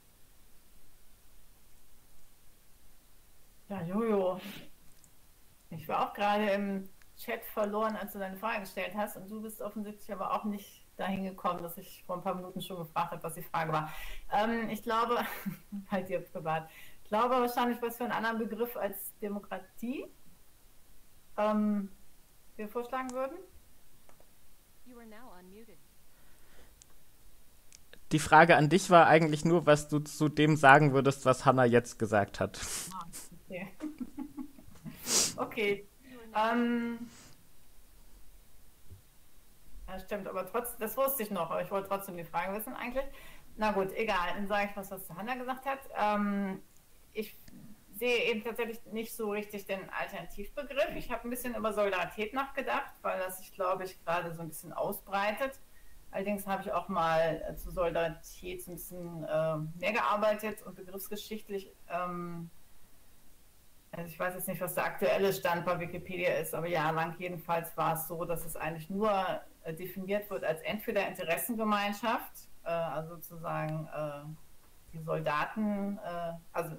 Ja, Jojo. Ich war auch gerade im Chat verloren, als du deine Frage gestellt hast und du bist offensichtlich aber auch nicht dahin gekommen, dass ich vor ein paar Minuten schon gefragt habe, was die Frage war. Ähm, ich glaube, bei dir privat, ich glaube wahrscheinlich was für einen anderen Begriff als Demokratie ähm, wir vorschlagen würden. You are now unmuted. Die Frage an dich war eigentlich nur, was du zu dem sagen würdest, was Hannah jetzt gesagt hat. Ah, okay. Okay. Ähm, ja, stimmt, aber trotzdem, das wusste ich noch, aber ich wollte trotzdem die Frage wissen eigentlich. Na gut, egal, dann sage ich was, was Hannah gesagt hat. Ähm, ich sehe eben tatsächlich nicht so richtig den Alternativbegriff. Ich habe ein bisschen über Solidarität nachgedacht, weil das sich, glaube ich, gerade so ein bisschen ausbreitet. Allerdings habe ich auch mal äh, zu Solidarität so ein bisschen äh, mehr gearbeitet und begriffsgeschichtlich. Ähm, also ich weiß jetzt nicht, was der aktuelle Stand bei Wikipedia ist, aber jahrelang jedenfalls war es so, dass es eigentlich nur äh, definiert wird als entweder Interessengemeinschaft, äh, also sozusagen äh, die Soldaten, äh, also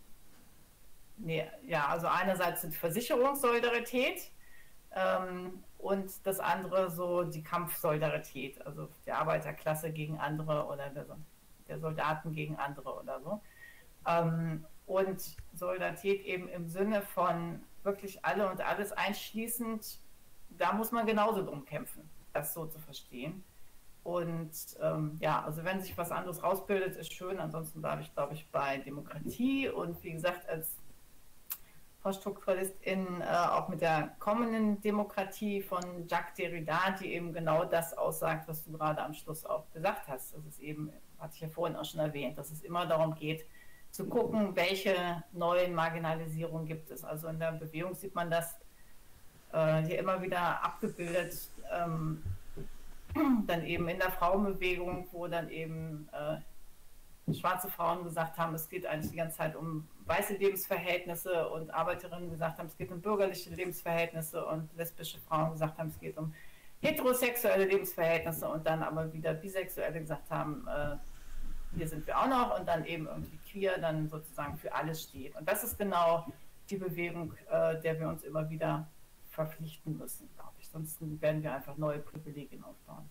nee, ja, also einerseits die Versicherungssolidarität ähm, und das andere so die Kampfsolidarität, also der Arbeiterklasse gegen andere oder der, der Soldaten gegen andere oder so. Ähm, und Solidarität eben im Sinne von wirklich alle und alles einschließend, da muss man genauso drum kämpfen, das so zu verstehen. Und ähm, ja, also wenn sich was anderes rausbildet, ist schön, ansonsten bleibe ich, glaube ich, bei Demokratie und wie gesagt, als Poststrukturalistin äh, auch mit der kommenden Demokratie von Jacques Derrida, die eben genau das aussagt, was du gerade am Schluss auch gesagt hast. Das ist eben, hatte ich ja vorhin auch schon erwähnt, dass es immer darum geht, zu gucken, welche neuen Marginalisierungen gibt es. Also in der Bewegung sieht man das äh, hier immer wieder abgebildet, ähm, dann eben in der Frauenbewegung, wo dann eben äh, schwarze Frauen gesagt haben, es geht eigentlich die ganze Zeit um weiße Lebensverhältnisse und Arbeiterinnen gesagt haben, es geht um bürgerliche Lebensverhältnisse und lesbische Frauen gesagt haben, es geht um heterosexuelle Lebensverhältnisse und dann aber wieder Bisexuelle gesagt haben, äh, hier sind wir auch noch und dann eben irgendwie queer dann sozusagen für alles steht. Und das ist genau die Bewegung, äh, der wir uns immer wieder verpflichten müssen, glaube ich. Sonst werden wir einfach neue Privilegien aufbauen.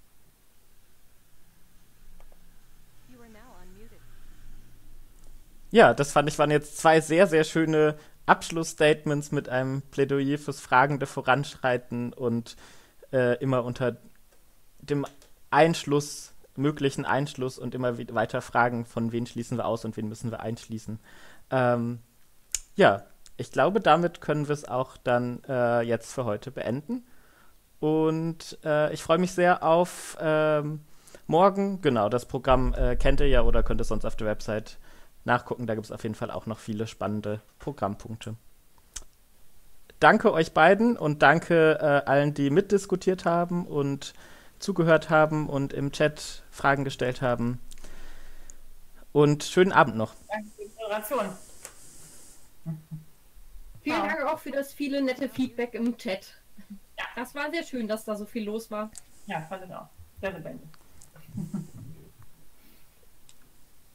You are now unmuted. Ja, das fand ich waren jetzt zwei sehr, sehr schöne Abschlussstatements mit einem Plädoyer fürs fragende Voranschreiten und äh, immer unter dem Einschluss, möglichen Einschluss und immer weiter fragen, von wen schließen wir aus und wen müssen wir einschließen. Ähm, ja, ich glaube, damit können wir es auch dann äh, jetzt für heute beenden. Und äh, ich freue mich sehr auf ähm, morgen. Genau, das Programm äh, kennt ihr ja oder könnt ihr sonst auf der Website nachgucken. Da gibt es auf jeden Fall auch noch viele spannende Programmpunkte. Danke euch beiden und danke äh, allen, die mitdiskutiert haben und zugehört haben und im Chat Fragen gestellt haben. Und schönen Abend noch. Danke für die Moderation. Vielen Ja. Dank auch für das viele nette Feedback im Chat. Ja. Das war sehr schön, dass da so viel los war. Ja, fand ich auch. Sehr lebendig.